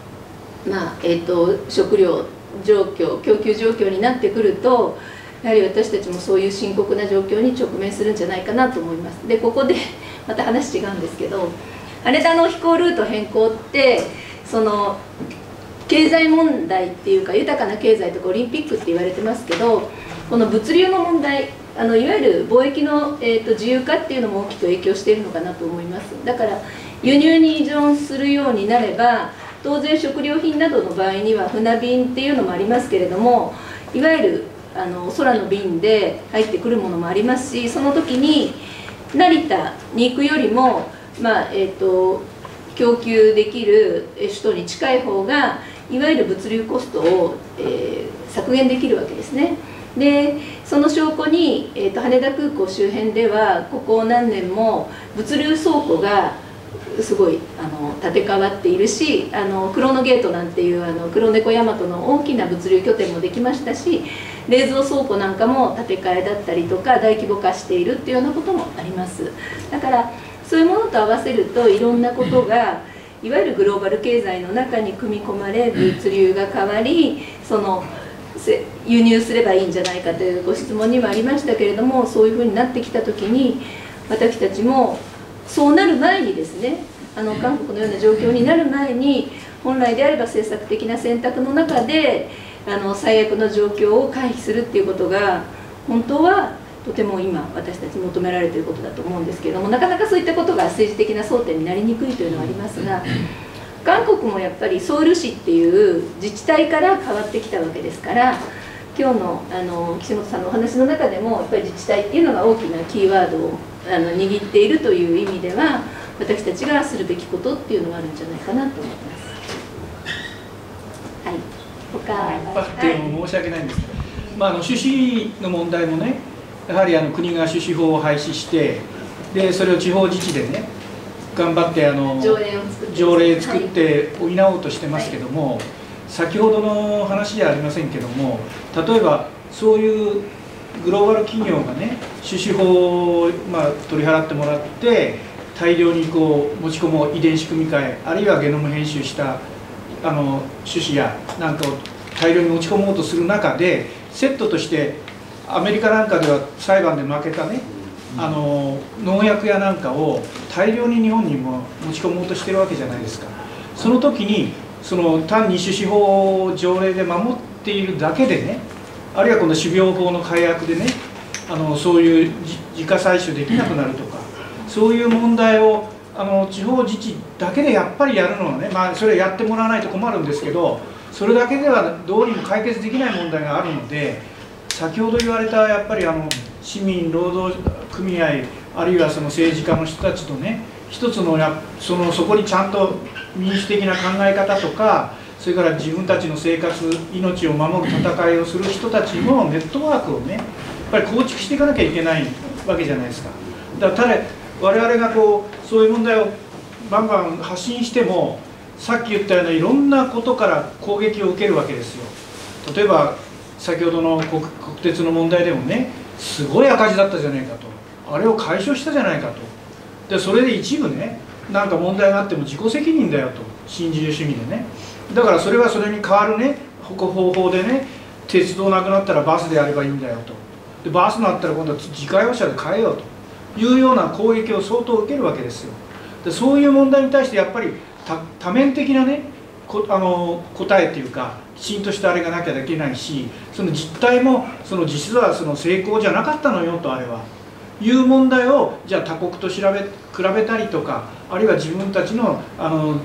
食料状況供給状況になってくると、やはり私たちもそういう深刻な状況に直面するんじゃないかなと思います。でここでまた話違うんですけど、羽田の飛行ルート変更ってその経済問題っていうか豊かな経済とかオリンピックって言われてますけど、この物流の問題いわゆる貿易の、自由化っていうのも大きく影響しているのかなと思います。だから輸入に依存するようになれば当然食料品などの場合には船便っていうのもありますけれども、いわゆる空の便で入ってくるものもありますし、その時に成田に行くよりも、供給できる首都に近い方がいわゆる物流コストを、削減できるわけですね。でその証拠に、羽田空港周辺ではここ何年も物流倉庫がすごい建て替わっているし、黒野ゲートなんていう黒猫大和の大きな物流拠点もできましたし、冷蔵倉庫なんかも建て替えだったりとか大規模化しているっていうようなこともあります。だからそういうものと合わせるといろんなことがいわゆるグローバル経済の中に組み込まれ、物流が変わり、その輸入すればいいんじゃないかというご質問にもありましたけれども、そういうふうになってきた時に私たちもそうなる前にですね、韓国のような状況になる前に本来であれば政策的な選択の中で最悪の状況を回避するっていうことが本当はとても今私たち求められていることだと思うんですけれども、なかなかそういったことが政治的な争点になりにくいというのはありますが、韓国もやっぱりソウル市っていう自治体から変わってきたわけですから、今日の岸本さんのお話の中でもやっぱり自治体っていうのが大きなキーワードを握っているという意味では、私たちがするべきことっていうのがあるんじゃないかなと思います。はい。他って申し訳ないんですけど、種子の問題もね、やはり国が種子法を廃止して、でそれを地方自治でね頑張って条例を作って補おうとしてますけども、先ほどの話じゃありませんけども、例えばそういうグローバル企業がね種子法を取り払ってもらって大量にこう持ち込もう、遺伝子組み換えあるいはゲノム編集した種子やなんかを大量に持ち込もうとする中で、セットとしてアメリカなんかでは裁判で負けたね農薬やなんかを大量に日本にも持ち込もうとしてるわけじゃないですか。その時に単に種子法を条例で守っているだけでね、あるいはこの種苗法の改悪でねそういう自家採取できなくなるとか、そういう問題を地方自治だけでやっぱりやるのはね、それやってもらわないと困るんですけど、それだけではどうにも解決できない問題があるので、先ほど言われたやっぱり市民労働組合あるいは政治家の人たちとね一つのそこにちゃんと民主的な考え方とか、それから自分たちの生活命を守る戦いをする人たちのネットワークをねやっぱり構築していかなきゃいけないわけじゃないですか。だから我々がそういう問題をバンバン発信しても、さっき言ったようないろんなことから攻撃を受けるわけですよ。例えば先ほどの国鉄の問題でもね、すごい赤字だったじゃないかと、あれを解消したじゃないかと、でそれで一部ねなんか問題があっても自己責任だよと、新自由主義でね、だからそれはそれに代わるね方法でね、鉄道なくなったらバスでやればいいんだよと、でバスになったら今度は自家用車で変えようというような攻撃を相当受けるわけですよ。でそういう問題に対してやっぱり多面的なね答えっていうか、きちんとしたあれがなきゃできないし、その実態も実は成功じゃなかったのよと、あれはいう問題をじゃあ他国と比べたりとか、あるいは自分たちの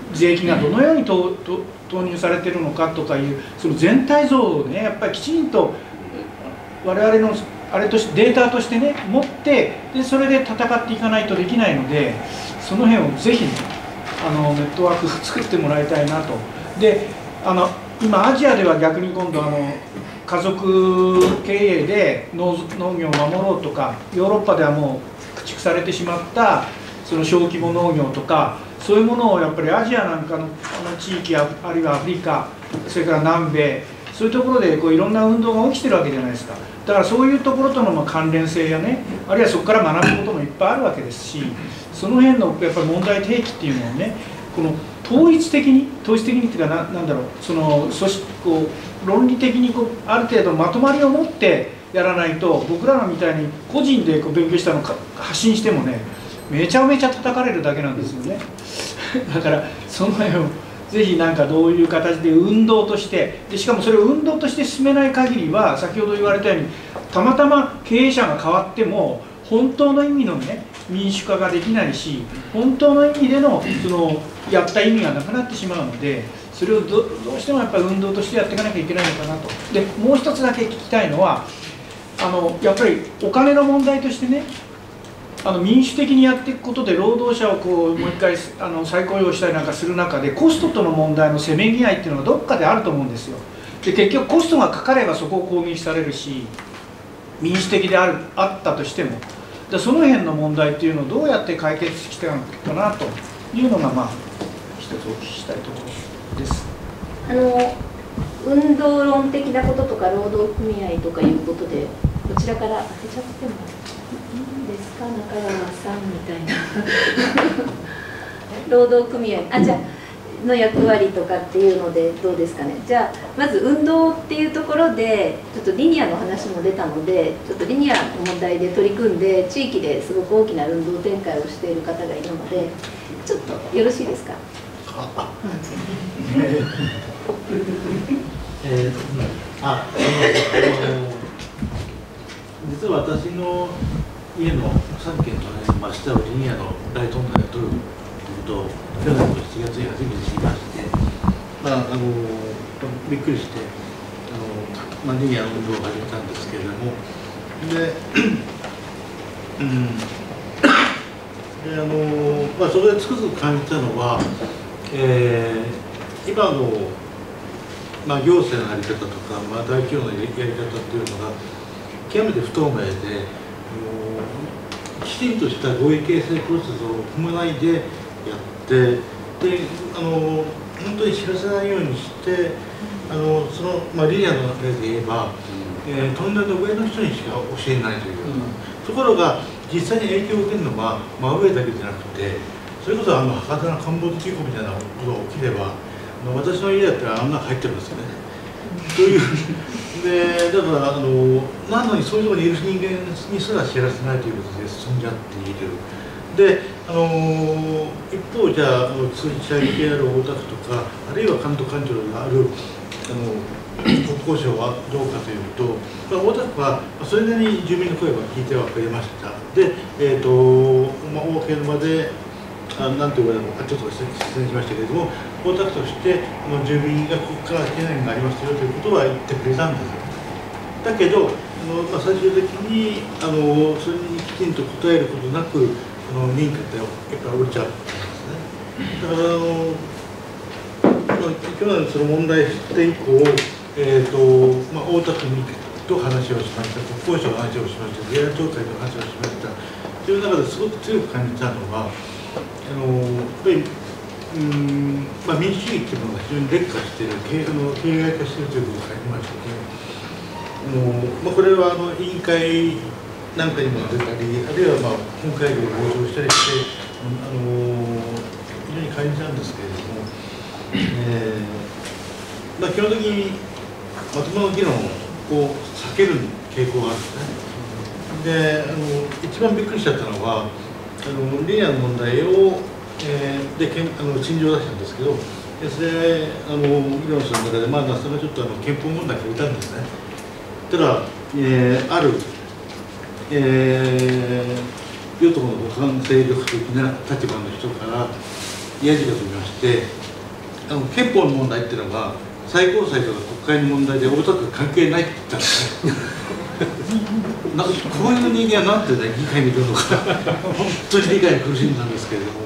税金がどのように投入されているのかとかいうその全体像をねやっぱりきちんと我々のあれとしてデータとしてね持ってでそれで戦っていかないとできないのでその辺をぜひネットワークを作ってもらいたいなと。で今アジアでは逆に今度家族経営で農業を守ろうとかヨーロッパではもう駆逐されてしまったその小規模農業とかそういうものをやっぱりアジアなんかの地域あるいはアフリカそれから南米そういうところでいろんな運動が起きてるわけじゃないですか。だからそういうところとの関連性やねあるいはそこから学ぶこともいっぱいあるわけですしその辺のやっぱり問題提起っていうのをねこの統一的にっていうかなんだろうその論理的にある程度まとまりを持ってやらないと僕らのみたいに個人で勉強したのを発信してもねめちゃめちゃ叩かれるだけなんですよね。だからその辺をぜひなんかどういう形で運動としてでしかもそれを運動として進めない限りは先ほど言われたようにたまたま経営者が変わっても本当の意味のね民主化ができないし本当の意味でのやった意味がなくなってしまうのでそれをどうしてもやっぱり運動としてやっていかなきゃいけないのかなと。でもう一つだけ聞きたいのはやっぱりお金の問題としてね民主的にやっていくことで労働者をもう一回再雇用したりなんかする中でコストとの問題のせめぎ合いっていうのはどっかであると思うんですよ。で結局コストがかかればそこを攻撃されるし民主的であったとしてもその辺の問題っていうのをどうやって解決していくかなというのが一つお聞きしたいところです。 運動論的なこととか労働組合とかいうことでこちらから当てちゃってもいいんですか中川さんみたいな労働組合じゃあの役割とかっていうのでどうですかね。じゃあまず運動っていうところでちょっとリニアの話も出たのでちょっとリニアの問題で取り組んで地域ですごく大きな運動展開をしている方がいるのでちょっとよろしいですか。 実は私の家の3軒隣の真下をリニアの大トンネルで取ることを去年の7月に初めて知りまして、びっくりしてリニアの運動を始めたんですけれどもそこでつくづく感じたのは、今の行政のやり方とか、大企業のやり方っていうのが極めて不透明できちんとした合意形成プロセスを踏まないでやってで本当に知らせないようにしてリニアの例で言えば、トンネルの上の人にしか教えないという、ところが実際に影響を受けるのは真上だけじゃなくてそれこそ博多の陥没事故みたいなことが起きれば私の家だったらあんな入ってるんですよね。というでだからなのにそういうところにいる人間にすら知らせないということで進んじゃっている。で一方じゃあ通知者である大田区とかあるいは関東官庁がある国交省はどうかというと大田区はそれなりに住民の声を聞いてはくれました。で公の場でなんて言われるのかちょっと失礼しましたけれども大田区として住民がここから懸念がありますよということは言ってくれたんですよ。だけど最終的にそれにきちんと答えることなく認可ってやっぱり降りちゃうんですね。だから去年その問題知って以降、大田区と話をしました国交省の話をしました JR 東海の話をしましたという中ですごく強く感じたのはやっぱり民主主義っていうものが非常に劣化している形骸化しているということがありまして、これは委員会なんかにも出たりあるいは本会議で傍聴したりして非常に感じたんですけれども、基本的にまともな議論を避ける傾向があるんですね。で一番びっくりしちゃったのはリニアの問題を陳情を出したんですけどそれ議論する中で那須さんがちょっと憲法問題を触れたんですね。ただある与党の補完勢力的な立場の人からやじが飛びまして憲法の問題っていうのが最高裁とか国会の問題で大田区関係ないって言ったんですね。なんかこういう人間はなんてね議会にいるのか本当に理解に苦しんだんですけれども、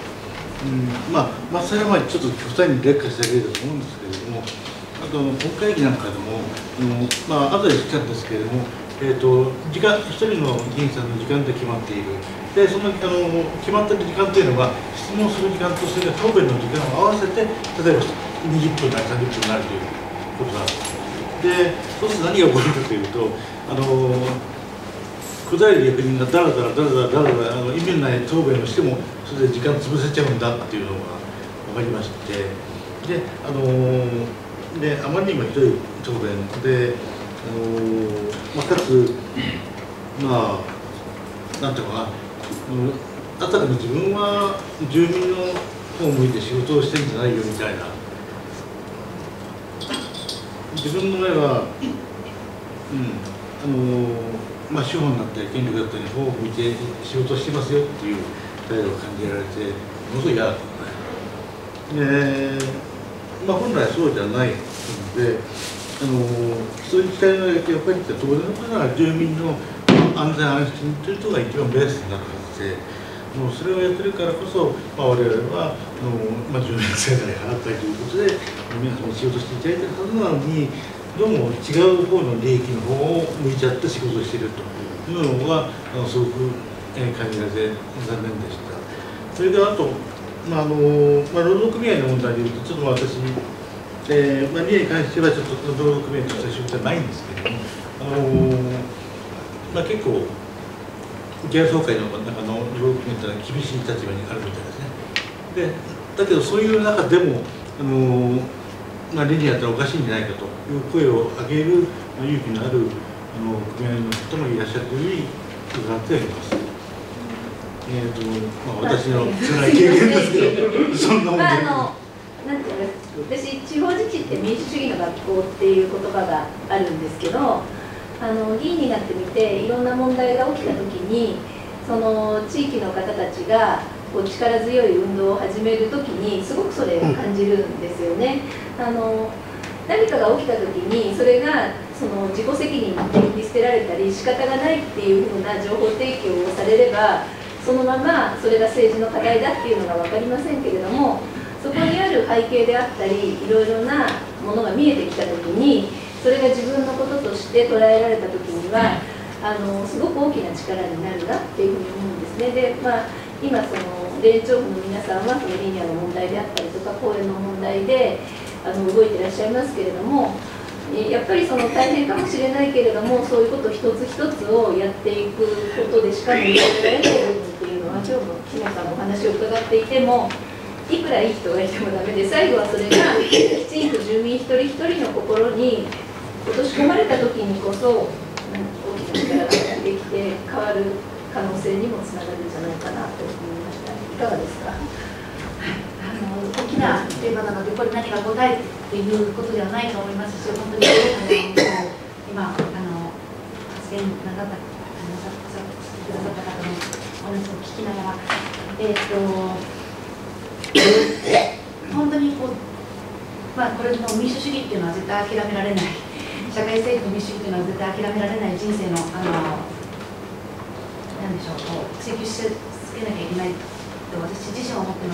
それはちょっと極端に劣化した例だと思うんですけれども、あと国会議なんかでも、後で聞いたんですけれども、時間一人の議員さんの時間で決まっている。でその決まった時間というのが質問する時間とそれから答弁の時間を合わせて例えば20分なり30分になるということなんです。でそうすると何が起こるかというと答える役人がだらだら意味のない答弁をしてもそれで時間潰せちゃうんだっていうのが分かりまして、であまりにもひどい答弁でかつなんていうかなあたかも自分は住民の方を向いて仕事をしてるんじゃないよみたいな、自分の目は、資本になったり権力だったり方を向いて仕事をしてますよっていう態度を感じられてものすごい嫌だったので、本来そうじゃないのでそういう期待のやっぱり当然のことなら住民の安全安心というのが一番ベースになるはずで、それをやってるからこそ、我々は住民税代払ったりということで皆様に仕事していただいてるはずなのに、どうも違う方の利益の方を向いちゃって仕事をしているというのがすごく感じられて残念でした。それからあと、労働組合の問題でいうとちょっと私利益に関してはちょっと労働組合とした仕事はないんですけれども、結構ギャル総会の中の労働組合というのは厳しい立場にあるみたいですね。だけどそういう中でも理にやったらおかしいんじゃないかという声を上げる勇気のある組合の方もいらっしゃるというふうに伺っております。私の辛い経験ですけど、そんなもんで。 なんていうか、私地方自治って民主主義の学校っていう言葉があるんですけど、議員になってみていろんな問題が起きた時にその地域の方たちが力強い運動を始める時にすごくそれを感じるんですよね。何かが起きた時にそれがその自己責任に捨てられたり仕方がないっていうふうな情報提供をされればそのままそれが政治の課題だっていうのが分かりませんけれども、そこにある背景であったりいろいろなものが見えてきた時にそれが自分のこととして捉えられた時にはすごく大きな力になるなっていうふうに思うんですね。で、今その連調部の皆さんはそのリニアの問題であったりとか公園の問題で動いていらっしゃいますけれども、やっぱりその大変かもしれないけれどもそういうこと一つ一つをやっていくことでしか見られない部分っていうのは今日も木本さんのお話を伺っていてもいくらいい人がいてもダメで最後はそれがきちんと住民一人一人の心に落とし込まれた時にこそ大きな力ができて変わる可能性にもつながるんじゃないかなと思いました。いかがですか？ 大きなテーマなのでこれ何が答えっていうことではないと思いますし、本当に今発言なさった方のお話を聞きながら本当にこれの民主主義っていうのは絶対諦められない社会正義の民主主義というのは絶対諦められない人生の何でしょう追求し続けなきゃいけないと私自身は思ってます。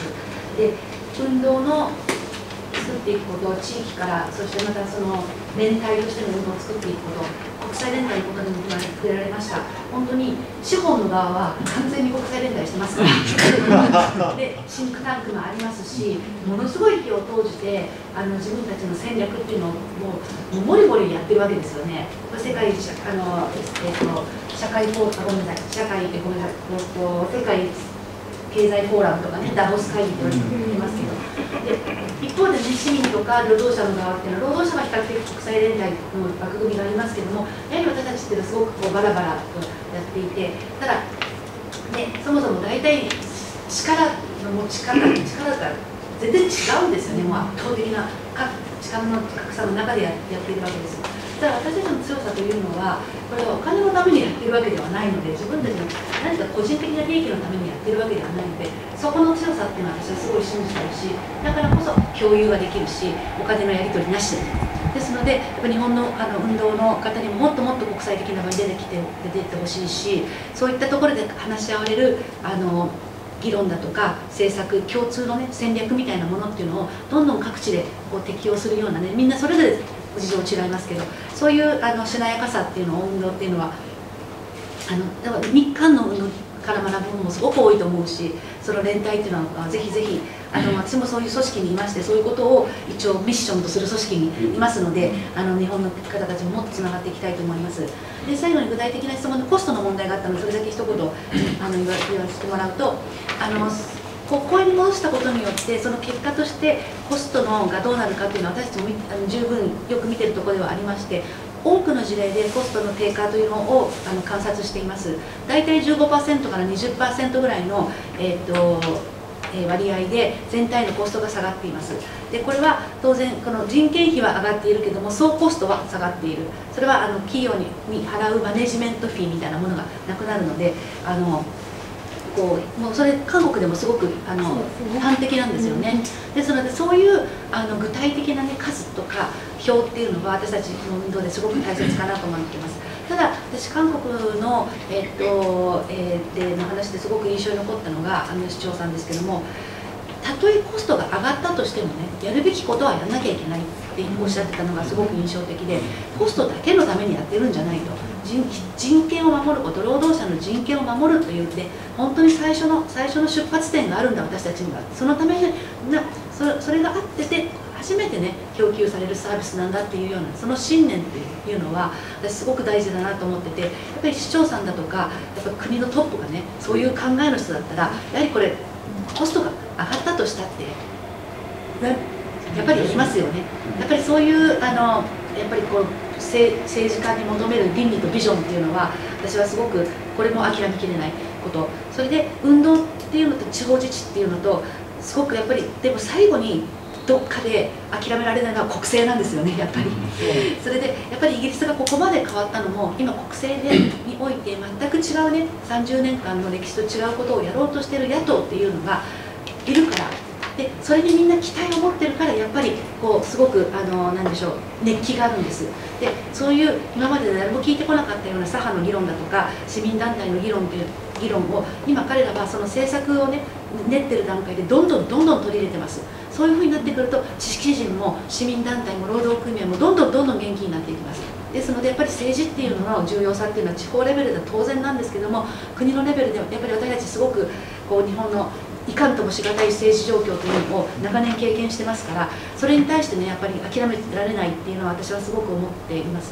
で運動の作っていくこと、地域からそしてまたその連帯としての運動を作っていくこと、国際連帯のことでも触れられました。本当に資本の側は完全に国際連帯してますからでシンクタンクもありますし、ものすごい火を投じて自分たちの戦略っていうのをもうボリボリやってるわけですよね。世界社会経済フォーラムとかね、ダボス会議と言ってますけど、で一方で、ね、市民とか労働者の側っていうのは労働者は比較的国際連帯の枠組みがありますけども、やはり私たちっていうのはすごくバラバラとやっていて、ただ、ね、そもそも大体力の持ち方が全然違うんですよね。もう圧倒的な力の格差の中でやっているわけです。 実は私たちの強さというのは、これはお金のためにやってるわけではないので、自分たちの何か個人的な利益のためにやってるわけではないので、そこの強さっていうのは私はすごい信じてるし、だからこそ共有ができるし、お金のやり取りなしで。ですので、やっぱ日本の運動の方にももっともっと国際的な場に出ていってほしいし、そういったところで話し合われる議論だとか政策共通の、ね、戦略みたいなものっていうのをどんどん各地でこう適用するようなね、みんなそれぞれ事情違いますけど、そういうしなやかさっていうのを運動っていうのはだから日韓の運動から学ぶものもすごく多いと思うし、その連帯っていうのはぜひぜひ私もそういう組織にいまして、そういうことを一応ミッションとする組織にいますので、日本の方たちももっとつながっていきたいと思います。で最後に具体的な質問でコストの問題があったので、それだけ一言言わせてもらうと、国会に戻したことによってその結果としてコストのがどうなるかというのは私たちも十分よく見てるところではありまして、多くの事例でコストの低下というのを観察しています。大体 15% から 20% ぐらいの、割合で全体のコストが下がっています。でこれは当然この人件費は上がっているけども、総コストは下がっている。それは企業に払うマネジメントフィーみたいなものがなくなるので、もうそれ韓国でもすごく端的なんですよね。ですのでそういう具体的な、ね、数とか表っていうのは私たちの運動ですごく大切かなと思っています。ただ私韓国の、での話ですごく印象に残ったのが市長さんですけども、たとえコストが上がったとしてもね、やるべきことはやらなきゃいけないっておっしゃってたのがすごく印象的で、コストだけのためにやってるんじゃないと。人権を守ること、労働者の人権を守るというね、本当に最初の出発点があるんだ私たちには。そのためにそれがあってて初めてね供給されるサービスなんだっていうような、その信念っていうのは私すごく大事だなと思ってて、やっぱり市長さんだとかやっぱ国のトップがねそういう考えの人だったら、やはりこれコストが上がったとしたってやっぱりいますよね。やっぱりそういうやっぱりこう政治家に求める倫理とビジョンっていうのは私はすごくこれも諦めきれないこと。それで運動っていうのと地方自治っていうのとすごくやっぱりでも最後にどっかで諦められないのは国政なんですよね、やっぱり。それでやっぱりイギリスがここまで変わったのも今国政において全く違うね30年間の歴史と違うことをやろうとしている野党っていうのがいるから。でそれにみんな期待を持ってるから、やっぱりこうすごくなんでしょう、熱気があるんです。でそういう今まで誰も聞いてこなかったような左派の議論だとか市民団体の議論という議論を今彼らはその政策をね練ってる段階でどんどん取り入れてます。そういうふうになってくると知識人も市民団体も労働組合もどんどん元気になっていきます。ですのでやっぱり政治っていうのの重要さっていうのは地方レベルでは当然なんですけども、国のレベルではやっぱり私たちすごくこう日本のいかんともしがたい政治状況というのを長年経験してますから、それに対してねやっぱり諦められないっていうのは私はすごく思っています。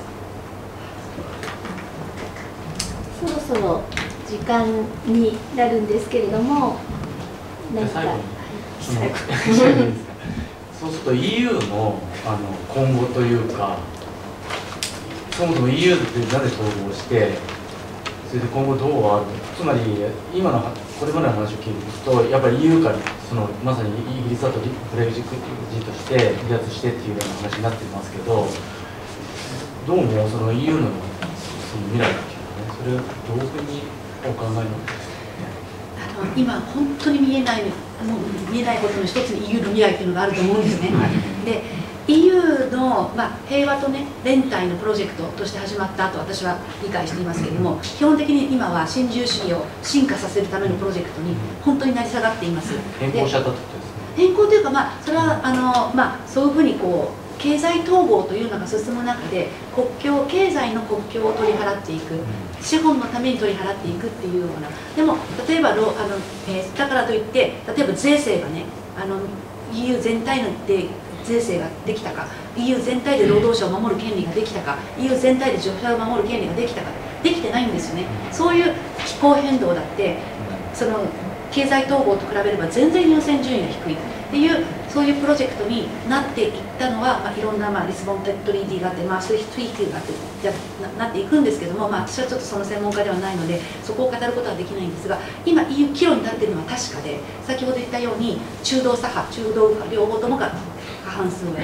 そろそろ時間になるんですけれども、何か最後そうすると EU の今後というか、そもそも EU ってなぜ統合して、それで今後どうある、つまり今のこれまでの話を聞いていくと、やっぱり EU からまさにイギリスだとブレグジットして離脱してっていうような話になってますけど、どうもその EU の未来っていうのはね、それをどういうふうにお考えなんですか？ 今本当に見えないことの一つに EU の未来っていうのがあると思うんですね。で EU の、平和と、ね、連帯のプロジェクトとして始まったと私は理解していますけれども、基本的に今は新自由主義を進化させるためのプロジェクトに本当になり下がっています。 変更しちゃったってことですね。 変更というか、それはそういうふうにこう経済統合というのが進む中で経済の国境を取り払っていく、資本のために取り払っていくっていうような。でも例えばだからといって例えば税制がねEU 全体ので税制ができたか、 EU 全体で労働者を守る権利ができたか、 EU 全体で女性を守る権利ができたか、できてないんですよね。そういう気候変動だってその経済統合と比べれば全然優先順位が低いっていう、そういうプロジェクトになっていったのは、いろんなリスボントリーティーがあって、そういうトリーティーがあってなっていくんですけども、私はちょっとその専門家ではないのでそこを語ることはできないんですが、今 EU 岐路になっているのは確かで、先ほど言ったように中道左派中道右派両方ともが過半数で、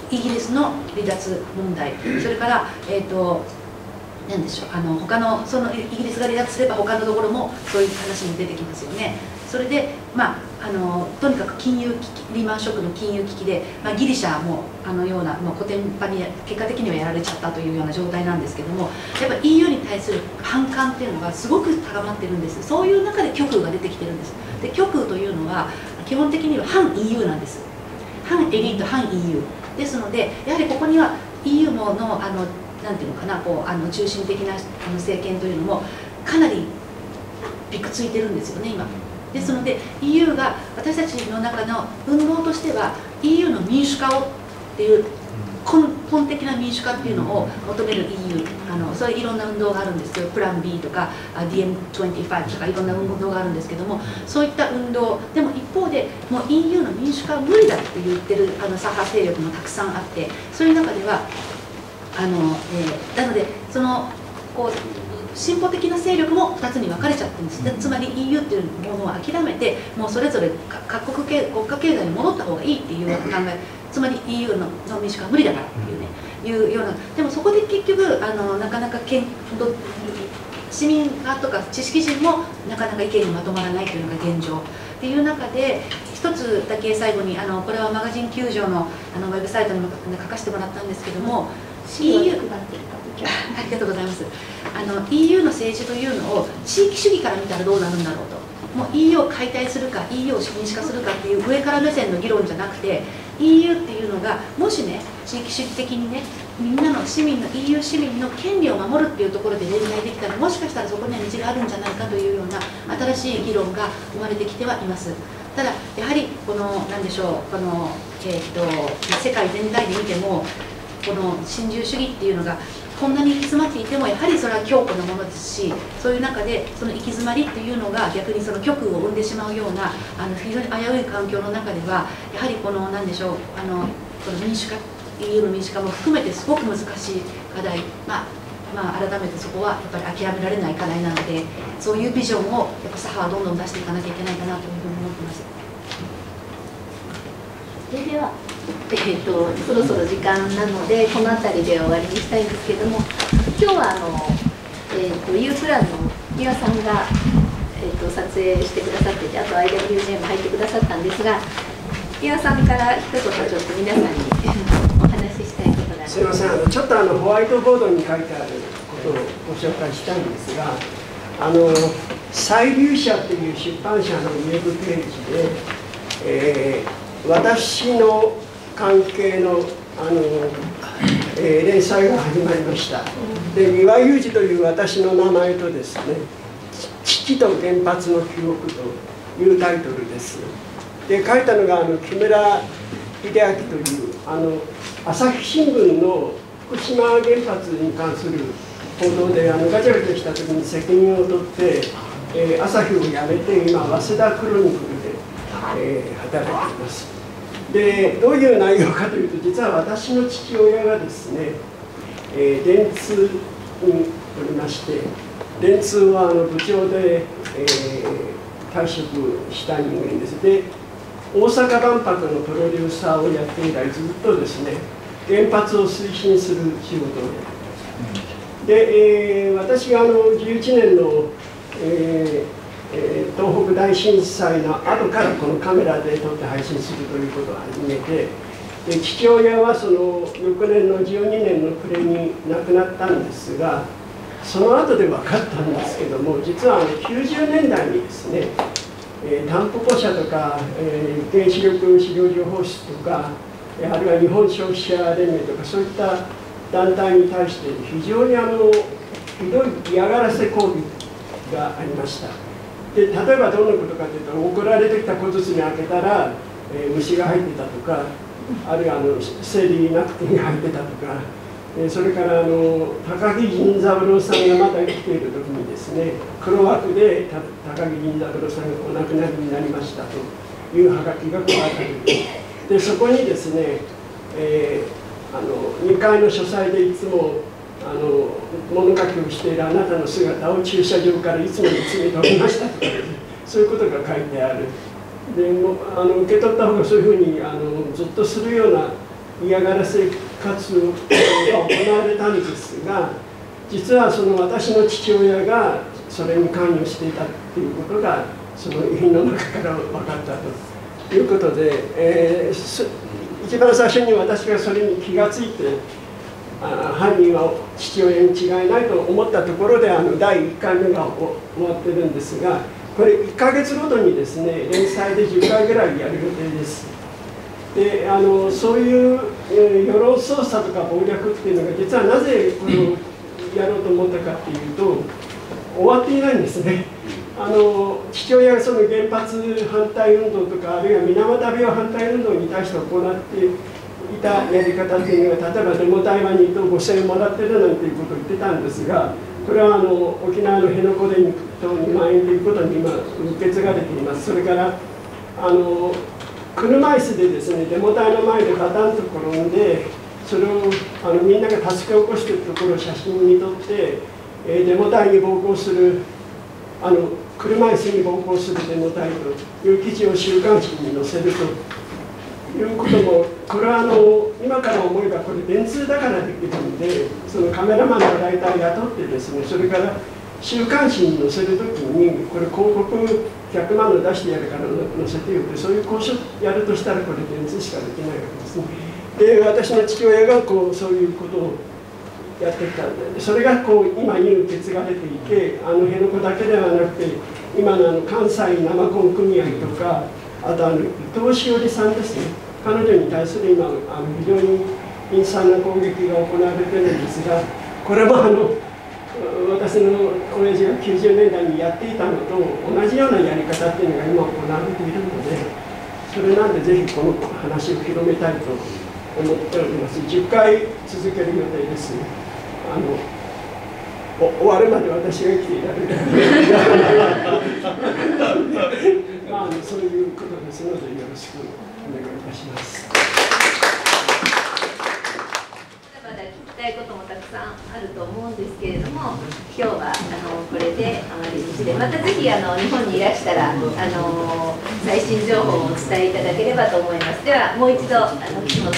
イギリスの離脱問題、それから何でしょう、他のそのイギリスが離脱すれば他のところもそういう話も出てきますよね。それでとにかく金融危機、リーマンショックの金融危機で、ギリシャもような、コテンパンに結果的にはやられちゃったというような状態なんですけども、やっぱり EU に対する反感っていうのがすごく高まってるんです。そういう中で極右が出てきてるんです。で、極右というのは基本的には反 EU なんです。反エリート、反 EU ですので、やはりここには EU のなんていうのかな、中心的な政権というのもかなりびくついてるんですよね、今。ですので EU が私たちの中の運動としては EU の民主化をっていう根本的な民主化っていうのを求める EU、そういういろんな運動があるんですけど、プラン B とか DiEM25 とかいろんな運動があるんですけども、そういった運動でも一方でもう EU の民主化は無理だって言ってる左派勢力もたくさんあって、そういう中ではなので進歩的な勢力も2つに分かれちゃってるんです。つまり EU っていうものを諦めて、もうそれぞれ各国国家経済に戻った方がいいっていうような考え、つまり EU の民主化は無理だからっていうね、いうような。でもそこで結局なかなか市民派とか知識人もなかなか意見がまとまらないというのが現状っていう中で、一つだけ最後にこれはマガジン9条のウェブサイトにも書かせてもらったんですけども、EU ありがとうございます。EU の政治というのを地域主義から見たらどうなるんだろうと。もう EU を解体するか EU を民主化するかっていう上から目線の議論じゃなくて、 EU っていうのがもしね、地域主義的にね、みんなの市民の EU 市民の権利を守るっていうところで連帯できたら、もしかしたらそこには道があるんじゃないかというような新しい議論が生まれてきてはいます。ただやはり何でしょう、世界全体で見てもこの新自由主義っていうのがこんなに行き詰まっていても、やはりそれは強固なものですし、そういう中でその行き詰まりっていうのが逆にその極右を生んでしまうような非常に危うい環境の中では、やはり何でしょう、この民主化、EU の民主化も含めてすごく難しい課題、改めてそこはやっぱり諦められない課題なので、そういうビジョンをやっぱ左派はどんどん出していかなきゃいけないかなというふうに思ってます。 それではそろそろ時間なのでこの辺りで終わりにしたいんですけども、今日はU プランの三輪さんが、撮影してくださってて、あと IWJ も入ってくださったんですが、三輪さんから一言ちょっと皆さんにお話ししたいことがあります。 すみません、ちょっとホワイトボードに書いてあることをご紹介したいんですが、彩龍社という出版社のウェブページで、私の関係の連載が始まりました。で、三輪雄二という私の名前とですね、父と原発の記憶というタイトルです。で、書いたのが木村秀明という朝日新聞の福島原発に関する報道でガチャガチャした時に責任を取って、朝日を辞めて今早稲田クロニクルで、働いています。で、どういう内容かというと、実は私の父親がですね、電通におりまして、電通は部長で、退職した人間です。で、大阪万博のプロデューサーをやって以来ずっとですね、原発を推進する仕事をやっています。で、私が11年の、東北大震災の後からこのカメラで撮って配信するということを始めて、で、父親はその翌年の12年の暮れに亡くなったんですが、その後で分かったんですけども、実は90年代にですね、タンポポ社とか、原子力資料情報室とか、あるいは日本消費者連盟とか、そういった団体に対して非常にひどい嫌がらせ攻撃がありました。で、例えばどんなことかというと、送られてきた小筒に開けたら、虫が入ってたとか、あるいは生理ナプキンが入ってたとか、それから高木仁三郎さんがまだ生きている時にですね、黒幕で高木仁三郎さんがお亡くなりになりましたというはがきが書かれている。で、そこにですね、2階の書斎でいつも物書きをしているあなたの姿を駐車場からいつも見つめておりましたとか、そういうことが書いてある。で、受け取った方がそういうふうにずっとするような嫌がらせ活動が行われたんですが、実はその私の父親がそれに関与していたということがその遺品の中から分かったということで、一番最初に私がそれに気がついて犯人は父親に違いないと思ったところで第1回目が終わってるんですが、これ1ヶ月ごとにですね連載で10回ぐらいやる予定です。でそういう世論操作とか暴略っていうのが実はなぜこれをやろうと思ったかっていうと終わっていないんですね。父親がその原発反対運動とかあるいは水俣病反対運動に対して行っていたやり方っていうのが、例えばデモ隊は2等5000円もらってるなんていうことを言ってたんですが、これは沖縄の辺野古で2等2万円ということに今受け継がれています。それから車椅子でですねデモ隊の前でバタンと転んで、それをみんなが助け起こしているところを写真に撮って、デモ隊に暴行する車椅子に暴行するデモ隊という記事を週刊誌に載せるということも、これは今から思えばこれ電通だからできるので、そのカメラマンのライターを雇ってですね、それから週刊誌に載せるときにこれ広告100万の出してやるから載せてよって、そういう交渉やるとしたらこれ電通しかできないわけですね。で私の父親がそういうことをやってきたんで、それが今に受け継がれていて、辺野古だけではなくて今の関西生コン組合とか、あと伊藤詩織さんですね、彼女に対する今非常に陰惨な攻撃が行われてるんですが、これも私の親父が90年代にやっていたのと同じようなやり方っていうのが今行われているので、それなんでぜひこの話を広めたいと思っております。10回続ける予定です。終わるまで私が生きていられるそういうことですのでよろしくお願いいたします。 まだ聞きたいこともたくさんあると思うんですけれども、今日はこれで終わりにして、またぜひ日本にいらしたら最新情報をお伝えいただければと思います。ではもう一度岸本